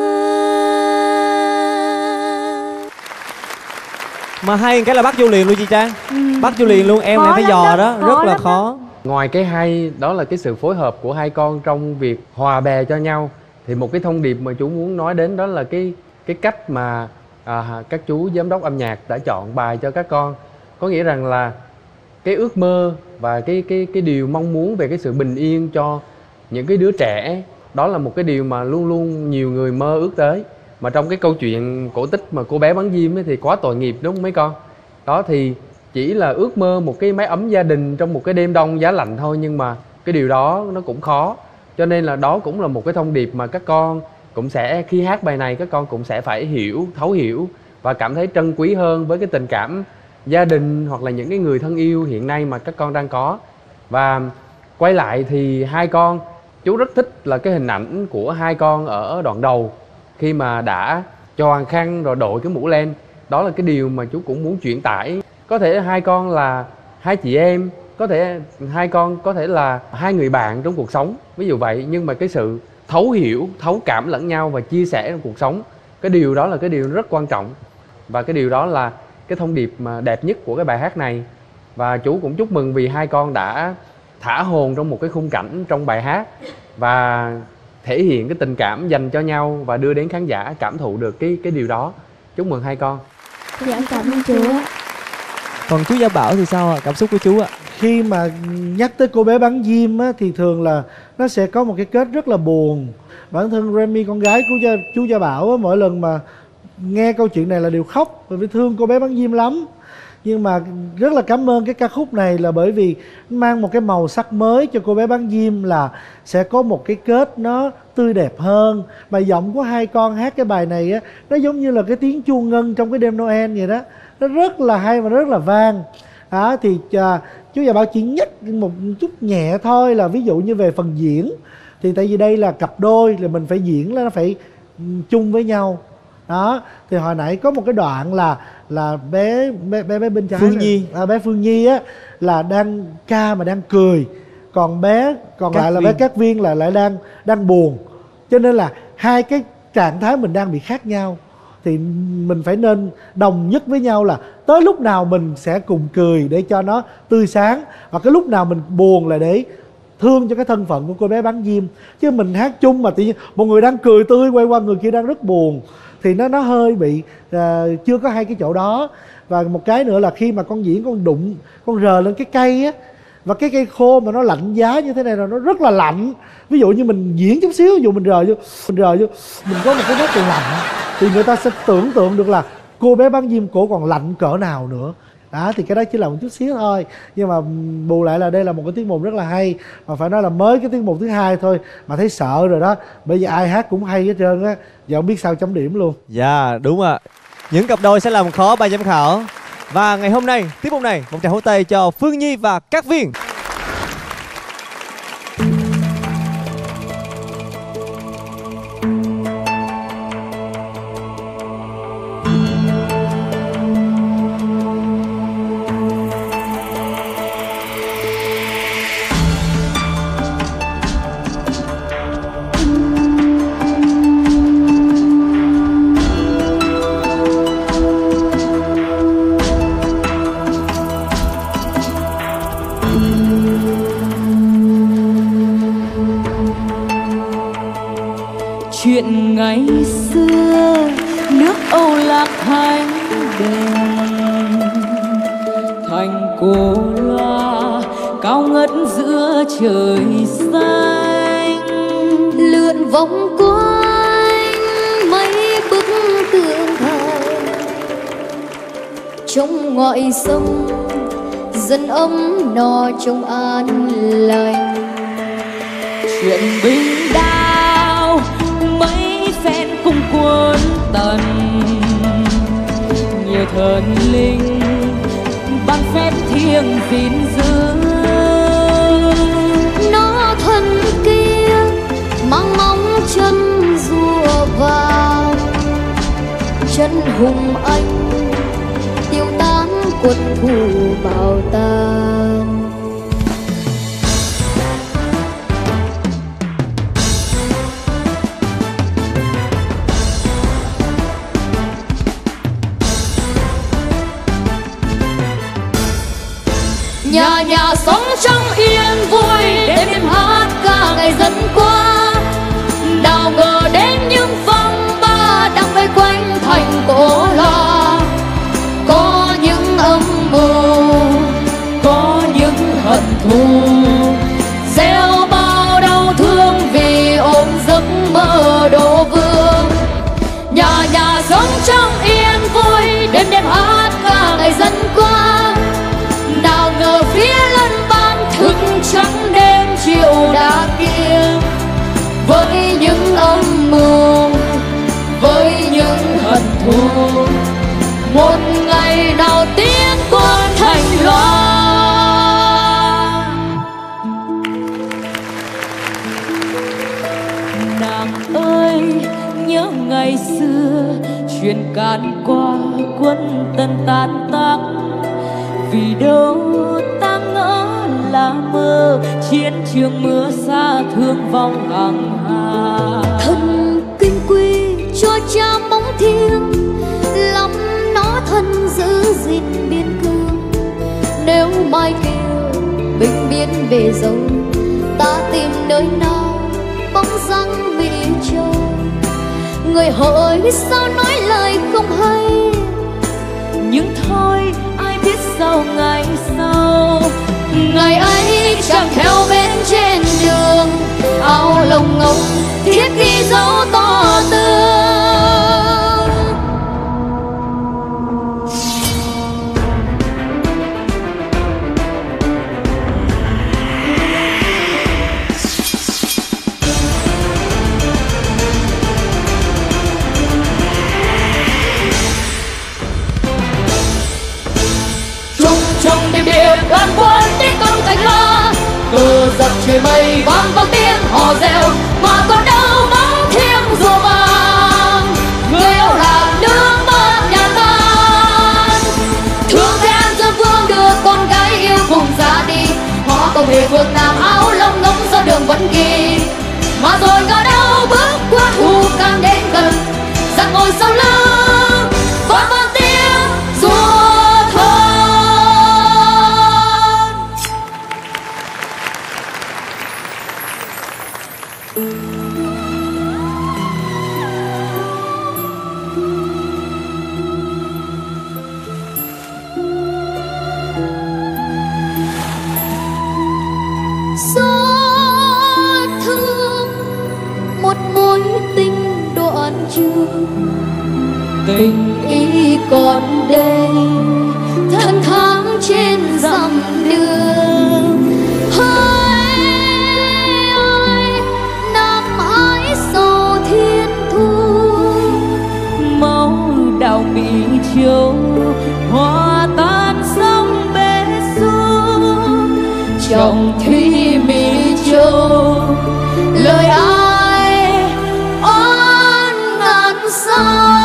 Mà hay cái là bắt vô liền luôn chị Trang. Bắt vô liền luôn, em này phải dò đó, rất là khó. Ngoài cái hay đó là cái sự phối hợp của hai con trong việc hòa bè cho nhau, thì một cái thông điệp mà chú muốn nói đến đó là cái cách mà các chú giám đốc âm nhạc đã chọn bài cho các con. Có nghĩa rằng là cái ước mơ và cái điều mong muốn về cái sự bình yên cho những cái đứa trẻ, đó là một cái điều mà luôn luôn nhiều người mơ ước tới. Mà trong cái câu chuyện cổ tích mà cô bé bán diêm ấy thì quá tội nghiệp, đúng không mấy con? Đó thì chỉ là ước mơ một cái mái ấm gia đình trong một cái đêm đông giá lạnh thôi, nhưng mà cái điều đó nó cũng khó. Cho nên là đó cũng là một cái thông điệp mà các con cũng sẽ, khi hát bài này các con cũng sẽ phải hiểu, thấu hiểu và cảm thấy trân quý hơn với cái tình cảm gia đình hoặc là những cái người thân yêu hiện nay mà các con đang có. Và quay lại thì hai con, chú rất thích là cái hình ảnh của hai con ở đoạn đầu khi mà đã choàng khăn rồi đội cái mũ len. Đó là cái điều mà chú cũng muốn truyền tải. Có thể hai con là hai chị em, có thể hai con có thể là hai người bạn trong cuộc sống, ví dụ vậy. Nhưng mà cái sự thấu hiểu, thấu cảm lẫn nhau và chia sẻ trong cuộc sống, cái điều đó là cái điều rất quan trọng. Và cái điều đó là cái thông điệp mà đẹp nhất của cái bài hát này. Và chú cũng chúc mừng vì hai con đã thả hồn trong một cái khung cảnh trong bài hát và thể hiện cái tình cảm dành cho nhau và đưa đến khán giả cảm thụ được cái điều đó. Chúc mừng hai con. Dạ, cảm ơn chú ạ. Còn chú Gia Bảo thì sao ạ? Cảm xúc của chú ạ? Khi mà nhắc tới cô bé bán diêm á, thì thường là nó sẽ có một cái kết rất là buồn. Bản thân Remy, con gái của chú Gia Bảo á, mỗi lần mà nghe câu chuyện này là đều khóc, bởi vì thương cô bé bán diêm lắm. Nhưng mà rất là cảm ơn cái ca khúc này là bởi vì mang một cái màu sắc mới cho cô bé bán diêm, là sẽ có một cái kết nó tươi đẹp hơn. Mà giọng của hai con hát cái bài này á, nó giống như là cái tiếng chuông ngân trong cái đêm Noel vậy đó. Nó rất là hay và rất là vang. Đó, thì chú Gia Bảo chỉ nhắc một chút nhẹ thôi, là ví dụ như về phần diễn. Thì tại vì đây là cặp đôi, là mình phải diễn là nó phải chung với nhau. Đó, thì hồi nãy có một cái đoạn là bé bên trái Phương Nhi, bé Phương Nhi á là đang ca mà đang cười, còn bé còn Cát lại là Viên. Bé Cát Viên là lại đang buồn, cho nên là hai cái trạng thái mình đang bị khác nhau. thì mình phải nên đồng nhất với nhau là tới lúc nào mình sẽ cùng cười để cho nó tươi sáng, hoặc cái lúc nào mình buồn là để thương cho cái thân phận của cô bé bán diêm. Chứ mình hát chung mà tự nhiên một người đang cười tươi quay qua người kia đang rất buồn thì nó hơi bị chưa có hay cái chỗ đó. Và một cái nữa là khi mà con diễn, con đụng, con rờ lên cái cây á, và cái cây khô mà nó lạnh giá như thế này là nó rất là lạnh. Ví dụ như mình diễn chút xíu, ví dụ mình rờ vô mình có một cái nét lạnh thì người ta sẽ tưởng tượng được là cô bé bán diêm cổ còn lạnh cỡ nào nữa. Đó, thì cái đó chỉ là một chút xíu thôi. Nhưng mà bù lại là đây là một cái tiết mục rất là hay. Mà phải nói là mới cái tiết mục thứ 2 thôi mà thấy sợ rồi đó. Bây giờ ai hát cũng hay hết trơn á. Giờ không biết sao chấm điểm luôn. Dạ đúng ạ. Những cặp đôi sẽ làm khó ban giám khảo. Và ngày hôm nay, tiết mục này, một tràng hỗ tay cho Phương Nhi và Cát Viên. Chuyện ngày xưa nước Âu Lạc Thành đền, thành Cổ Loa cao ngất giữa trời xanh, lượn vòng quanh mấy bức tượng thờ trong ngọi sông, dân ấm no trong an lành. Chuyện binh đao mấy phen cùng quân tần, nhiều thần linh ban phép thiêng gìn giữ. Nó thân kia mang móng chân rùa vàng, chân hùng anh tiêu tán quân thù bạo tàn. Nhà nhà sống trong yên vui, đêm đêm hát ca ngày dần qua. Nào ngờ đến những phong ba đang vây quanh thành Cổ Loa. Có những âm mưu, có những hận thù, gieo bao đau thương vì ôm giấc mơ đô vương. Nhà nhà sống trong yên vui, đêm đêm hát ca ngày dần qua. Nào ngờ phía lân ban thức trắng đêm chiều đã kia, với những âm mưu, với những hận thù, một ngày nào tiếng con thành loa. Nàng ơi nhớ ngày xưa, chuyện càn qua quân Tân tan tác. Vì đâu ta ngỡ là mơ, chiến trường mưa xa thương vong hàng hà. Thần kinh quy cho cha móng thiêng, lắm nó thân giữ gìn biên cương. Nếu mai kia bình biên về dấu, ta tìm nơi nào bóng dáng Mỹ Châu. Người hỏi sao nói lời không hay, nhưng thôi ai biết sau ngày sau. Ngày ấy chẳng theo bên trên đường, áo lông ngông thiết ghi dấu to tướng. Trong đêm đêm đoàn quân tiến công thành Loa, cờ dập trời mây vang vang tiếng hò reo, mà còn đâu bóng thiêng rùa vàng. Người yêu là nước mắt nhà tan, thương theo dân vương đưa con gái yêu cùng ra đi. Họ không hề phương nam áo lông ngông do đường vẫn ghi, mà rồi ngờ đâu bước qua thù càng đến gần, giặc ngồi sau lưng tình ý còn đây tháng tháng trên dặm đường. Hỡi ơi Nam ái sầu thiên thu, máu đào Mỹ Châu hòa tan sông bể xuống. trong thủy Mỹ Châu lời ai oan ngàn sao.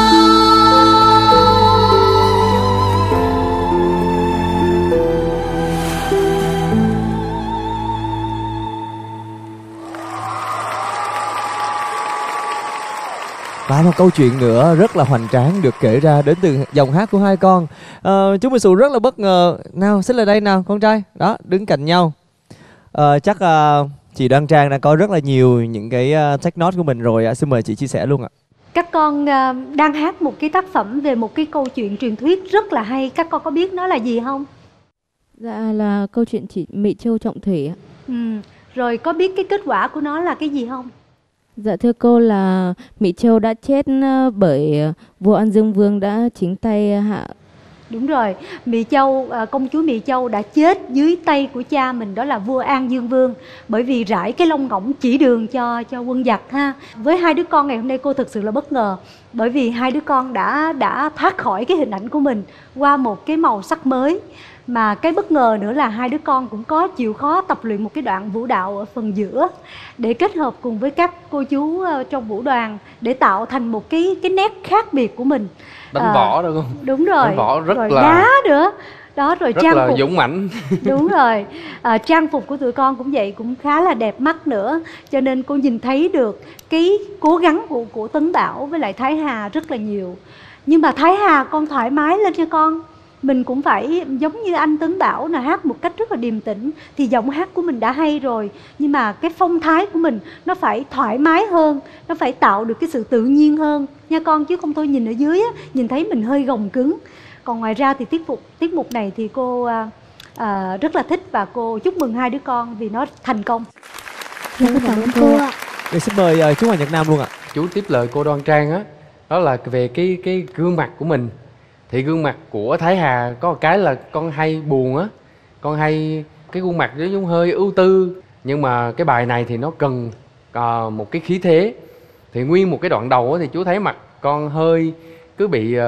Và một câu chuyện nữa rất là hoành tráng được kể ra đến từ dòng hát của hai con. Chú Minh Sù rất là bất ngờ. Nào, xích lại đây nào con trai. Đó, đứng cạnh nhau. Chắc chị Đoan Trang đã có rất là nhiều những cái take note của mình rồi. Xin mời chị chia sẻ luôn ạ. Các con đang hát một cái tác phẩm về một cái câu chuyện truyền thuyết rất là hay. Các con có biết nó là gì không? Dạ là câu chuyện chị Mỹ Châu Trọng Thủy ạ. Rồi có biết cái kết quả của nó là cái gì không? Dạ thưa cô là Mỹ Châu đã chết bởi vua An Dương Vương đã chính tay hạ. Đúng rồi, Mỹ Châu, công chúa Mỹ Châu đã chết dưới tay của cha mình, đó là vua An Dương Vương, bởi vì rải cái lông ngỗng chỉ đường cho quân giặc ha. Với hai đứa con ngày hôm nay cô thực sự là bất ngờ, bởi vì hai đứa con đã thoát khỏi cái hình ảnh của mình qua một cái màu sắc mới. Mà cái bất ngờ nữa là hai đứa con cũng có chịu khó tập luyện một cái đoạn vũ đạo ở phần giữa để kết hợp cùng với các cô chú trong vũ đoàn để tạo thành một cái nét khác biệt của mình. Đánh võ được không? Đúng rồi. Đánh võ rất rồi là đá nữa. Đó rồi rất trang là phục dũng mãnh. Đúng rồi. Trang phục của tụi con cũng vậy, cũng khá là đẹp mắt nữa. Cho nên cô nhìn thấy được cái cố gắng của Tấn Bảo với lại Thái Hà rất là nhiều. Nhưng mà Thái Hà con thoải mái lên cho con. Mình cũng phải giống như anh Tấn Bảo là hát một cách rất là điềm tĩnh. Thì giọng hát của mình đã hay rồi, nhưng mà cái phong thái của mình nó phải thoải mái hơn, nó phải tạo được cái sự tự nhiên hơn nha con. Chứ không thôi nhìn ở dưới á, nhìn thấy mình hơi gồng cứng. Còn ngoài ra thì tiết mục này thì cô rất là thích. Và cô chúc mừng hai đứa con vì nó thành công. Cảm ơn cô ạ. Xin mời chú Hoàng Nhật Nam luôn ạ. Chú tiếp lời cô Đoan Trang á, đó là về cái gương mặt của mình. Thì gương mặt của Thái Hà có một cái là con hay buồn á, con hay cái gương mặt nó giống hơi ưu tư. Nhưng mà cái bài này thì nó cần một cái khí thế. Thì nguyên một cái đoạn đầu á, thì chú thấy mặt con hơi cứ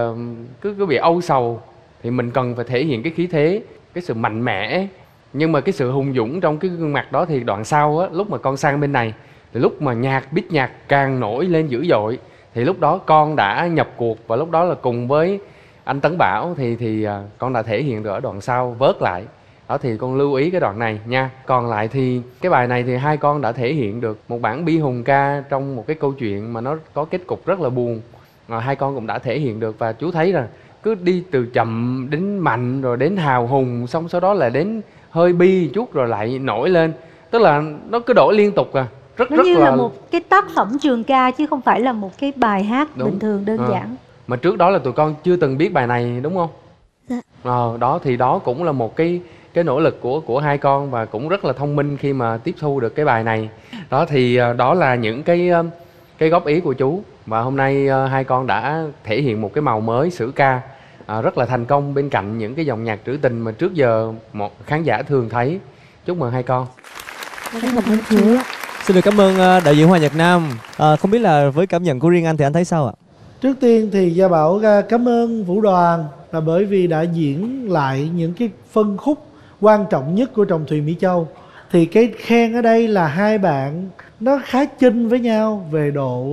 bị âu sầu. Thì mình cần phải thể hiện cái khí thế, cái sự mạnh mẽ, nhưng mà cái sự hùng dũng trong cái gương mặt đó. Thì đoạn sau á, lúc mà con sang bên này, thì lúc mà beat nhạc càng nổi lên dữ dội, thì lúc đó con đã nhập cuộc. Và lúc đó là cùng với anh Tấn Bảo thì con đã thể hiện được ở đoạn sau vớt lại. Đó thì con lưu ý cái đoạn này nha. Còn lại thì cái bài này thì hai con đã thể hiện được một bản bi hùng ca trong một cái câu chuyện mà nó có kết cục rất là buồn. Hai con cũng đã thể hiện được. Và chú thấy là cứ đi từ chậm đến mạnh rồi đến hào hùng, xong sau đó là đến hơi bi chút rồi lại nổi lên. Tức là nó cứ đổi liên tục à. Nó như là một cái tác phẩm trường ca chứ không phải là một cái bài hát bình thường đơn giản. Mà trước đó là tụi con chưa từng biết bài này đúng không? Dạ. Đó thì đó cũng là một cái nỗ lực của hai con. Và cũng rất là thông minh khi mà tiếp thu được cái bài này. Đó thì đó là những cái góp ý của chú. Và hôm nay hai con đã thể hiện một cái màu mới sử ca rất là thành công bên cạnh những cái dòng nhạc trữ tình mà trước giờ một khán giả thường thấy. Chúc mừng hai con. Cảm ơn chú. Xin được cảm ơn đạo diễn Hoàng Nhật Nam. Không biết là với cảm nhận của riêng anh thì anh thấy sao ạ? Trước tiên thì Gia Bảo cảm ơn vũ đoàn là bởi vì đã diễn lại những cái phân khúc quan trọng nhất của Trọng Thủy Mỹ Châu. Thì cái khen ở đây là hai bạn nó khá chênh với nhau về độ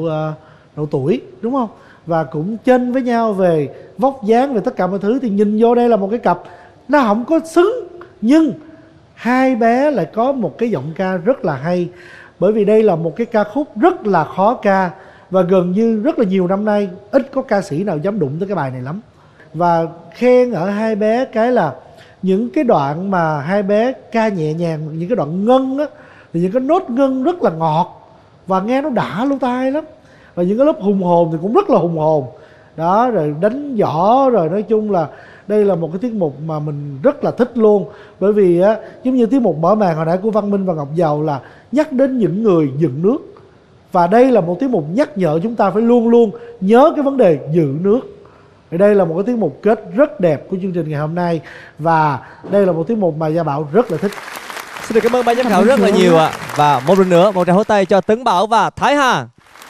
tuổi, đúng không? Và cũng chênh với nhau về vóc dáng, về tất cả mọi thứ. Thì nhìn vô đây là một cái cặp nó không có xứng, nhưng hai bé lại có một cái giọng ca rất là hay. Bởi vì đây là một cái ca khúc rất là khó ca, và gần như rất là nhiều năm nay ít có ca sĩ nào dám đụng tới cái bài này lắm. Và khen ở hai bé cái là những cái đoạn mà hai bé ca nhẹ nhàng, những cái đoạn ngân á, thì những cái nốt ngân rất là ngọt và nghe nó đã lỗ tai lắm. Và những cái lớp hùng hồn thì cũng rất là hùng hồn. Đó, rồi đánh võ, rồi nói chung là đây là một cái tiết mục mà mình rất là thích luôn. Bởi vì á, giống như tiết mục mở màn hồi nãy của Văn Minh và Ngọc Dầu là nhắc đến những người dựng nước. Và đây là một tiết mục nhắc nhở chúng ta phải luôn luôn nhớ cái vấn đề giữ nước. Đây là một cái tiết mục kết rất đẹp của chương trình ngày hôm nay. Và đây là một tiết mục mà Gia Bảo rất là thích. Xin được cảm ơn ban giám khảo rất là nhiều ạ. Và một lần nữa, một tràng pháo tay cho Tấn Bảo và Thái Hà.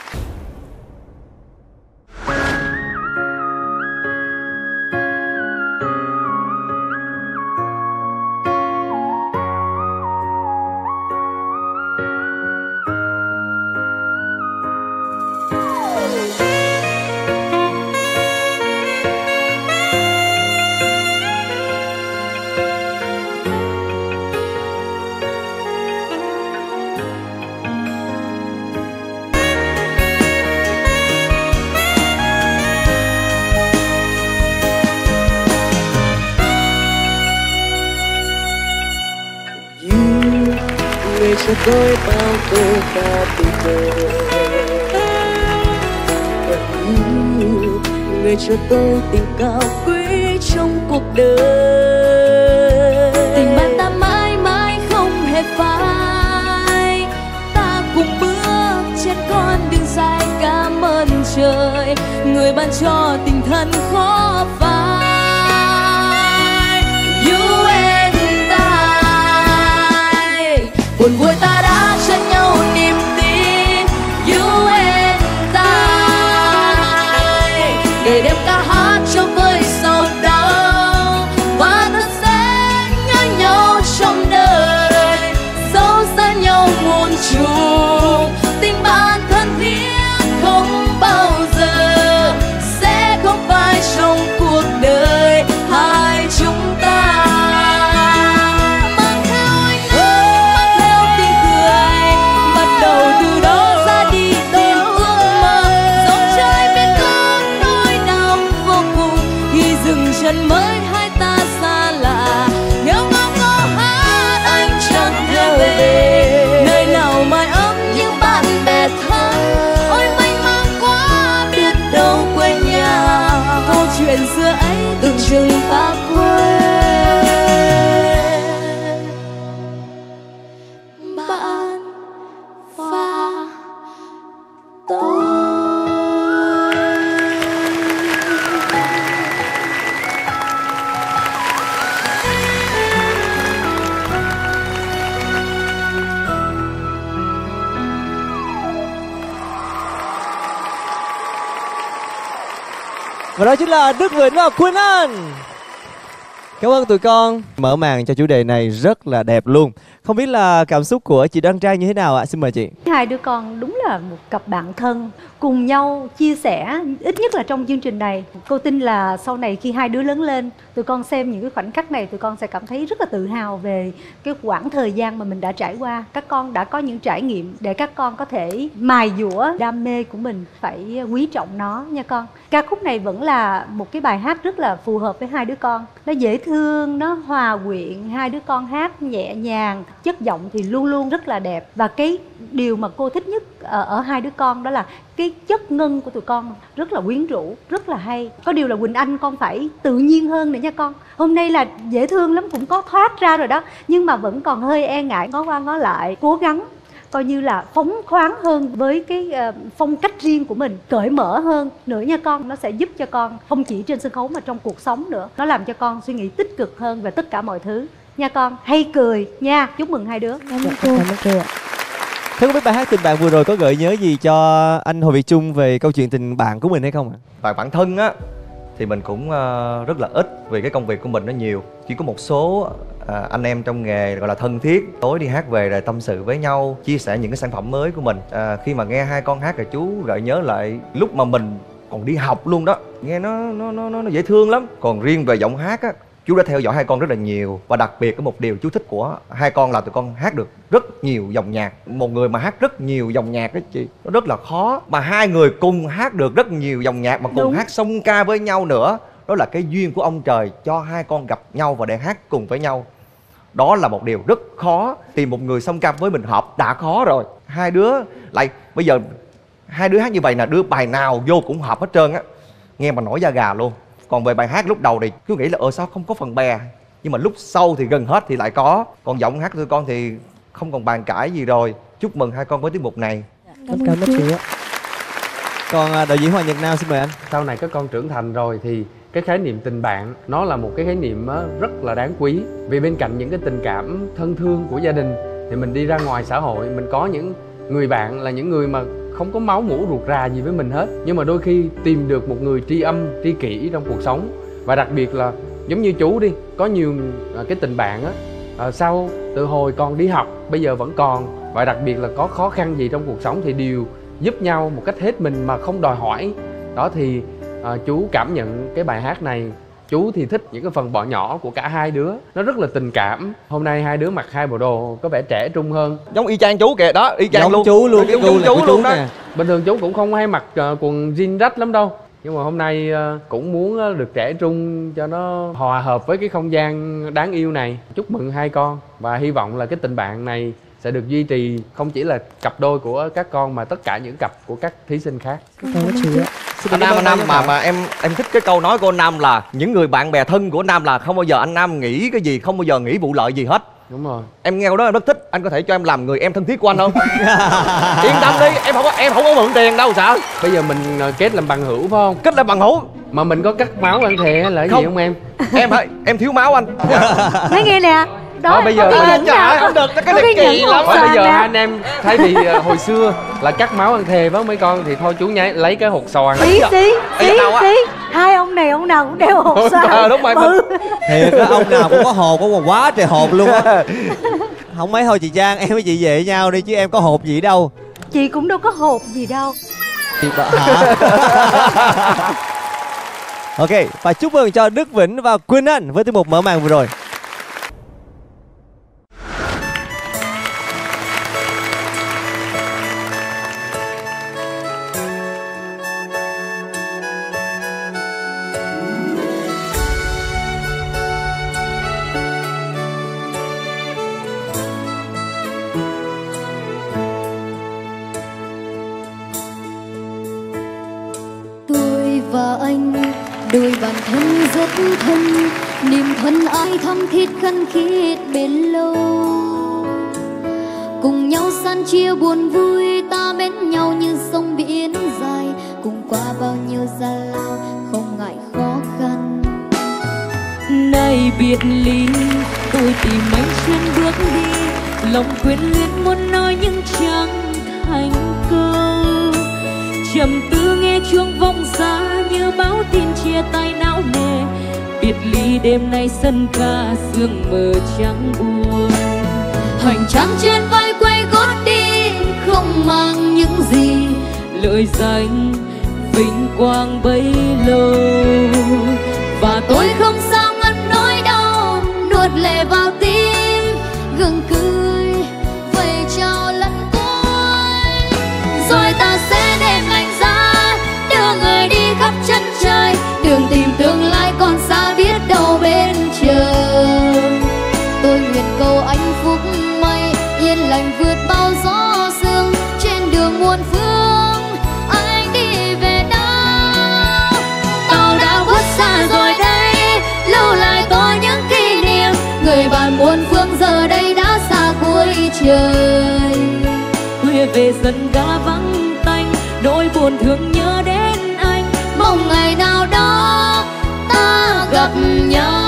Cho tôi bao câu ca tình đời, người cho tôi tình cao quý trong cuộc đời. Tình bạn ta mãi mãi không hề phai, ta cùng bước trên con đường dài. Cảm ơn trời, người ban cho tình thân khó phai. You and I, buồn vui ta đã cho nhau niềm tin. You and I, ngày đêm ca hát cho vơi sầu đau. Và ta sẽ nhớ nhau trong đời, dẫu xa nhau muôn trùng. Tình bạn thân thiết không bao giờ sẽ không phai trong cuộc đời hai chúng ta. Chân mới hai ta xa lạ, nghèo ngao ngó hát anh chẳng thể về. Nơi nào mái ấm những bạn bè thân, ôi mênh mang quá biết đâu quên nhà. Câu chuyện xưa ấy tưởng chừng ta quên. Bạn và tôi. Và đó chính là Đức Vĩnh và Quỳnh Anh. Cảm ơn tụi con. Mở màn cho chủ đề này rất là đẹp luôn. Không biết là cảm xúc của chị Đoan Trang như thế nào ạ? Xin mời chị. Hai đứa con đúng là một cặp bạn thân, cùng nhau chia sẻ, ít nhất là trong chương trình này. Cô tin là sau này khi hai đứa lớn lên, tụi con xem những cái khoảnh khắc này, tụi con sẽ cảm thấy rất là tự hào về cái quãng thời gian mà mình đã trải qua. Các con đã có những trải nghiệm để các con có thể mài dũa đam mê của mình, phải quý trọng nó nha con. Ca khúc này vẫn là một cái bài hát rất là phù hợp với hai đứa con. Nó dễ thương, nó hòa quyện, hai đứa con hát nhẹ nhàng, chất giọng thì luôn luôn rất là đẹp. Và cái điều mà cô thích nhất ở hai đứa con đó là cái chất ngân của tụi con rất là quyến rũ, rất là hay. Có điều là Quỳnh Anh con phải tự nhiên hơn nữa nha con. Hôm nay là dễ thương lắm, cũng có thoát ra rồi đó, nhưng mà vẫn còn hơi e ngại, ngó qua ngó lại, cố gắng coi như là phóng khoáng hơn với cái phong cách riêng của mình, cởi mở hơn nữa nha con. Nó sẽ giúp cho con không chỉ trên sân khấu mà trong cuộc sống nữa. Nó làm cho con suy nghĩ tích cực hơn về tất cả mọi thứ nha con. Hay cười nha. Chúc mừng hai đứa. Cảm ơn cô. Thế không biết bài hát Tình Bạn vừa rồi có gợi nhớ gì cho anh Hồ Việt Trung về câu chuyện tình bạn của mình hay không ạ? Và bản thân á thì mình cũng rất là ít, vì cái công việc của mình nó nhiều. Chỉ có một số anh em trong nghề gọi là thân thiết, tối đi hát về rồi tâm sự với nhau, chia sẻ những cái sản phẩm mới của mình. Khi mà nghe hai con hát rồi chú gợi nhớ lại lúc mà mình còn đi học luôn đó, nghe nó dễ thương lắm. Còn riêng về giọng hát á, chú đã theo dõi hai con rất là nhiều. Và đặc biệt có một điều chú thích của hai con là tụi con hát được rất nhiều dòng nhạc. Một người mà hát rất nhiều dòng nhạc đó chị, nó rất là khó. Mà hai người cùng hát được rất nhiều dòng nhạc mà cùng hát song ca với nhau nữa, đó là cái duyên của ông trời cho hai con gặp nhau và để hát cùng với nhau. Đó là một điều rất khó. Tìm một người song ca với mình hợp đã khó rồi, hai đứa lại bây giờ hai đứa hát như vậy là đưa bài nào vô cũng hợp hết trơn á, nghe mà nổi da gà luôn. Còn về bài hát lúc đầu thì cứ nghĩ là sao không có phần bè, nhưng mà lúc sau thì gần hết thì lại có. Còn giọng hát của con thì không còn bàn cãi gì rồi. Chúc mừng hai con với tiết mục này. Cảm ơn chị ạ. Còn đạo diễn Hoàng Nhật Nam xin mời anh. Sau này các con trưởng thành rồi thì cái khái niệm tình bạn nó là một cái khái niệm rất là đáng quý. Vì bên cạnh những cái tình cảm thân thương của gia đình thì mình đi ra ngoài xã hội, mình có những người bạn là những người mà không có máu mủ ruột rà gì với mình hết, nhưng mà đôi khi tìm được một người tri âm tri kỷ trong cuộc sống. Và đặc biệt là giống như chú đi, có nhiều cái tình bạn á, sau từ hồi còn đi học bây giờ vẫn còn, và đặc biệt là có khó khăn gì trong cuộc sống thì đều giúp nhau một cách hết mình mà không đòi hỏi. Đó thì chú cảm nhận cái bài hát này, chú thì thích những cái phần bỏ nhỏ của cả hai đứa, nó rất là tình cảm. Hôm nay hai đứa mặc hai bộ đồ có vẻ trẻ trung hơn, giống y chang chú kìa đó, y chang giống luôn. Chú luôn, giống chú luôn đó. Bình thường chú cũng không hay mặc quần jean rách lắm đâu, nhưng mà hôm nay cũng muốn được trẻ trung cho nó hòa hợp với cái không gian đáng yêu này. Chúc mừng hai con và hy vọng là cái tình bạn này sẽ được duy trì không chỉ là cặp đôi của các con mà tất cả những cặp của các thí sinh khác. Anh Nam mà em thích cái câu nói của anh Nam là những người bạn bè thân của anh Nam là không bao giờ anh Nam nghĩ cái gì, không bao giờ nghĩ vụ lợi gì hết. Đúng rồi. Em nghe câu đó em rất thích. Anh có thể cho em làm người em thân thiết của anh không? Yên tâm đi, em không có mượn tiền đâu sợ. Bây giờ mình kết làm bằng hữu phải không? Kết làm bằng hữu. Mà mình có cắt máu ăn thề hay là cái gì không em? Em thiếu máu anh. Nói nghe nè. Đó, bây giờ không được, cái này kỳ lắm. Bây giờ hai anh em thay vì hồi xưa là cắt máu ăn thề với mấy con thì thôi chú lấy cái hột xoàn. Tí hai ông này ông nào cũng đeo hột xoàn. Đúng rồi. Thiệt á, ông nào cũng có hột, có quá trời hột luôn á. Không mấy thôi chị Trang, em với chị về với nhau đi chứ em có hột gì đâu. Chị cũng đâu có hột gì đâu. Hả? Ok, và chúc mừng cho Đức Vĩnh và Quỳnh Anh với tiết mục mở màn vừa rồi. Và anh đôi bàn thân rất thân, niềm thân ai thắm thiết khăng khít bền lâu, cùng nhau san chia buồn vui, ta mến nhau như sông biển dài, cùng qua bao nhiêu gian lao không ngại khó khăn. Nay biệt ly tôi tìm anh trên bước đi, lòng quyến luyến muốn nói nhưng chẳng thành câu, trầm tư nghe chuông vọng xa như báo tin chia tay não nề, biệt ly đêm nay sân ca sương mờ trắng buồn. Hành trang trên vai quay gót đi không mang những gì, lợi danh vinh quang bấy lâu, và tôi không sao ngăn nỗi đau nuốt lệ vào tim, gượng cười vậy chào lần cuối, rồi ta sẽ đem anh ra đưa người đi khắp chân trời, đường tìm tương lai còn xa biết đâu bên trời. Tôi nguyện cầu anh phúc may yên lành vượt bao gió sương, trên đường muôn phương anh đi về đâu. Tàu đã khuất xa rồi đây, lưu lại tôi những kỷ niệm, người bạn muôn phương giờ đây đã xa cuối trời. khuya về sân ga vắng tanh, nỗi buồn thương nhớ đến anh, mong ngày nào đó ta gặp nhau.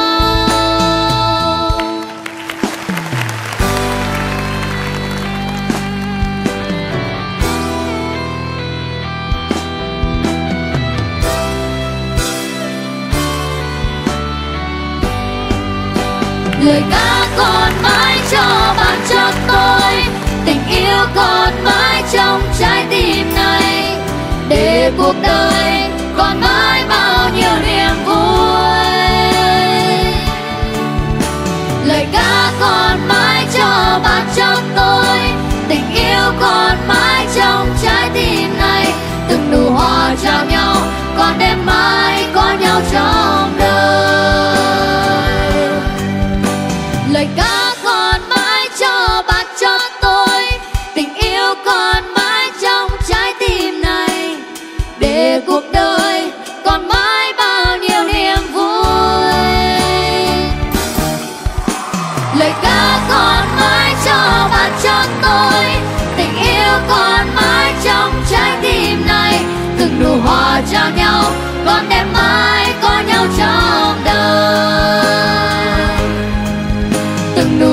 Lời ca còn mãi cho bạn cho tôi, tình yêu còn mãi trong trái tim này, để cuộc đời còn mãi bao nhiêu niềm vui. Lời ca còn mãi cho bạn cho tôi, tình yêu còn mãi trong trái tim này, từng nụ hoa trao nhau còn đêm mai có nhau trong đời. Lời ca còn mãi cho bạn cho tôi, tình yêu còn mãi trong trái tim này, để cuộc đời còn mãi bao nhiêu niềm vui. Lời ca còn mãi cho bạn cho tôi, tình yêu còn mãi trong trái tim này,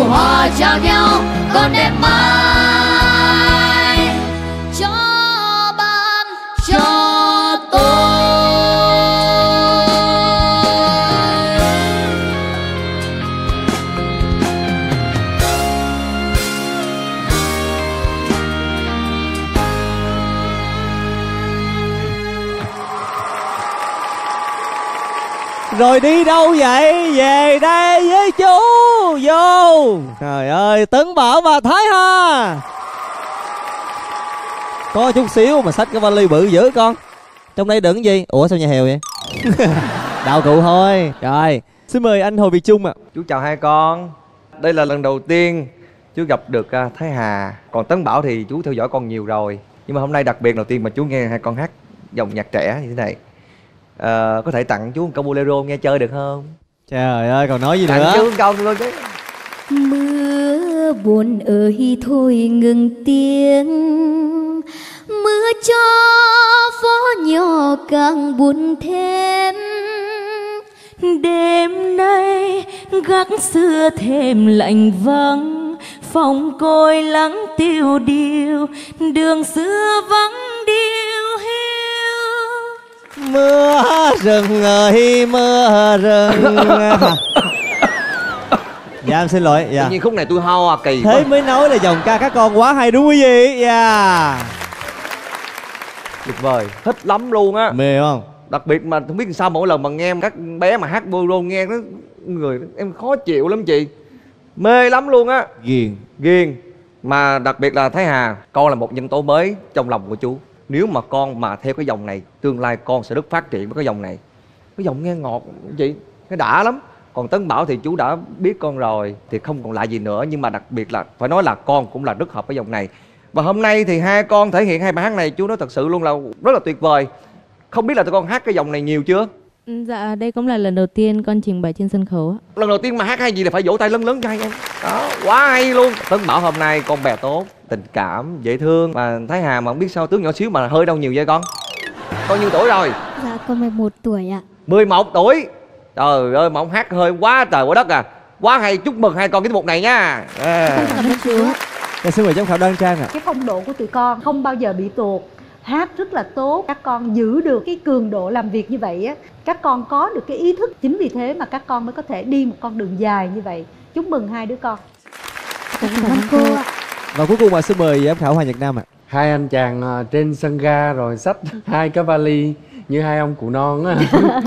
nụ hoa trao nhau còn đẹp mãi cho bạn cho tôi. Rồi đi đâu vậy? Về đây với chú. Vô. Trời ơi, Tấn Bảo và Thái Hà. Có chút xíu mà xách cái vali bự dữ con. Trong đây đựng gì? Ủa sao nhà heo vậy? Đạo cụ thôi. Rồi, xin mời anh Hồ Việt Trung ạ. Chú chào hai con. Đây là lần đầu tiên chú gặp được Thái Hà. Còn Tấn Bảo thì chú theo dõi con nhiều rồi. Nhưng mà hôm nay đặc biệt đầu tiên mà chú nghe hai con hát dòng nhạc trẻ như thế này. Có thể tặng chú một câu bolero nghe chơi được không? Trời ơi, còn nói gì tặng nữa? Tặng chú một câu luôn chứ. Mưa buồn ơi thôi ngừng tiếng, mưa cho phố nhỏ càng buồn thêm. Đêm nay gác xưa thêm lạnh vắng, phòng côi lắng tiêu điều, đường xưa vắng điêu hiu. Mưa rừng ơi mưa rừng. Dạ em xin lỗi. Dạ. Tự nhiên khúc này tôi ho kỳ thế quá. mới nói là dòng ca các con quá hay đúng quý vị. Dạ. Tuyệt vời, thích lắm luôn á. Mê không? Đặc biệt mà không biết sao mỗi lần mà nghe các bé mà hát bolero nghe nó người em khó chịu lắm chị. Mê lắm luôn á. Ghiền. Mà đặc biệt là Thái Hà, con là một nhân tố mới trong lòng của chú. Nếu mà con mà theo cái dòng này, tương lai con sẽ rất phát triển với cái dòng này. Cái dòng nghe ngọt chị, cái đã lắm. Còn Tấn Bảo thì chú đã biết con rồi thì không còn lại gì nữa. Nhưng mà đặc biệt là phải nói là con cũng là rất hợp với dòng này. Và hôm nay thì hai con thể hiện hai bài hát này, chú nói thật sự luôn là rất là tuyệt vời. Không biết là tụi con hát cái dòng này nhiều chưa? Dạ, đây cũng là lần đầu tiên con trình bày trên sân khấu. Lần đầu tiên mà hát hay gì là phải vỗ tay lớn lớn cho hai em. Đó, quá hay luôn. Tấn Bảo hôm nay con bè tốt, tình cảm, dễ thương. Mà Thái Hà mà không biết sao tướng nhỏ xíu mà hơi đâu nhiều vậy con? Con nhiêu tuổi rồi? Dạ con 11 tuổi ạ. 11 tuổi. Trời ơi mà ông hát hơi quá trời quá đất à. Quá hay, chúc mừng hai con cái tiết mục này nha. Cảm ơn chú. Xin mời giám khảo Đoan Trang ạ. Cái phong độ của tụi con không bao giờ bị tuột, hát rất là tốt. Các con giữ được cái cường độ làm việc như vậy á, các con có được cái ý thức. Chính vì thế mà các con mới có thể đi một con đường dài như vậy. Chúc mừng hai đứa con. Cảm ơn cô ạ. Và cuối cùng xin mời giám khảo Hoàng Nhật Nam ạ. Hai anh chàng trên sân ga rồi xách hai cái vali như hai ông cụ non á.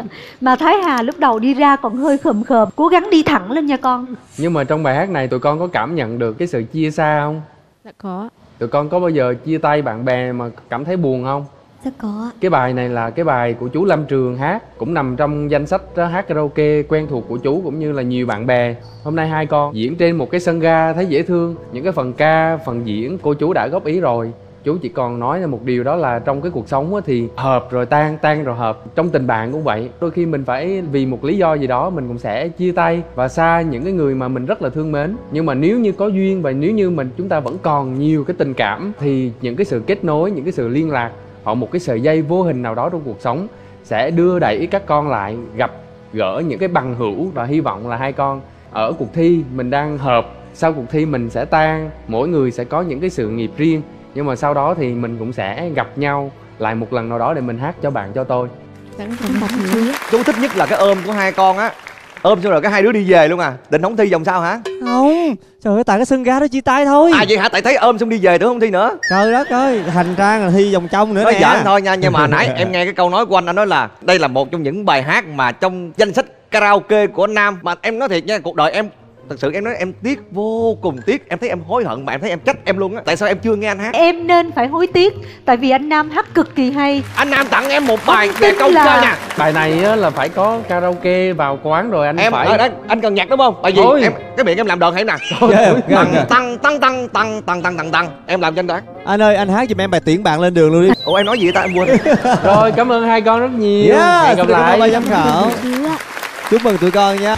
Mà Thái Hà lúc đầu đi ra còn hơi khờm khờm, cố gắng đi thẳng lên nha con. Nhưng mà trong bài hát này tụi con có cảm nhận được cái sự chia xa không? Dạ có. Tụi con có bao giờ chia tay bạn bè mà cảm thấy buồn không? Dạ có. Cái bài này là cái bài của chú Lâm Trường hát, cũng nằm trong danh sách hát karaoke quen thuộc của chú cũng như là nhiều bạn bè. Hôm nay hai con diễn trên một cái sân ga thấy dễ thương. Những cái phần ca, phần diễn cô chú đã góp ý rồi. Chú chỉ còn nói là một điều đó là trong cái cuộc sống thì hợp rồi tan, tan rồi hợp. Trong tình bạn cũng vậy. Đôi khi mình phải vì một lý do gì đó mình cũng sẽ chia tay và xa những cái người mà mình rất là thương mến. Nhưng mà nếu như có duyên và nếu như chúng ta vẫn còn nhiều cái tình cảm thì những cái sự kết nối, những cái sự liên lạc hoặc một cái sợi dây vô hình nào đó trong cuộc sống sẽ đưa đẩy các con lại gặp gỡ những cái bằng hữu. Và hy vọng là hai con ở cuộc thi mình đang hợp, sau cuộc thi mình sẽ tan, mỗi người sẽ có những cái sự nghiệp riêng. Nhưng mà sau đó thì mình cũng sẽ gặp nhau lại một lần nào đó để mình hát cho bạn cho tôi. Chú thích nhất là cái ôm của hai con á. Ôm xong rồi cái hai đứa đi về luôn à. Định không thi vòng sau hả? Không. Trời ơi, tại cái sân ga đó chia tay thôi. À vậy hả? Tại thấy ôm xong đi về tưởng không thi nữa. Trời đất ơi, hành trang là thi vòng trong nữa nói nè. Nói giỡn thôi nha. Nhưng mà nãy em nghe cái câu nói của anh nói là đây là một trong những bài hát mà trong danh sách karaoke của Nam. Mà em nói thiệt nha, cuộc đời em thật sự em nói em tiếc, vô cùng tiếc. Em thấy em hối hận mà em thấy em trách em luôn á. Tại sao em chưa nghe anh hát? Em nên phải hối tiếc. Tại vì anh Nam hát cực kỳ hay. Anh Nam tặng em một bài về câu chơi nha. Bài này á, là phải có karaoke vào quán rồi anh em phải. Anh cần nhạc đúng không? Tại vì em cái miệng em làm đờn hay nè. Tăng tăng. Em làm cho anh đoán. Anh ơi, anh hát giùm em bài Tiễn Bạn Lên Đường luôn đi. Ủa em nói gì vậy ta, em quên. Rồi cảm ơn hai con rất nhiều. Hẹn gặp lại. Giám khảo. Chúc mừng tụi con nha.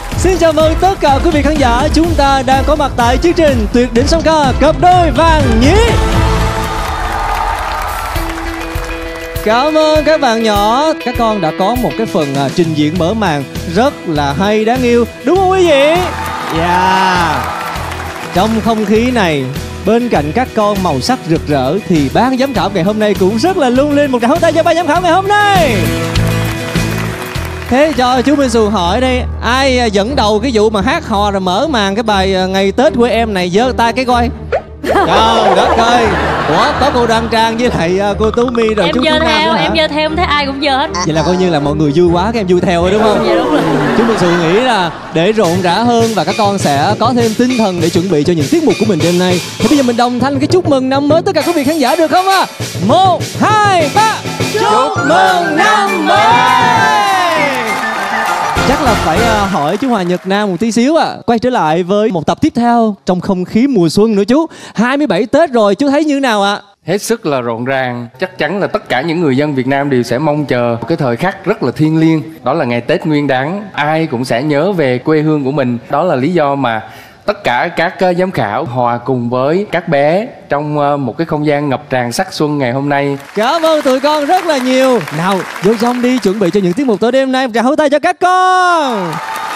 Xin chào mừng tất cả quý vị khán giả, chúng ta đang có mặt tại chương trình Tuyệt đỉnh song ca cặp đôi vàng nhí. Cảm ơn các bạn nhỏ. Các con đã có một cái phần trình diễn mở màn rất là hay, đáng yêu, đúng không quý vị? Yeah. Trong không khí này, bên cạnh các con màu sắc rực rỡ thì ban giám khảo ngày hôm nay cũng rất là lung linh. Một tràng pháo tay cho ban giám khảo ngày hôm nay. Thế cho chú Minh Xù hỏi đây, ai dẫn đầu cái vụ mà hát hò rồi mở màn cái bài Ngày Tết của em này, giơ tay cái coi. Trời đất ơi. Ủa, có cô Đoan Trang với lại cô Tú My rồi. Em chú giơ theo, em giơ theo, em thấy ai cũng giơ hết. Vậy là coi như là mọi người vui quá, các em vui theo rồi đúng không? Dạ đúng rồi. Chú Minh Xù nghĩ là để rộn rã hơn và các con sẽ có thêm tinh thần để chuẩn bị cho những tiết mục của mình đêm nay. Thì bây giờ mình đồng thanh cái chúc mừng năm mới tất cả quý vị khán giả được không ạ? 1, 2, 3. Chúc mừng năm mới. Chắc là phải hỏi chú Hòa Nhật Nam một tí xíu quay trở lại với một tập tiếp theo trong không khí mùa xuân nữa chú. 27 Tết rồi, chú thấy như thế nào ạ? Hết sức là rộn ràng. Chắc chắn là tất cả những người dân Việt Nam đều sẽ mong chờ một cái thời khắc rất là thiêng liêng. Đó là ngày Tết Nguyên Đán. Ai cũng sẽ nhớ về quê hương của mình. Đó là lý do mà tất cả các giám khảo hòa cùng với các bé trong một cái không gian ngập tràn sắc xuân ngày hôm nay. Cảm ơn tụi con rất là nhiều. Nào, vô trong đi, chuẩn bị cho những tiết mục tối đêm nay. Một tràng pháo tay cho các con.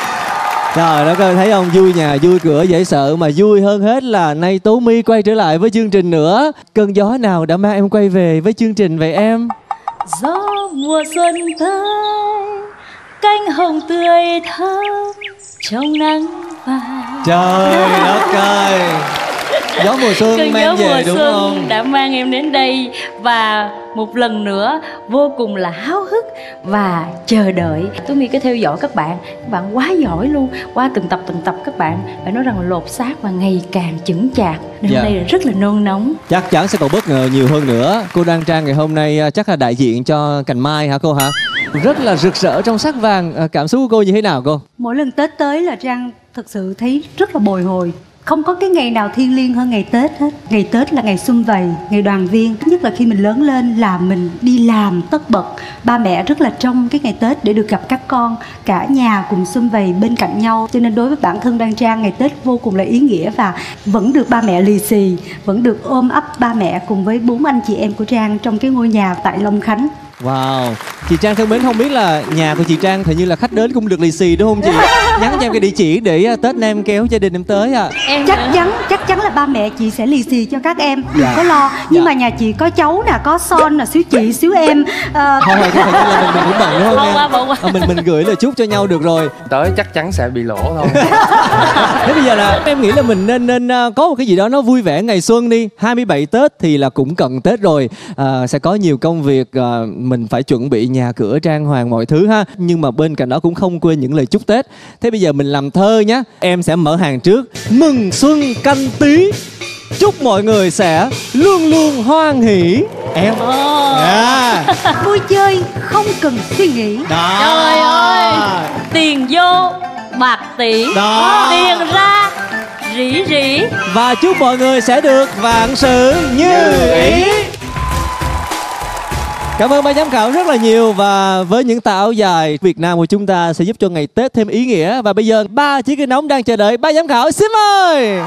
Trời đất ơi, thấy không? Vui nhà, vui cửa, dễ sợ. Mà vui hơn hết là nay Tú My quay trở lại với chương trình nữa. Cơn gió nào đã mang em quay về với chương trình vậy em? Gió mùa xuân tới, cánh hồng tươi thắm trong nắng vàng. Trời đất ơi, gió mùa xuân Cơn mang gió về mùa đúng xuân không? đã mang em đến đây và một lần nữa vô cùng là háo hức và chờ đợi. Tú My cứ theo dõi các bạn quá giỏi luôn. Qua từng tập các bạn phải nói rằng là lột xác và ngày càng chững chạc. Nên hôm nay là rất là nôn nóng. Chắc chắn sẽ còn bất ngờ nhiều hơn nữa. Cô Đoan Trang ngày hôm nay chắc là đại diện cho cành mai hả cô hả? Rất là rực rỡ trong sắc vàng. Cảm xúc của cô như thế nào cô? Mỗi lần Tết tới là Trang thực sự thấy rất là bồi hồi. Không có cái ngày nào thiêng liêng hơn ngày Tết hết. Ngày Tết là ngày sum vầy, ngày đoàn viên. Nhất là khi mình lớn lên là mình đi làm tất bật. Ba mẹ rất là trông cái ngày Tết để được gặp các con. Cả nhà cùng sum vầy bên cạnh nhau. Cho nên đối với bản thân Đoan Trang, ngày Tết vô cùng là ý nghĩa. Và vẫn được ba mẹ lì xì, vẫn được ôm ấp ba mẹ cùng với 4 anh chị em của Trang trong cái ngôi nhà tại Long Khánh. Wow, chị Trang thân mến, không biết là nhà của chị Trang hình như là khách đến cũng được lì xì đúng không chị? Nhắn cho em cái địa chỉ để Tết nay em kéo gia đình em tới Em chắc chắn là ba mẹ chị sẽ lì xì cho các em, đừng có lo. Nhưng mà nhà chị có cháu nè, có Son nè, xíu chị, xíu em. Thôi là mình cũng bận đúng không em? Mình gửi lời chúc cho nhau được rồi. Tới chắc chắn sẽ bị lỗ thôi. Thế bây giờ là em nghĩ là mình nên có một cái gì đó nó vui vẻ ngày xuân đi. 27 Tết thì là cũng cận Tết rồi, sẽ có nhiều công việc, mình phải chuẩn bị nhà cửa trang hoàng mọi thứ ha. Nhưng mà bên cạnh đó cũng không quên những lời chúc Tết. Thế bây giờ mình làm thơ nhé. Em sẽ mở hàng trước. Mừng xuân Canh Tý, chúc mọi người sẽ luôn luôn hoan hỷ. Em Vui chơi không cần suy nghĩ. Đó. Trời ơi, tiền vô bạc tỷ, đó. Tiền ra rỉ rỉ. Và chúc mọi người sẽ được vạn sự như ý. Cảm ơn ban giám khảo rất là nhiều. Và với những tà áo dài Việt Nam của chúng ta sẽ giúp cho ngày Tết thêm ý nghĩa. Và bây giờ 3 chiếc ghế nóng đang chờ đợi ban giám khảo, xin mời.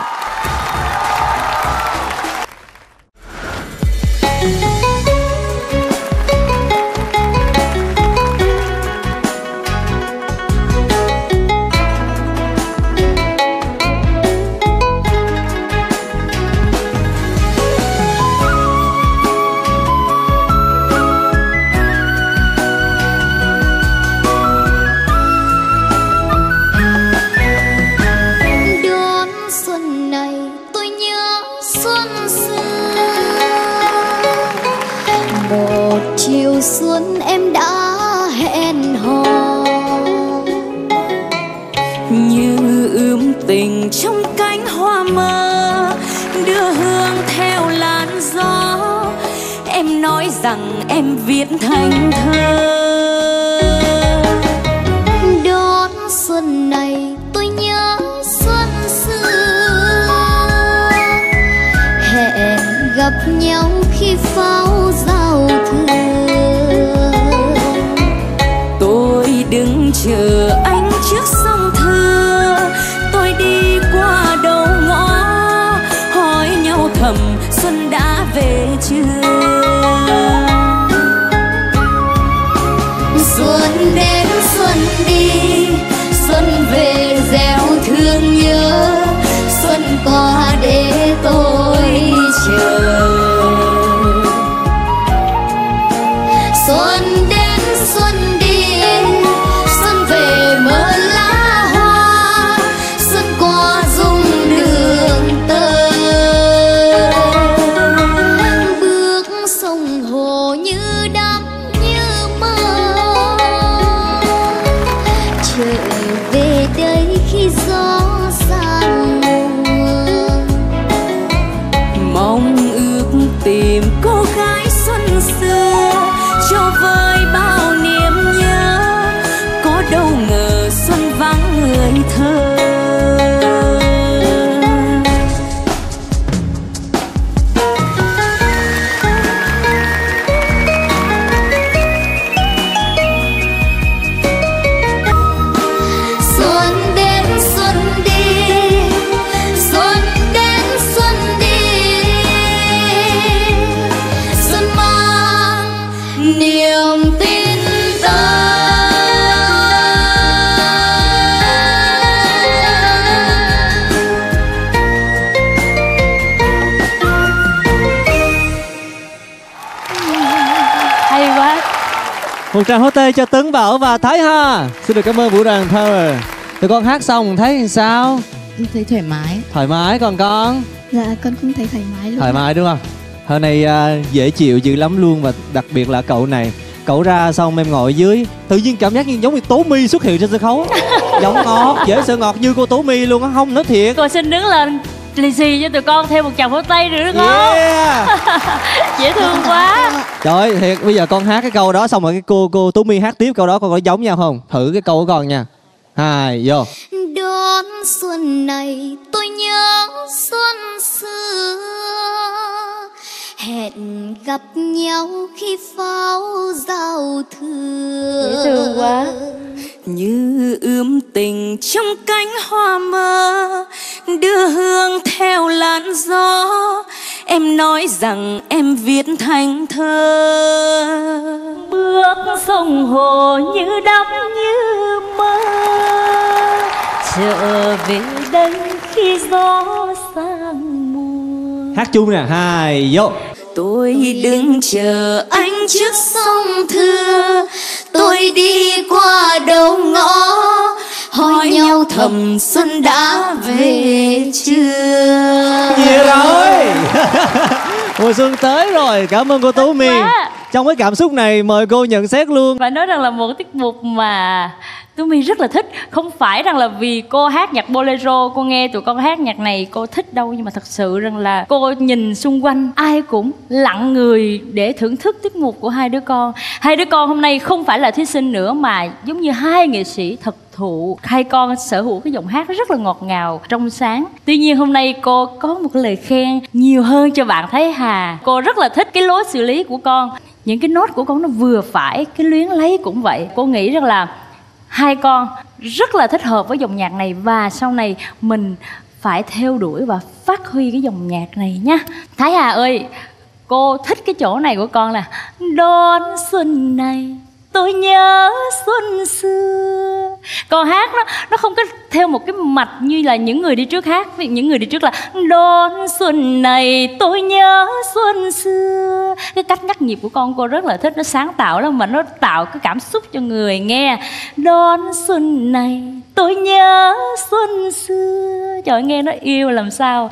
Chiều xuân em đã hẹn hò như ươm tình trong cánh hoa mơ, đưa hương theo làn gió. Em nói rằng em viết thành thơ. Đón xuân này tôi nhớ xuân xưa, hẹn gặp nhau khi pháo giao thừa. Tôi đứng chờ anh trước sông Thương, Một tràng hô tê cho Tấn Bảo và Thái Hà. Xin được cảm ơn vũ đoàn Power. Tụi con hát xong thấy làm sao? Em thấy thoải mái. Thoải mái, còn con? Dạ con cũng thấy thoải mái luôn. Thoải mái đúng không? Hôm nay dễ chịu dữ lắm luôn. Và đặc biệt là cậu này, cậu ra xong em ngồi dưới, tự nhiên cảm giác như giống như Tố My xuất hiện trên sân khấu. Giọng ngọt, dễ sợ ngọt như cô Tố My luôn á, không nói thiệt. Cô xin đứng lên lì xì cho tụi con thêm một chàng pháo tay nữa đúng không? Dễ thương quá. Trời ơi, thiệt bây giờ con hát cái câu đó xong rồi cái cô Tú My hát tiếp câu đó, con có giống nhau không? Thử cái câu của con nha. 2 vô. Đón xuân này tôi nhớ xuân xưa, hẹn gặp nhau khi pháo giao thừa. Dễ thương quá. Như ươm tình trong cánh hoa mơ, đưa hương theo làn gió. Em nói rằng em viết thành thơ. Bước sông hồ như đắm như mơ, trở về đây khi gió sang mùa. Hát chung nè, 2 vô. Tôi đứng chờ anh trước sông Thưa, tôi đi qua đầu ngõ, hỏi nhau thầm xuân đã về chưa. Nhiều rồi. Mùa xuân tới rồi, cảm ơn cô Tú My. Trong cái cảm xúc này mời cô nhận xét luôn. Phải nói rằng là một tiết mục mà Tú My rất là thích. Không phải rằng là vì cô hát nhạc bolero, cô nghe tụi con hát nhạc này cô thích đâu. Nhưng mà thật sự rằng là cô nhìn xung quanh ai cũng lặng người để thưởng thức tiết mục của hai đứa con. Hai đứa con hôm nay không phải là thí sinh nữa mà giống như hai nghệ sĩ thật thụ. Hai con sở hữu cái giọng hát rất là ngọt ngào, trong sáng. Tuy nhiên hôm nay cô có một cái lời khen nhiều hơn cho bạn Thái Hà. Cô rất là thích cái lối xử lý của con. Những cái nốt của con nó vừa phải, cái luyến lấy cũng vậy. Cô nghĩ rằng là hai con rất là thích hợp với dòng nhạc này. Và sau này mình phải theo đuổi và phát huy cái dòng nhạc này nhá. Thái Hà ơi, cô thích cái chỗ này của con là đón xuân này tôi nhớ xuân xưa. Con hát nó không có theo một cái mạch như là những người đi trước hát. Những người đi trước là đón xuân này tôi nhớ xuân xưa. Cái cách ngắt nhịp của con cô rất là thích. Nó sáng tạo lắm mà nó tạo cái cảm xúc cho người nghe. Đón xuân này tôi nhớ xuân xưa. Trời, nghe nó yêu làm sao.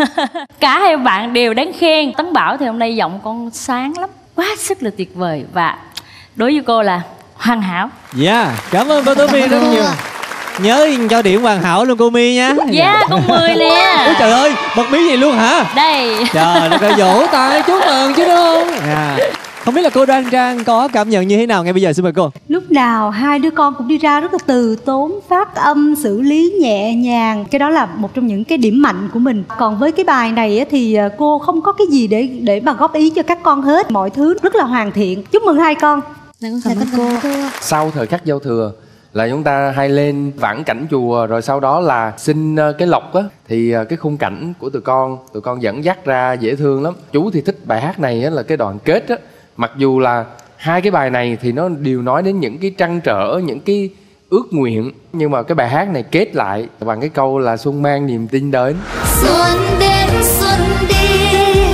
Cả hai bạn đều đáng khen. Tấn Bảo thì hôm nay giọng con sáng lắm, quá sức là tuyệt vời. Và đối với cô là hoàn hảo. Dạ, cảm ơn cô Tú My rất nhiều. Nhớ cho điểm hoàn hảo luôn cô My nhá. Dạ, con 10 nè. Ôi trời ơi, bật mí gì luôn hả? Đây. Trời đất ơi, vỗ tay chúc mừng chứ đúng không? Dạ. Không biết là cô Đoan Trang có cảm nhận như thế nào ngay bây giờ, xin mời cô. Lúc nào hai đứa con cũng đi ra rất là từ tốn, phát âm, xử lý nhẹ nhàng. Cái đó là một trong những cái điểm mạnh của mình. Còn với cái bài này thì cô không có cái gì để mà góp ý cho các con hết. Mọi thứ rất là hoàn thiện. Chúc mừng hai con. Cảm ơn cô. Sau thời khắc giao thừa là chúng ta hay lên vãn cảnh chùa, rồi sau đó là xin cái lộc á, thì cái khung cảnh của tụi con dẫn dắt ra dễ thương lắm. Chú thì thích bài hát này á, là cái đoạn kết á. Mặc dù là hai cái bài này thì nó đều nói đến những cái trăn trở, những cái ước nguyện, nhưng mà cái bài hát này kết lại bằng cái câu là xuân mang niềm tin đến. Xuân đến xuân đi,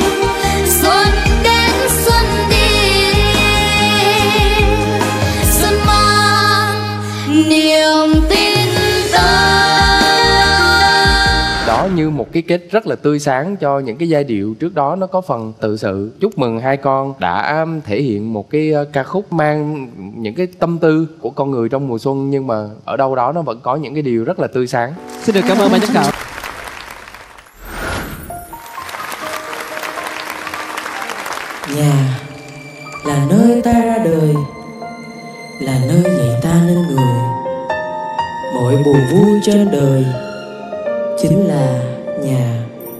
xuân đến xuân đi, xuân mang niềm tin tới. Đó như một cái kết rất là tươi sáng cho những cái giai điệu trước đó nó có phần tự sự. Chúc mừng hai con đã thể hiện một cái ca khúc mang những cái tâm tư của con người trong mùa xuân, nhưng mà ở đâu đó nó vẫn có những cái điều rất là tươi sáng. Xin được cảm ơn ban giám khảo. Nhà là nơi ta ra đời, là nơi dạy ta nên người. Mọi buồn vui trên đời chính là nhà.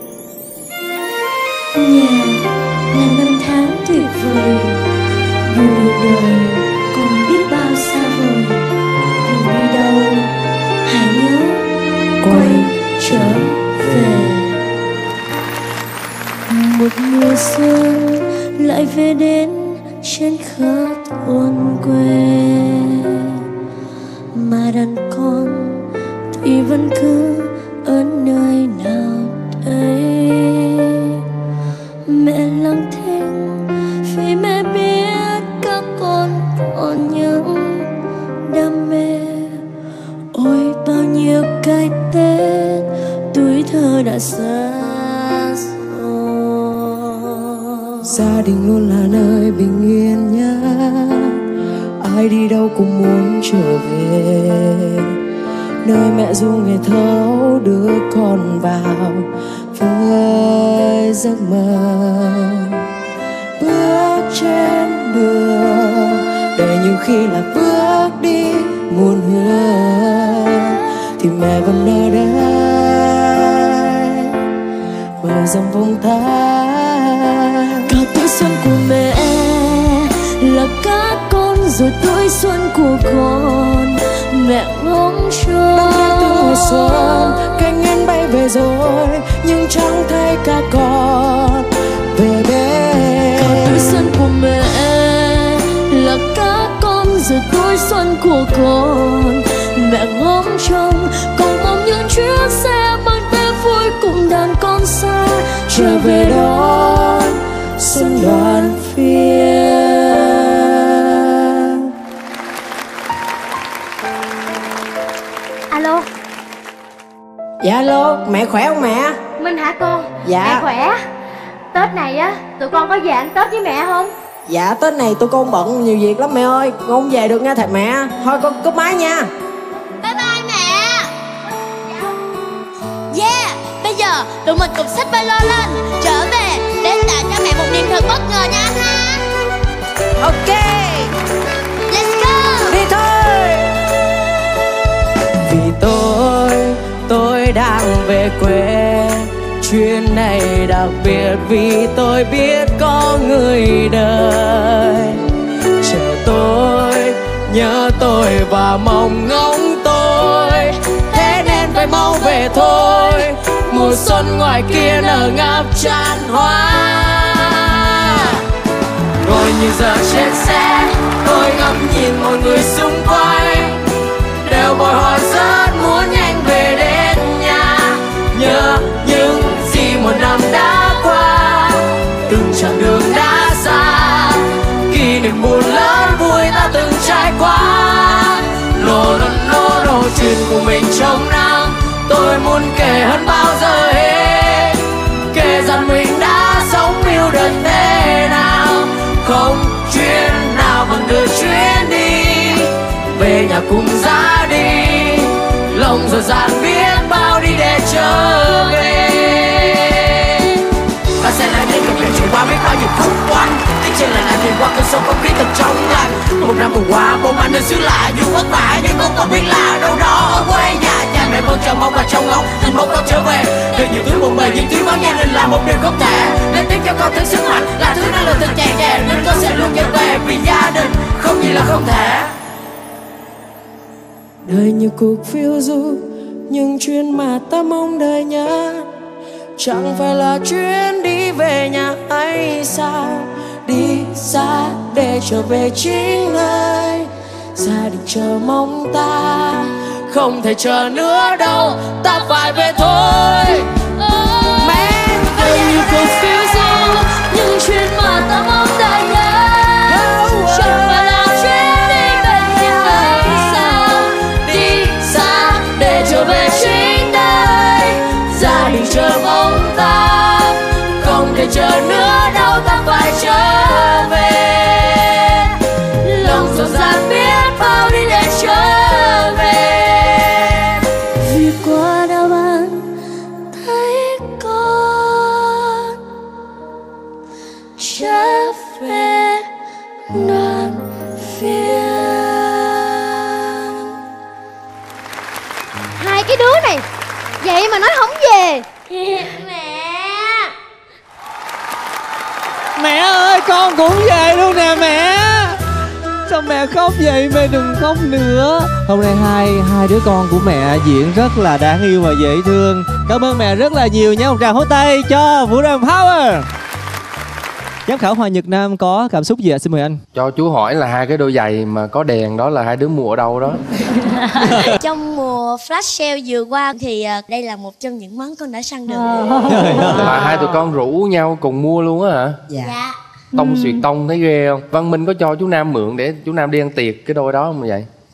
Nhà là năm tháng tuyệt vời, dù đời còn biết bao xa vời. Dù đi đâu hãy nhớ quay trở về. Một mùa xuân lại về đến trên khá thôn quê, mà đàn con thì vẫn cứ ở nơi nào đây. Mẹ lặng thinh vì mẹ biết các con còn nhớ thơ đã xa rồi. Gia đình luôn là nơi bình yên nhất, ai đi đâu cũng muốn trở về, nơi mẹ ru ngày thấu đứa con vào với giấc mơ. Bước trên đường để nhiều khi là bước đi muôn hương, thì mẹ vẫn ở đây mở rộng vòng tay. Cả tuổi xuân của mẹ là các con, rồi tuổi xuân của con mẹ ngóng trông. Năm từ hồi xuân cánh én bay về rồi, nhưng chẳng thấy các con về bên. Cả tuổi xuân của mẹ là các con, rồi tuổi xuân của con mẹ ngóng trông. Con mong những chuyến xe mang tới vui cùng đàn con xa trở về đón xuân đoàn viên. Alo. Dạ alo, mẹ khỏe không mẹ? Minh hả con? Dạ. Mẹ khỏe. Tết này á, tụi con có về ăn Tết với mẹ không? Dạ Tết này tụi con bận nhiều việc lắm mẹ ơi, con không về được nha thầy mẹ. Thôi con cúp máy nha. Bye bye mẹ. Yeah, bây giờ tụi mình cùng xách ba lô lên trở về để tạo cho mẹ một niềm thật bất ngờ nha ha. Ok, let's go. đi thôi. Vì tôi đang về quê, chuyến này đặc biệt vì tôi biết có người đợi chờ tôi, nhớ tôi và mong ngóng tôi, thế nên phải mau về thôi. Mùa xuân ngoài kia nở ngập tràn hoa. Ngồi như giờ trên xe, tôi ngắm nhìn mọi người xung quanh, đều bồi hồi rất muốn nhanh về đến nhà. Nhớ những gì một năm đã qua, từng chặng đường đã xa, kỷ niệm buồn lớn vui ta từng trải qua. Lô chuyện của mình trong nắng, tôi muốn kể hơn bao giờ hết, kể rằng mình đã sống yêu đời thế nào. Không chuyến nào bằng được chuyến đi về nhà cùng gia đình, lòng dồi dàng biết bao đi để trở về. Ta sẽ lại đến gặp chuyện trải qua biết bao nhiêu khúc quanh, tiếng trên lại thuyền qua cơn sông không khí thật trong lành. Một năm vừa qua bố anh nơi xứ lạ dù vất vả nhưng không còn biết là đâu đó ở quê nhà. Cha mẹ vẫn chờ mong và trông ngóng tình bố con trở về. Đời nhiều thứ bộn bề những thứ vắng nghe nên là một điều không thể. Nên tiếp cho con thứ sức mạnh là thứ năng lượng từng chèn chèn, nên con sẽ luôn trở về vì gia đình không gì là không thể. Đời như cuộc phiêu du, những chuyến mà ta mong đợi nhất chẳng phải là chuyến đi về nhà hay sao. Đi xa để trở về chính nơi gia đình chờ mong ta, không thể chờ nữa đâu, ta phải về thôi. Mẹ đời như cuộc phiêu du, những chuyến mà ta mong đợi nhất chẳng phải là chuyến đi về nhà hay sao. đi xa để trở về chính nơi gia đình chờ mong ta, không thể chờ nữa đâu, ta phải trở về. Lòng dồi dàng biết bao đi để trở về. Vì qua đau ban thấy con trở về đoàn viên. Hai cái đứa này vậy mà nói không về. Mẹ ơi, con cũng về luôn nè mẹ. Sao mẹ khóc vậy? Mẹ đừng khóc nữa. Hôm nay hai đứa con của mẹ diễn rất là đáng yêu và dễ thương. Cảm ơn mẹ rất là nhiều nhé. Một tràng hỗ tay cho Vũ Đoàn Power. Giám khảo Hoàng Nhật Nam có cảm xúc gì ạ? Xin mời anh. Cho chú hỏi là hai cái đôi giày mà có đèn đó là hai đứa mua ở đâu đó? Trong mùa flash sale vừa qua thì đây là một trong những món con đã săn được. Là hai tụi con rủ nhau cùng mua luôn á hả? Dạ. Tông xuyệt tông thấy ghê không? Văn Minh có cho chú Nam mượn để chú Nam đi ăn tiệc cái đôi đó không vậy?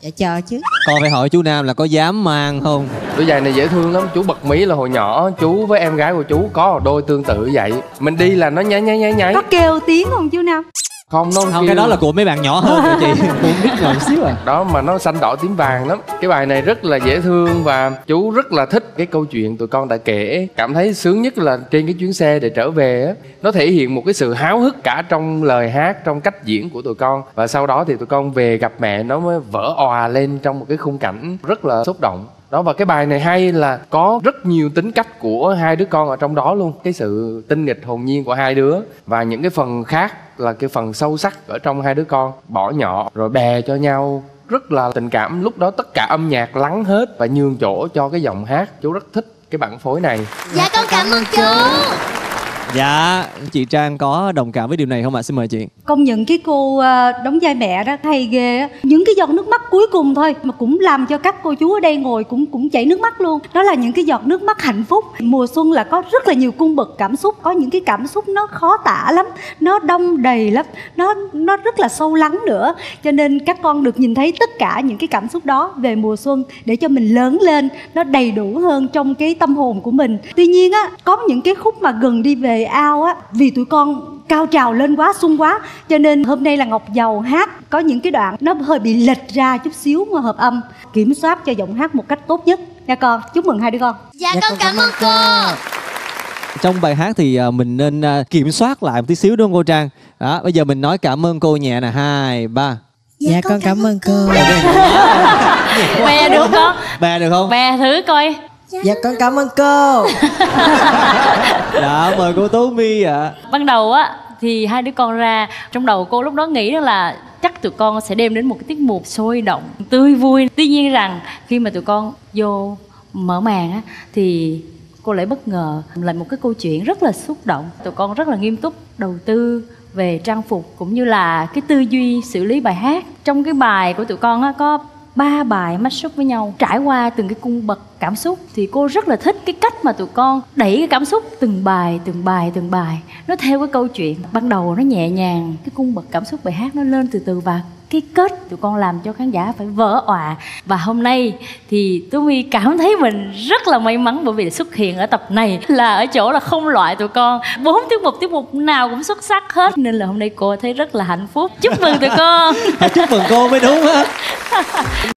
Dạ chờ chứ. Con phải hỏi chú Nam là có dám mang không? Đôi giày này dễ thương lắm. Chú bật mí là hồi nhỏ chú với em gái của chú có một đôi tương tự vậy. Mình đi là nó nháy. Có kêu tiếng không chú Nam? Không, nó không, cái đó là của mấy bạn nhỏ hơn rồi chị. Cũng biết rồi xíu à. Đó mà nó xanh đỏ tím vàng lắm. Cái bài này rất là dễ thương và chú rất là thích cái câu chuyện tụi con đã kể. Cảm thấy sướng nhất là trên cái chuyến xe để trở về á, nó thể hiện một cái sự háo hức cả trong lời hát, trong cách diễn của tụi con. Và sau đó thì tụi con về gặp mẹ nó mới vỡ òa lên trong một cái khung cảnh rất là xúc động. Đó, và cái bài này hay là có rất nhiều tính cách của hai đứa con ở trong đó luôn. Cái sự tinh nghịch hồn nhiên của hai đứa. Và những cái phần khác là cái phần sâu sắc ở trong hai đứa con. Bỏ nhỏ rồi bè cho nhau, rất là tình cảm. Lúc đó tất cả âm nhạc lắng hết và nhường chỗ cho cái giọng hát. Chú rất thích cái bản phối này. Dạ con cảm ơn chú. Dạ, chị Trang có đồng cảm với điều này không ạ? Xin mời chị. Công nhận cái cô đóng vai mẹ đó hay ghê á. Những cái giọt nước mắt cuối cùng thôi mà cũng làm cho các cô chú ở đây ngồi cũng chảy nước mắt luôn. Đó là những cái giọt nước mắt hạnh phúc. Mùa xuân là có rất là nhiều cung bậc cảm xúc. Có những cái cảm xúc nó khó tả lắm, nó đong đầy lắm, nó rất là sâu lắng nữa. Cho nên các con được nhìn thấy tất cả những cái cảm xúc đó về mùa xuân để cho mình lớn lên nó đầy đủ hơn trong cái tâm hồn của mình. Tuy nhiên á, có những cái khúc mà gần đi về ao á, vì tụi con cao trào lên quá, sung quá, cho nên hôm nay là Ngọc Dầu hát có những cái đoạn nó hơi bị lệch ra chút xíu mà hợp âm, kiểm soát cho giọng hát một cách tốt nhất nha con. Chúc mừng hai đứa con. Dạ con cảm ơn cô. Trong bài hát thì mình nên kiểm soát lại một tí xíu đúng không cô Trang? Đó, bây giờ mình nói cảm ơn cô nhẹ nè, 2, 3. Dạ con cảm ơn cô. Bè được không? Bè được không? Bè thử coi. Dạ con cảm ơn cô. Dạ mời cô Tố My ạ. Ban đầu á thì hai đứa con ra, trong đầu cô lúc đó nghĩ rằng là chắc tụi con sẽ đem đến một cái tiết mục sôi động, tươi vui. Tuy nhiên rằng khi mà tụi con vô mở màn á thì cô lại bất ngờ lại một cái câu chuyện rất là xúc động. Tụi con rất là nghiêm túc đầu tư về trang phục cũng như là cái tư duy xử lý bài hát. Trong cái bài của tụi con á có 3 bài match up với nhau, trải qua từng cái cung bậc cảm xúc thì cô rất là thích cái cách mà tụi con đẩy cái cảm xúc từng bài nó theo cái câu chuyện. Ban đầu nó nhẹ nhàng, cái cung bậc cảm xúc bài hát nó lên từ từ và cái kết tụi con làm cho khán giả phải vỡ òa. Và hôm nay thì Tú My cảm thấy mình rất là may mắn bởi vì xuất hiện ở tập này là ở chỗ là không loại tụi con 4 tiết mục nào cũng xuất sắc hết, nên là hôm nay cô thấy rất là hạnh phúc. Chúc mừng tụi con. Chúc mừng cô mới đúng á.